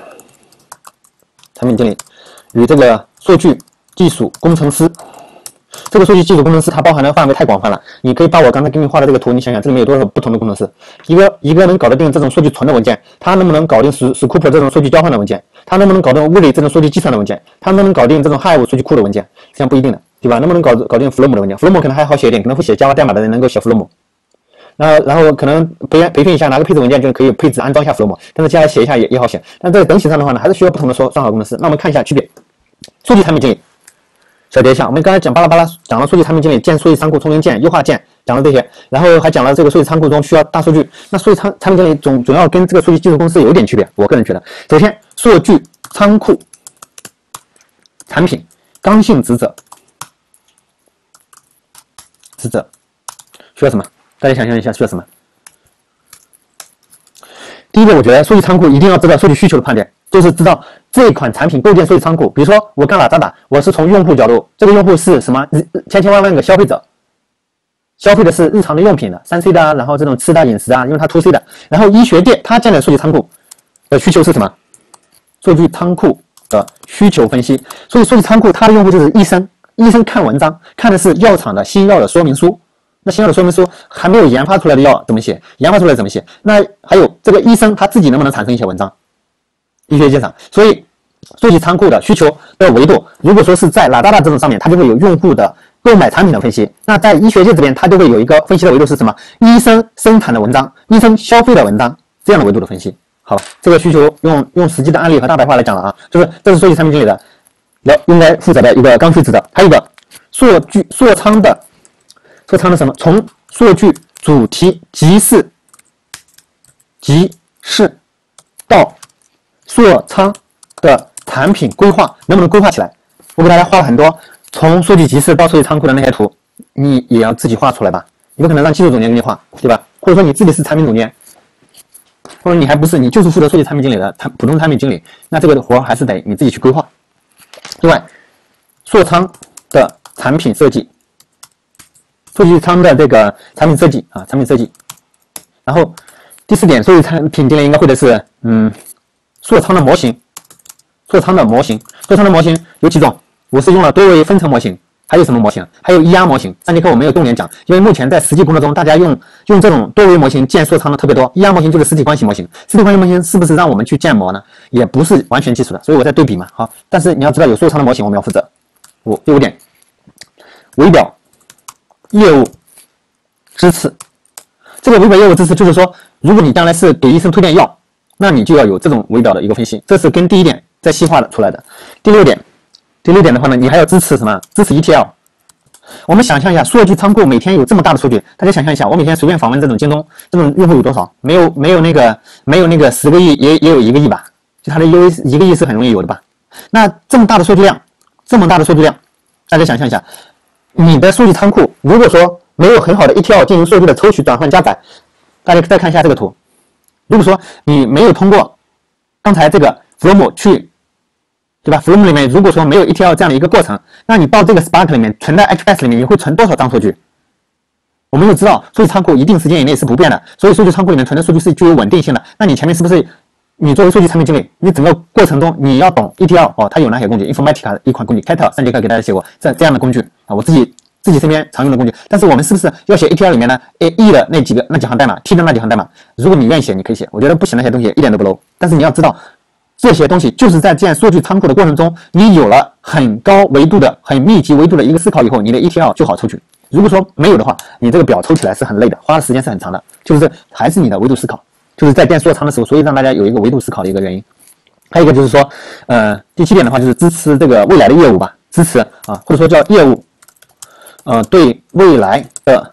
与这个数据技术工程师，这个数据技术工程师它包含的范围太广泛了。你可以把我刚才给你画的这个图，你想想这里面有多少不同的工程师？一个能搞得定这种数据存的文件，他能不能搞定Scooper这种数据交换的文件？他能不能搞定物理这种数据计算的文件？他能不能搞定这种 Hive 数据库的文件？实际上不一定的，对吧？能不能搞定 Flow 的文件 ？Flow 可能还好写一点，可能会写 Java 代码的人能够写 Flow。然后可能培训一下，拿个配置文件就可以配置安装一下 Flow， 但是接下来写一下也好写。但在等写上的话呢，还是需要不同的算法工程师。那我们看一下区别。数据产品经理，小结一下，我们刚才讲巴拉巴拉讲了数据产品经理建数据仓库中间件、优化件，讲了这些，然后还讲了这个数据仓库中需要大数据。那数据产品经理总要跟这个数据技术公司有一点区别，我个人觉得。首先，数据仓库产品刚性职责需要什么？大家想象一下需要什么？第一个，我觉得数据仓库一定要知道数据需求的判断，就是知道这款产品构建数据仓库。比如说我干哪打，我是从用户角度，这个用户是什么？千万个消费者，消费的是日常的用品的，3C 的啊，然后这种吃的饮食啊，因为它 2C 的。然后医学界它建的数据仓库的需求是什么？数据仓库的需求分析。所以数据仓库它的用户就是医生，医生看文章看的是药厂的新药的说明书。那新药的说明书还没有研发出来的药怎么写？研发出来怎么写？那还有这个医生他自己能不能产生一些文章？医学界上，所以数据仓库的需求的维度，如果说是在Lazada这种上面，它就会有用户的购买产品的分析。那在医学界这边，它就会有一个分析的维度是什么？医生生产的文章，医生消费的文章，这样的维度的分析。好，这个需求用实际的案例和大白话来讲了啊，就是这是数据产品经理的应该负责的一个刚需职责。还有一个数仓的什么？从数据主题集市到数仓的产品规划，能不能规划起来？我给大家画了很多从数据集市到数据仓库的那些图，你也要自己画出来吧？你不可能让技术总监给你画，对吧？或者说你自己是产品总监，或者你还不是，你就是负责数据产品经理的普通产品经理，那这个活还是得你自己去规划。另外，数仓的产品设计。数据仓的这个产品设计。然后第4点，数据产品经理应该会的是数仓的模型。数仓的模型有几种？我是用了多维分层模型，还有什么模型？还有ER模型。上节课我没有重点讲，因为目前在实际工作中，大家用这种多维模型建数仓的特别多。ER模型就是实体关系模型，实体关系模型是不是让我们去建模呢？也不是完全基础的，所以我在对比嘛。好，但是你要知道有数仓的模型我们要负责。第5点，维表业务支持。这个维表业务支持就是说，如果你将来是给医生推荐药，那你就要有这种维表的一个分析，这是跟第1点再细化的出来的。第6点的话呢，你还要支持什么？支持 ETL。我们想象一下，数据仓库每天有这么大的数据，大家想象一下，我每天随便访问这种京东，这种用户有多少？没有那个10个亿，也有1个亿吧？就它的1个亿是很容易有的吧？那这么大的数据量，大家想象一下。你的数据仓库如果说没有很好的 ETL 进行数据的抽取、转换、加载，大家再看一下这个图。如果说你没有通过刚才这个 From 去，对吧 ？From 里面如果说没有 ETL 这样的一个过程，那你到这个 Spark 里面存在 HBase 里面，你会存多少张数据？我们就知道数据仓库一定时间以内是不变的，所以数据仓库里面存的数据是具有稳定性的。那你前面是不是你作为数据产品经理，你整个过程中你要懂 ETL 它有哪些工具 ？Informatica 的一款工具 ，Kata 上节课给大家写过这样的工具啊，我自己身边常用的工具。但是我们是不是要写 ETL 里面呢 ？E 的那几行代码 ，T 的那几行代码，如果你愿意写，你可以写。我觉得不写那些东西一点都不 low。但是你要知道这些东西就是在建数据仓库的过程中，你有了很高维度的、很密集维度的一个思考以后，你的 ETL 就好抽取。如果说没有的话，你这个表抽起来是很累的，花的时间是很长的。就是还是你的维度思考，就是在建数仓的时候，所以让大家有一个维度思考的一个原因。还有一个就是说，第7点的话就是支持这个未来的业务吧，支持啊，或者说叫业务，对未来的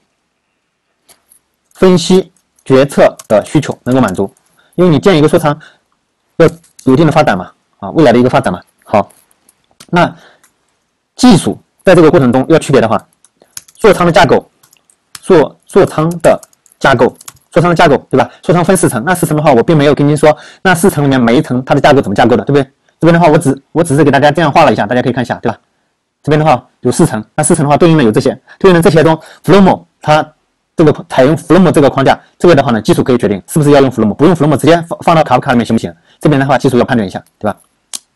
分析决策的需求能够满足，因为你建一个数仓要有一定的发展嘛，啊，未来的一个发展嘛。好，那技术在这个过程中要区别的话，数仓的架构，数仓的架构。数仓的架构，对吧？数仓分4层，那4层的话，我并没有跟您说，那4层里面每一层它的架构怎么架构的，对不对？这边的话，我只是给大家这样画了一下，大家可以看一下，对吧？这边的话有4层，那4层的话对应的有这些，对应的这些中 ，Flomo 它这个采用 Flomo 这个框架，这个的话呢，技术可以决定是不是要用 Flomo， 不用 Flomo 直接放到卡夫卡里面行不行？这边的话，技术要判断一下，对吧？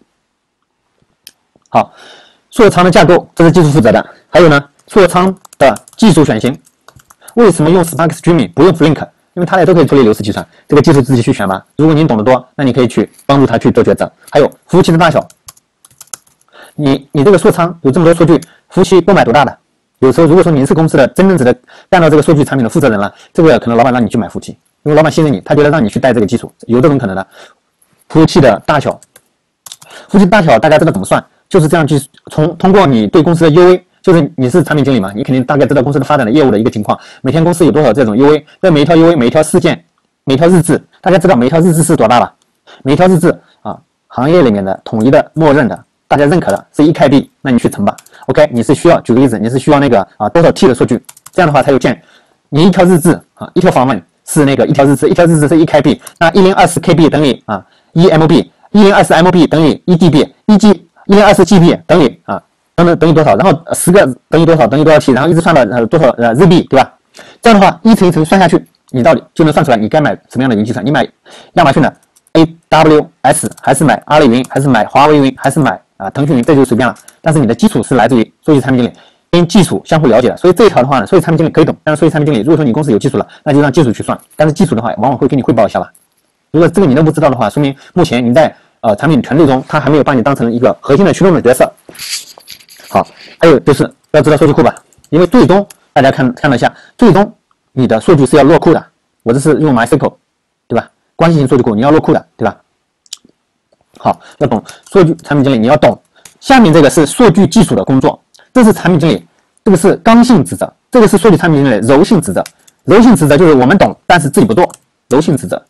好，数仓的架构，这是技术负责的。还有呢，数仓的技术选型，为什么用 Spark Streaming 不用 Flink？因为它俩都可以处理流式计算，这个技术自己去选吧。如果您懂得多，那你可以去帮助他去做抉择。还有服务器的大小，你这个数仓有这么多数据，服务器够买多大的？有时候如果说您是公司的真正的干到这个数据产品的负责人了，这个可能老板让你去买服务器，因为老板信任你，他觉得让你去带这个技术，有这种可能的。服务器的大小，服务器大小大家知道怎么算？就是这样去通过你对公司的 UA。就是你是产品经理嘛，你肯定大概知道公司的发展的业务的一个情况，每天公司有多少这种 UA， 那每一条 UA 每一条事件每一条日志，大家知道每一条日志是多大吧？每一条日志啊，行业里面的统一的默认的大家认可的是1KB， 那你去乘吧。 OK， 你是需要举个例子，你是需要那个多少 T 的数据，这样的话才有建你一条日志啊，一条访问是那个一条日志是 1KB， 那 1024KB 等于1MB， 1024MB 等于1DB， 1024GB 等于等于多少？然后10个等于多少？等于多少 T？ 然后一直算到多少RB， 对吧？这样的话，一层一层算下去，你到底就能算出来你该买什么样的云计算。你买亚马逊的 AWS， 还是买阿里云，还是买华为云，还是买腾讯云，这就随便了。但是你的基础是来自于数据产品经理，跟技术相互了解的。所以这一条的话呢，数据产品经理可以懂，但是数据产品经理如果说你公司有技术了，那就让技术去算。但是技术的话，往往会给你汇报一下吧。如果这个你都不知道的话，说明目前你在产品团队中，他还没有把你当成一个核心的驱动的角色。好，还有就是要知道数据库吧，因为最终大家看了一下，最终你的数据是要落库的。我这是用 MySQL， 对吧？关系型数据库你要落库的，对吧？好，要懂数据产品经理，你要懂。下面这个是数据技术的工作，这是产品经理，这个是刚性职责，这个是数据产品经理的柔性职责。柔性职责就是我们懂，但是自己不做。柔性职责，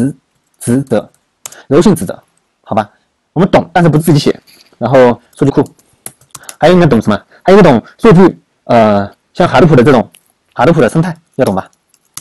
柔性职责，好吧？我们懂，但是不自己写。然后数据库。还有应该懂什么？还有懂数据，像哈德普的这种哈德普的生态要懂吧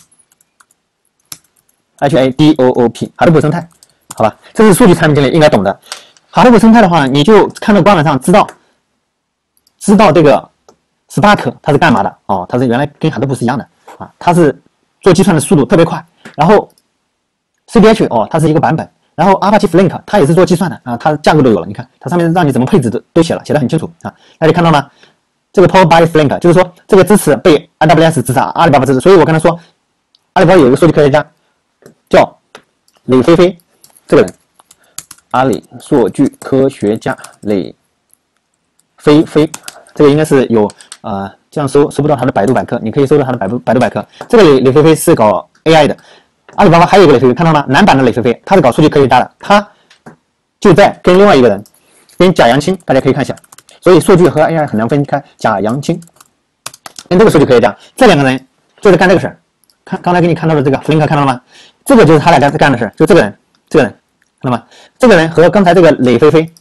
？HADOOP 哈德普生态，好吧？这是数据产品经理应该懂的。哈德普生态的话，你就看到官网上知道这个 Spark 它是干嘛的哦？它是原来跟哈德普是一样的啊，它是做计算的速度特别快。然后 CDH 哦，它是一个版本。然后 Apache Flink 它也是做计算的啊，它架构都有了，你看它上面让你怎么配置都写了，写得很清楚啊。大家看到吗？这个 Power by Flink 就是说这个支持被 AWS 支持，阿里巴巴支持。所以我刚才说，阿里巴巴有一个数据科学家叫李飞飞，这个人，阿里数据科学家李飞飞，这个应该是有这样搜不到他的百度百科，你可以搜到他的百度百科。这个李飞飞是搞 AI 的。阿里巴巴还有一个李飞飞，看到吗？男版的李飞飞，他是搞数据科学家的，他就在跟另外一个人，跟贾扬青，大家可以看一下。所以数据和 AI 很难分开。贾扬青跟这个数据科学家，这两个人就在干这个事儿。刚才给你看到的这个 Flink 看到了吗？这个就是他俩在干的事儿，就这个人，看到吗？这个人和刚才这个李飞飞，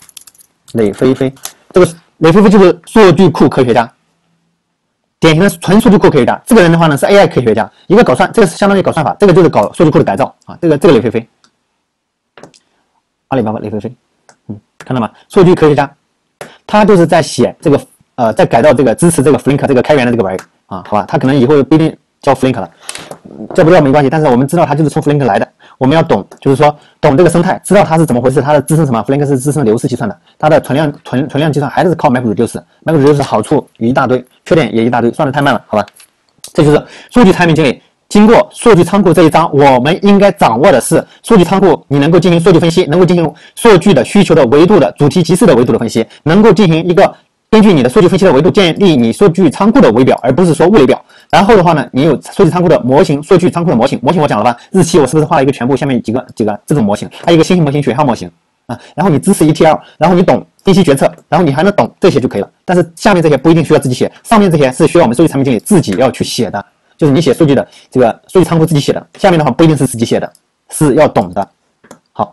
这个李飞飞就是数据库科学家。典型的纯数据库科学家，这个人的话呢是 AI 科学家，一个搞算，这个是相当于搞算法，这个就是搞数据库的改造啊。这个李飞飞，阿里巴巴李飞飞，看到吗？数据科学家，他就是在写这个在改造这个支持这个 Flink 这个开源的这个玩意啊，好吧？他可能以后不一定叫 Flink 了，叫不叫没关系，但是我们知道他就是从 Flink 来的，我们要懂，就是说懂这个生态，知道它是怎么回事，它的支撑什么 ？Flink 是支撑流式计算的，它的存量计算还是靠 MapReduce，MapReduce 好处一大堆，缺点也一大堆，算的太慢了，好吧？这就是数据产品经理经过数据仓库这一章，我们应该掌握的是数据仓库，你能够进行数据分析，能够进行数据的需求的维度的主题集市的维度的分析，能够进行一个根据你的数据分析的维度建立你数据仓库的维表，而不是说物理表。然后的话呢，你有数据仓库的模型，数据仓库的模型我讲了吧？日期我是不是画了一个全部，下面几个这种模型，还有一个线性模型、选号模型啊。然后你支持 ETL， 然后你懂分析决策，然后你还能懂这些就可以了。但是下面这些不一定需要自己写，上面这些是需要我们数据产品经理自己要去写的。就是你写数据的这个数据仓库自己写的，下面的话不一定是自己写的，是要懂的。好，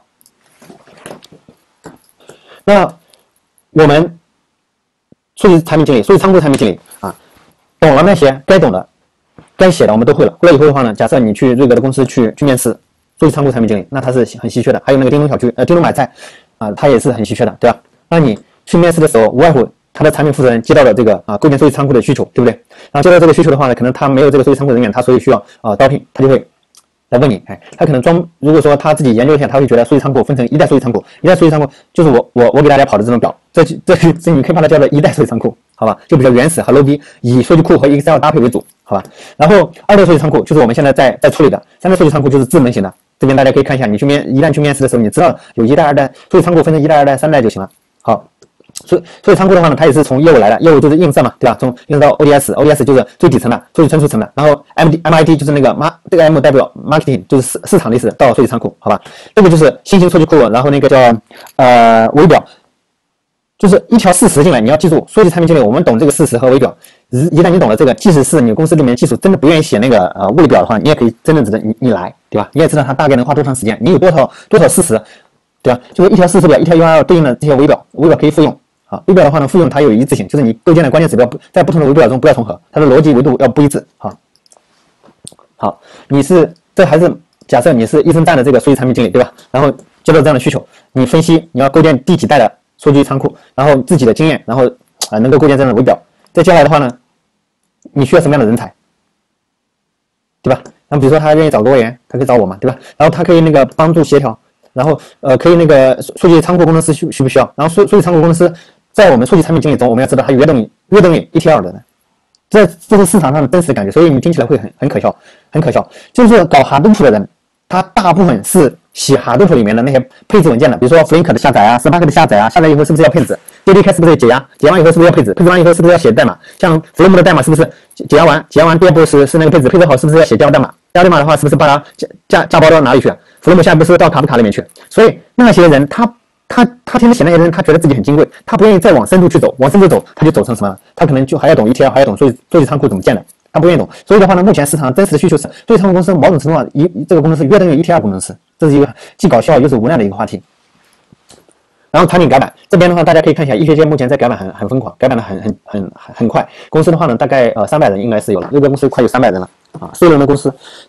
那我们数据产品经理、数据仓库产品经理啊，懂了那些该懂的、该写的我们都会了。会了以后的话呢，假设你去瑞格的公司去面试数据仓库产品经理，那它是很稀缺的。还有那个叮咚买菜啊，它也是很稀缺的，对吧？那你去面试的时候，无外乎他的产品负责人接到了这个构建数据仓库的需求，对不对？然后接到这个需求的话呢，可能他没有这个数据仓库人员，他所以需要招聘，他就会来问你，他可能如果说他自己研究一下，他会觉得数据仓库分成一代数据仓库，一代数据仓库就是我给大家跑的这种表，这你可以把它叫做一代数据仓库，好吧？就比较原始和 low 逼，以数据库和 Excel 搭配为主，好吧？然后二代数据仓库就是我们现在在处理的，三代数据仓库就是智能型的。这边大家可以看一下，你一旦去面试的时候，你知道有一代、二代数据仓库分成一代、二代、三代就行了。好。所以仓库的话呢，它也是从业务来的，业务就是映射嘛，对吧？从映射到 ODS 就是最底层的数据存储层的，然后 MIT 就是那个这个 M 代表 marketing 就是市场的意思，到数据仓库，好吧？这个就是新型数据库，然后那个叫维表，就是一条事实进来，你要记住，数据产品经理我们懂这个事实和维表，一旦你懂了这个，即使是你公司里面技术真的不愿意写那个物理表的话，你也可以真正指着你来，对吧？你也知道它大概能花多长时间，你有多少事实，对吧？就是一条事实表，一条 URL 对应的这些维表可以复用。维表的话呢，复用它有一致性，就是你构建的关键指标在不同的维表中不要重合，它的逻辑维度要不一致。好，这还是假设你是一生站的这个数据产品经理，对吧？然后接到这样的需求，你分析你要构建第几代的数据仓库，然后自己的经验，然后能够构建这样的维表。再接下来的话呢，你需要什么样的人才，对吧？然后比如说他愿意找个外援，他可以找我嘛，对吧？然后他可以那个帮助协调，然后可以那个数据仓库工程师需不需要？然后数据仓库工程师在我们数据产品经理中，我们要知道它约等于 ETL 的，这是市场上的真实感觉，所以你听起来会很可笑。就是搞 Hadoop 的人，他大部分是洗 Hadoop 里面的那些配置文件的，比如说 Flink 的下载啊 ，Spark 的下载啊，下载以后是不是要配置 ？JDK 是不是解压？解压以后是不是要配置？配置完以后是不是要写代码？像 Flink 的代码是不是解压完第二步是那个配置，配置好是不是要写第二代码？第二代码的话是不是把它架包到哪里去？Flink 下一步是不是到卡夫卡里面去？所以那些人他天天写那些人，他觉得自己很金贵，他不愿意再往深度去走，往深度走他就走成什么？他可能就还要懂 ETL， 还要懂数据仓库怎么建的，他不愿意懂。所以的话呢，目前市场上真实的需求是，数据仓库公司某种程度上这个工程师约等于 ETL 工程师，这是一个既搞笑又是无奈的一个话题。然后产品改版这边的话，大家可以看一下，医学界目前在改版很疯狂，改版的很快。公司的话呢，大概300人应该是有了，这个公司快有300人了啊，C 轮的公司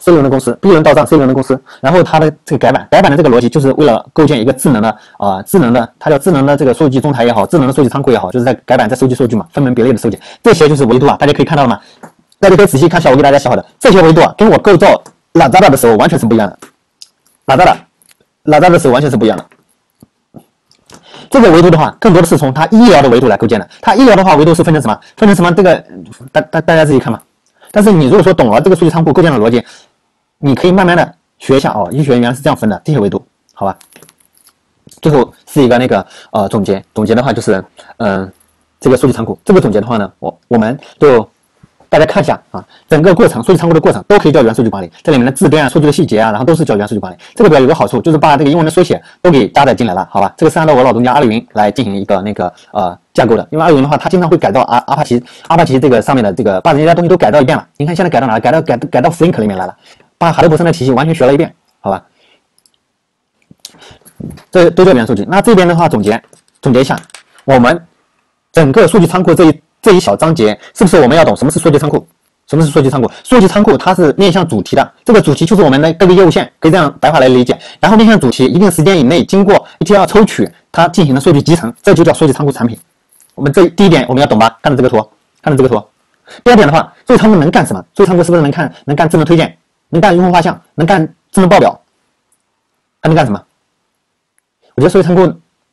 ，B 轮到账 ，C 轮的公司。然后它的这个改版的这个逻辑，就是为了构建一个智能的它叫智能的这个数据中台也好，智能的数据仓库也好，就是在改版在收集数据嘛，分门别类的收集。这些就是维度啊，大家可以看到了吗？大家可以仔细看一下我给大家写好的这些维度啊，跟我构造Lazada的时候完全是不一样的。Lazada的时候完全是不一样的。这个维度的话，更多的是从它医疗的维度来构建的。它医疗的话，维度是分成什么？分成什么？这个大家自己看嘛。但是你如果说懂了这个数据仓库构建的逻辑，你可以慢慢的学一下哦。医学原来是这样分的，这些维度，好吧？最后是一个那个总结的话就是这个数据仓库这个总结的话呢，我们就大家看一下啊，整个过程数据仓库的过程都可以叫元数据管理，这里面的字编啊、数据的细节啊，然后都是叫元数据管理。这个表有个好处，就是把这个英文的缩写都给加载进来了，好吧？这个是按照我老东家阿里云来进行一个那个架构的，因为阿里云的话，它经常会改造阿帕奇这个上面的这个把人家东西都改造一遍了。你看现在改到哪了？改到 Flink 里面来了，把哈德伯森的体系完全学了一遍，好吧？这都叫元数据。那这边的话总结一下，我们整个数据仓库这一小章节，是不是我们要懂什么是数据仓库？什么是数据仓库？数据仓库它是面向主题的，这个主题就是我们的各个业务线，可以这样白话来理解。然后面向主题，一定时间以内经过 ETL 抽取，它进行的数据集成，这就叫数据仓库产品。我们第一点我们要懂吧？看着这个图。第二点的话，数据仓库能干什么？数据仓库是不是能干智能推荐，能干用户画像，能干智能报表，还能干什么？我觉得数据仓库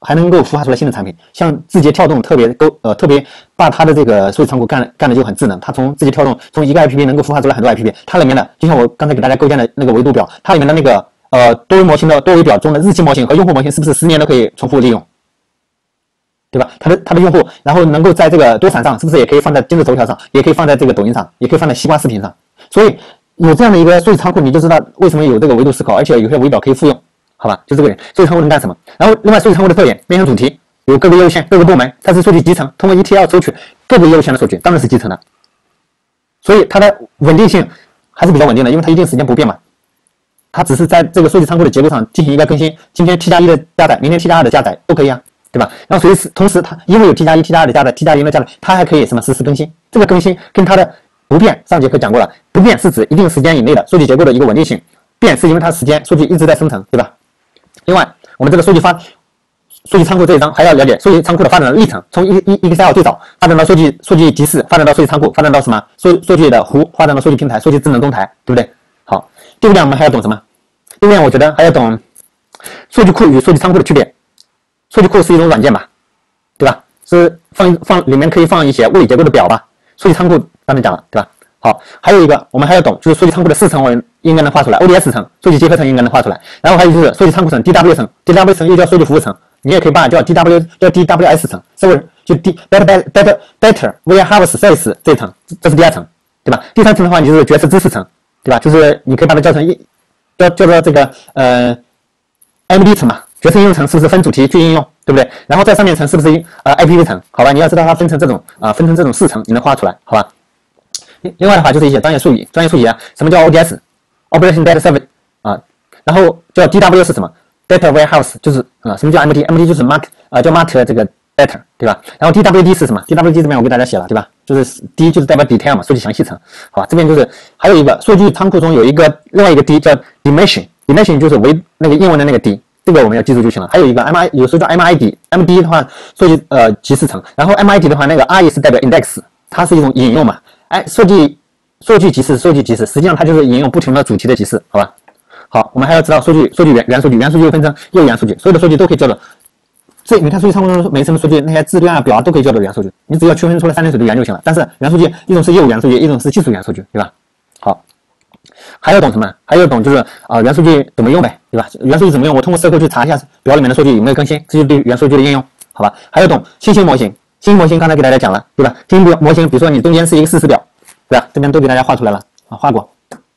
还能够孵化出来新的产品，像字节跳动特别把它的这个数据仓库干的就很智能。它从字节跳动从一个 APP 能够孵化出来很多 APP， 它里面的就像我刚才给大家构建的那个维度表，它里面的那个多维模型的多维表中的日期模型和用户模型是不是10年都可以重复利用？对吧？它的用户，然后能够在这个多闪上，是不是也可以放在今日头条上，也可以放在这个抖音上，也可以放在西瓜视频上？所以有这样的一个数据仓库，你就知道为什么有这个维度思考，而且有些维表可以复用，好吧？就这个点，数据仓库能干什么？然后另外数据仓库的特点，面向主题，有各个业务线、各个部门，它是数据集成，通过 ETL 抽取各个业务线的数据，当然是集成的，所以它的稳定性还是比较稳定的，因为它一定时间不变嘛。它只是在这个数据仓库的结构上进行一个更新，今天 T+1 的加载，明天 T+2 的加载都可以啊，对吧？然后同时它因为有 T+1、T+2 的加载、T+0 的加载，它还可以什么实时更新。这个更新跟它的不变，上节课讲过了，不变是指一定时间以内的数据结构的一个稳定性，变是因为它时间数据一直在生成，对吧？另外，我们这个数据仓库这一章还要了解数据仓库的发展的历程，从Excel 最早发展到数据集市，发展到数据仓库，发展到什么数据的湖，发展到数据平台、数据智能中台，对不对？好，第五点我们还要懂什么？第五点我觉得还要懂数据库与数据仓库的区别。数据库是一种软件吧，对吧？是放里面可以放一些物理结构的表吧。数据仓库刚才讲了，对吧？好，还有一个我们还要懂，就是数据仓库的4层我应该能画出来 ，ODS 层、数据结合层应该能画出来。然后还有就是数据仓库层 DW 层 ，DW 层又叫数据服务层，你也可以把它叫 DWS 层，是不是？就 Better Warehouse Service 这一层，这是第2层，对吧？第3层的话，你就是决策知识层，对吧？就是你可以把它叫成叫做这个MD 层嘛。决策应用层是不是分主题去应用，对不对？然后在上面层是不是IPV 层？好吧，你要知道它分成这种4层，你能画出来，好吧？另外的话就是一些专业术语啊，什么叫 ODS？Operation Data Service 啊，然后叫 DW 是什么 ？Data Warehouse 就是什么叫 MD？MD 就是 叫 Mark 这个 Data， 对吧？然后 DWD 是什么 ？DWD 这边我给大家写了，对吧？就是 D 就是代表 Detail 嘛，数据详细层，好吧？这边就是还有一个数据仓库中有另外一个 D 叫 Dimension 就是那个英文的那个 D。这个我们要记住就行了。还有一个 有时候叫 MID 的话，数据集市层，然后 MID 的话，那个 I 是代表 index， 它是一种引用嘛。数据集市，实际上它就是引用不同的主题的集市，好吧？好，我们还要知道元数据又分成业务元数据，所有的数据都可以叫做你看数据仓库中每一层的数据，那些资料啊表啊都可以叫做元数据，你只要区分出来3类数据元就行了。但是元数据一种是业务元数据，一种是技术元数据，对吧？好。还要懂什么？还要懂就是元数据怎么用呗，对吧？元数据怎么用？我通过SQL去查一下表里面的数据有没有更新，这就是对元数据的应用，好吧？还要懂新型模型，刚才给大家讲了，对吧？新型模型，比如说你中间是一个事实表，对吧？这边都给大家画出来了啊，画过。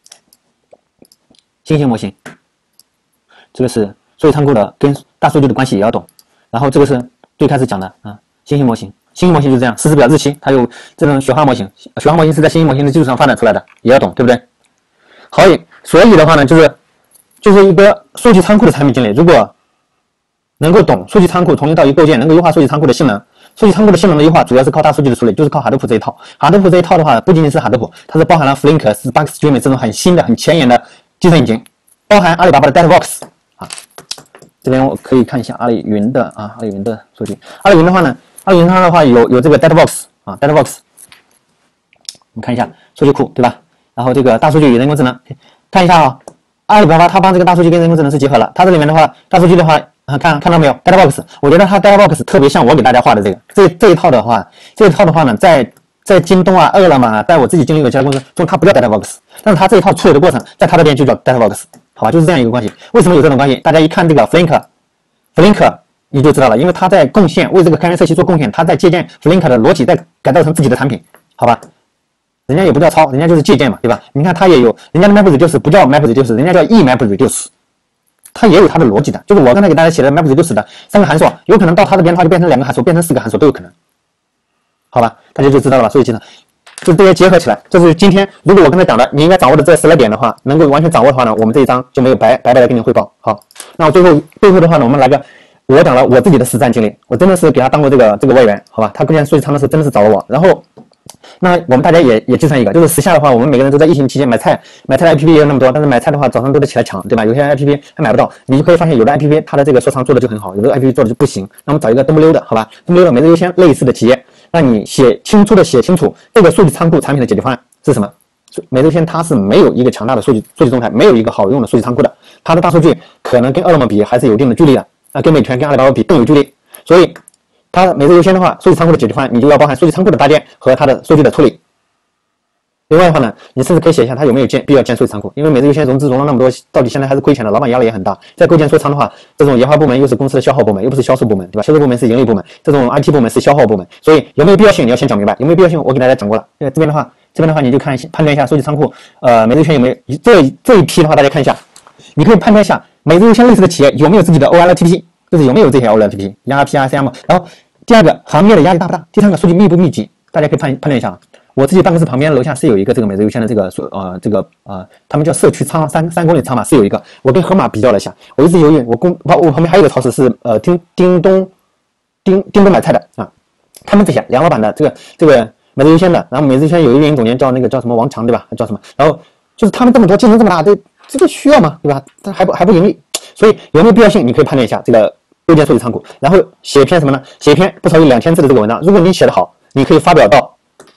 新型模型，这个是数据仓库的跟大数据的关系也要懂。然后这个是最开始讲的新型模型就是这样，事实表日期，它有这种雪花模型是在新型模型的基础上发展出来的，也要懂，对不对？好，所以的话呢，就是一个数据仓库的产品经理，如果能够懂数据仓库从零到一构建，能够优化数据仓库的性能。数据仓库的性能的优化主要是靠大数据的处理，就是靠哈德普这一套。哈德普这一套的话，不仅仅是哈德普，它是包含了 Flink、Spark Stream 这种很新的、很前沿的计算引擎，包含阿里巴巴的 DataBox 啊。这边我可以看一下阿里云的数据。阿里云的话呢，它的话有这个 DataBox 啊 ，DataBox， 我们看一下数据库，对吧？然后这个大数据与人工智能，看一下啊，阿里巴巴它帮这个大数据跟人工智能是结合了。它这里面的话，大数据的话，看到没有 ？DataBox， 我觉得它 DataBox 特别像我给大家画的这一套的话呢，在京东啊、饿了么啊，在我自己经历的其他公司中，它不叫 DataBox， 但是它这一套处理的过程，在它那边就叫 DataBox， 好吧？就是这样一个关系。为什么有这种关系？大家一看这个 Flink， 你就知道了，因为它在贡献为这个开源社区做贡献，它在借鉴 Flink 的逻辑，再改造成自己的产品，好吧？人家也不叫抄，人家就是借鉴嘛，对吧？你看它也有人家的 MapReduce 不叫 MapReduce， 人家叫 eMapReduce， 它也有它的逻辑的。就是我刚才给大家写的 MapReduce 的3个函数，有可能到它这边的话就变成2个函数，变成4个函数都有可能，好吧？大家就知道了吧？数据集成就是这些结合起来，这是今天如果我刚才讲的你应该掌握的这10来点的话，能够完全掌握的话呢，我们这一章就没有白白的给你汇报。好，那我最后的话呢，我们来个我讲了我自己的实战经历，我真的是给他当过这个外援，好吧？他构建数据仓的时候真的是找了我，然后。那我们大家也计算一个，就是时下的话，我们每个人都在疫情期间买菜的 APP 也有那么多，但是买菜的话早上都得起来抢，对吧？有些 APP 还买不到，你就可以发现有的 APP 它的这个收藏做的就很好，有的 APP 做的就不行。那我们找一个东不溜的，好吧？东不溜的每日优先类似的企业，让你写清楚这个数据仓库产品的解决方案是什么。每日优先它是没有一个强大的数据中台，没有一个好用的数据仓库的，它的大数据可能跟饿了么比还是有一定的距离的。 跟美团跟阿里巴巴比更有助力。所以它每日优先的话，数据仓库的解决方案你就要包含数据仓库的搭建和它的数据的处理。另外的话呢，你甚至可以写一下它有没有必要建数据仓库，因为每日优先融资融了那么多，到底现在还是亏钱的，老板压力也很大。在构建数据仓的话，这种研发部门又是公司的消耗部门，又不是销售部门，对吧？销售部门是盈利部门，这种 IT 部门是消耗部门，所以有没有必要性你要先讲明白。有没有必要性我给大家讲过了。这边的话你就看判断一下数据仓库，每日优先有没有这一批的话，大家看一下，你可以判断一下每日优先类似的企业有没有自己的 OLTP， 就是有没有这些 OLTP、ERP、RCM。然后第二个，行业的压力大不大？第三个，数据密不密集？大家可以判断一下。我自己办公室旁边楼下是有一个这个每日优先的这个他们叫社区仓3公里仓嘛，是有一个。我跟盒马比较了一下，我一直犹豫，我旁边还有一个超市是叮咚买菜的啊，他们这些梁老板的这个每日优先的，然后每日优先有一个运营总监叫什么王强对吧？叫什么？然后就是他们这么多竞争这么大，这个需要吗？对吧？但还不盈利，所以有没有必要性？你可以判断一下这个构建数据仓库，然后写一篇什么呢？写一篇不超过2000字的这个文章。如果你写得好，你可以发表到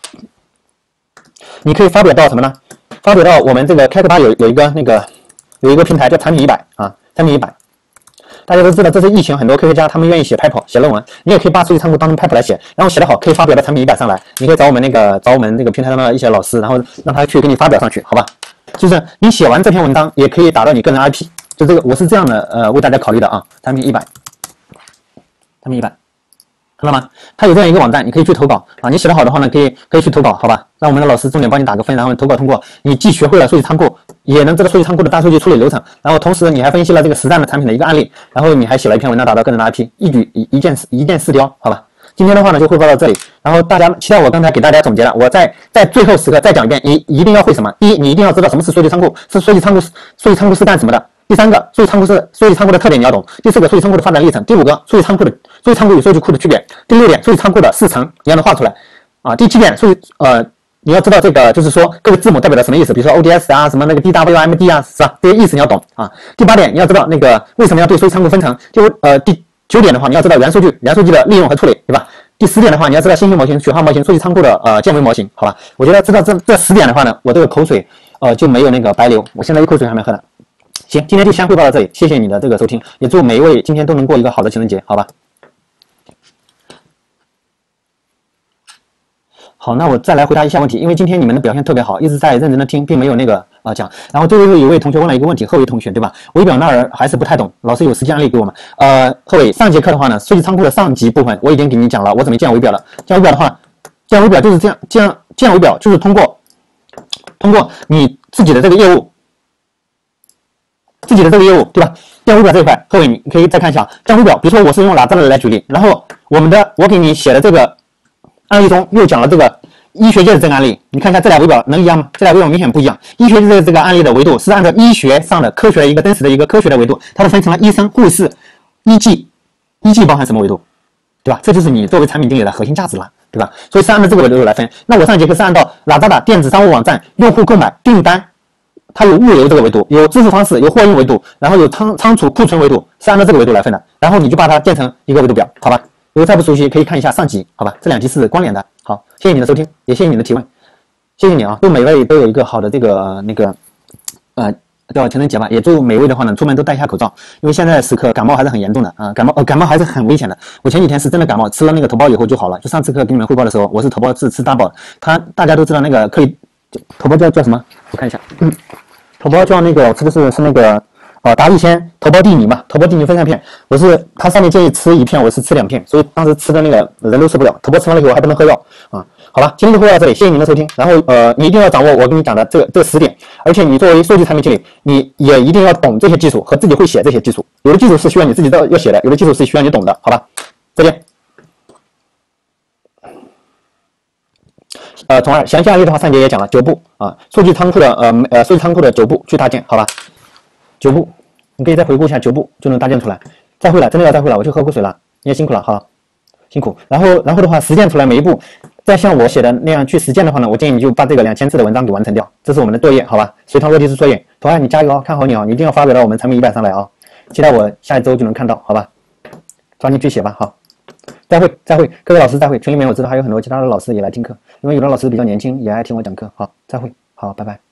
什么呢？发表到我们这个开课吧有一个平台叫产品100啊，产品100。大家都知道这是疫情，很多科学家他们愿意写 paper 写论文，你也可以把数据仓库当成 paper 来写，然后写得好可以发表到产品100上来。你可以找我们这个平台上的一些老师，然后让他去给你发表上去，好吧？就是你写完这篇文章也可以打到你个人 IP， 就这个我是这样的为大家考虑的啊，产品100。看到吗？它有这样一个网站，你可以去投稿啊。你写得好的话呢，可以去投稿，好吧？让我们的老师重点帮你打个分，然后投稿通过。你既学会了数据仓库，也能知道数据仓库的大数据处理流程，然后同时你还分析了这个实战的产品的一个案例，然后你还写了一篇文章打到个人的 IP， 一箭4雕，好吧？今天的话呢就汇报到这里，然后大家期待我刚才给大家总结了，我在最后时刻再讲一遍，你一定要会什么？第一，你一定要知道什么是数据仓库，数据仓库是干什么的？第三个，数据仓库的特点你要懂。第四个，数据仓库的发展历程。第五个，数据仓库与数据库的区别。第六点，数据仓库的4层你要能画出来啊。第七点，你要知道这个就是说各个字母代表了什么意思，比如说 ODS 啊，什么那个 DWMD 啊，是吧？这些意思你要懂啊。第八点，你要知道那个为什么要对数据仓库分层。第9点的话，你要知道元数据的利用和处理，对吧？第10点的话，你要知道线性模型、序号模型、数据仓库的建维模型，好吧？我觉得知道这10点的话呢，我这个口水就没有那个白流，我现在一口水还没喝呢。行，今天就先汇报到这里，谢谢你的这个收听，也祝每一位今天都能过一个好的情人节，好吧？好，那我再来回答一下问题，因为今天你们的表现特别好，一直在认真的听，并没有那个讲。然后最后有一位同学问了一个问题，贺伟同学对吧？微表那儿还是不太懂，老师有实际案例给我们。贺伟，上节课的话呢，数据仓库的上级部分我已经给你讲了，我怎么建微表了。建微表的话，建微表就是这样，建微表就是通过你自己的这个业务。对吧？建微表这一块，各位你可以再看一下建微表。比如说我是用哪吒来举例，然后我给你写的这个案例中又讲了这个医学界的这个案例，你看一下这俩微表能一样吗？这俩微表明显不一样。医学界的这个案例的维度是按照医学上的科学的一个真实的一个科学的维度，它是分成了医生、护士、医技包含什么维度，对吧？这就是你作为产品经理的核心价值了，对吧？所以是按照这个维度来分。那我上节课是按照哪吒的电子商务网站用户购买订单。它有物流这个维度，有支付方式，有货运维度，然后有仓储库存维度，是按照这个维度来分的。然后你就把它建成一个维度表，好吧？如果再不熟悉，可以看一下上集，好吧？这2集是关联的。好，谢谢你的收听，也谢谢你的提问，谢谢你啊！祝每位都有一个好的这个叫情人节吧。也祝每位的话呢，出门都戴一下口罩，因为现在时刻感冒还是很严重的啊，感冒还是很危险的。我前几天是真的感冒，吃了那个头孢以后就好了。就上次课给你们汇报的时候，我是头孢是吃大宝，大家都知道那个可以头孢叫什么？我看一下，头孢叫那个，我吃的是那个达利仙头孢地尼嘛，头孢地尼分散片。它上面建议吃1片，我是吃2片，所以当时吃的那个人都受不了。头孢吃完了以后还不能喝药啊。好吧，今天就汇报到这里，谢谢您的收听。然后你一定要掌握我跟你讲的这10点，而且你作为数据产品经理，你也一定要懂这些技术和自己会写这些技术。有的技术是需要你自己要写的，有的技术是需要你懂的，好吧？再见。从而详细案例的话，上节也讲了9步啊，数据仓库的9步去搭建，好吧？9步，你可以再回顾一下9步就能搭建出来。再会了，真的要再会了，我去喝口水了，你也辛苦了，好，辛苦。然后的话，实践出来每一步，再像我写的那样去实践的话呢，我建议你就把这个2000字的文章给完成掉，这是我们的作业，好吧？随堂落地式作业，同样你加油啊，看好你啊，你一定要发表到我们产品100上来啊，期待我下一周就能看到，好吧？抓紧去写吧，好。再会，各位老师再会。群里面我知道还有很多其他的老师也来听课，因为有的老师比较年轻，也爱听我讲课。好，再会，好，拜拜。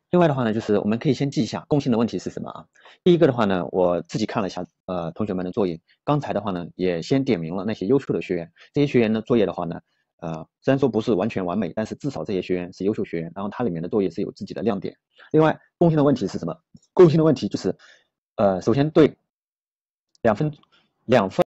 另外的话呢，就是我们可以先记一下共性的问题是什么啊？第一个的话呢，我自己看了一下同学们的作业，刚才的话呢也先点名了那些优秀的学员，这些学员的作业的话呢，虽然说不是完全完美，但是至少这些学员是优秀学员，然后它里面的作业是有自己的亮点。另外，共性的问题是什么？共性的问题就是，首先对两份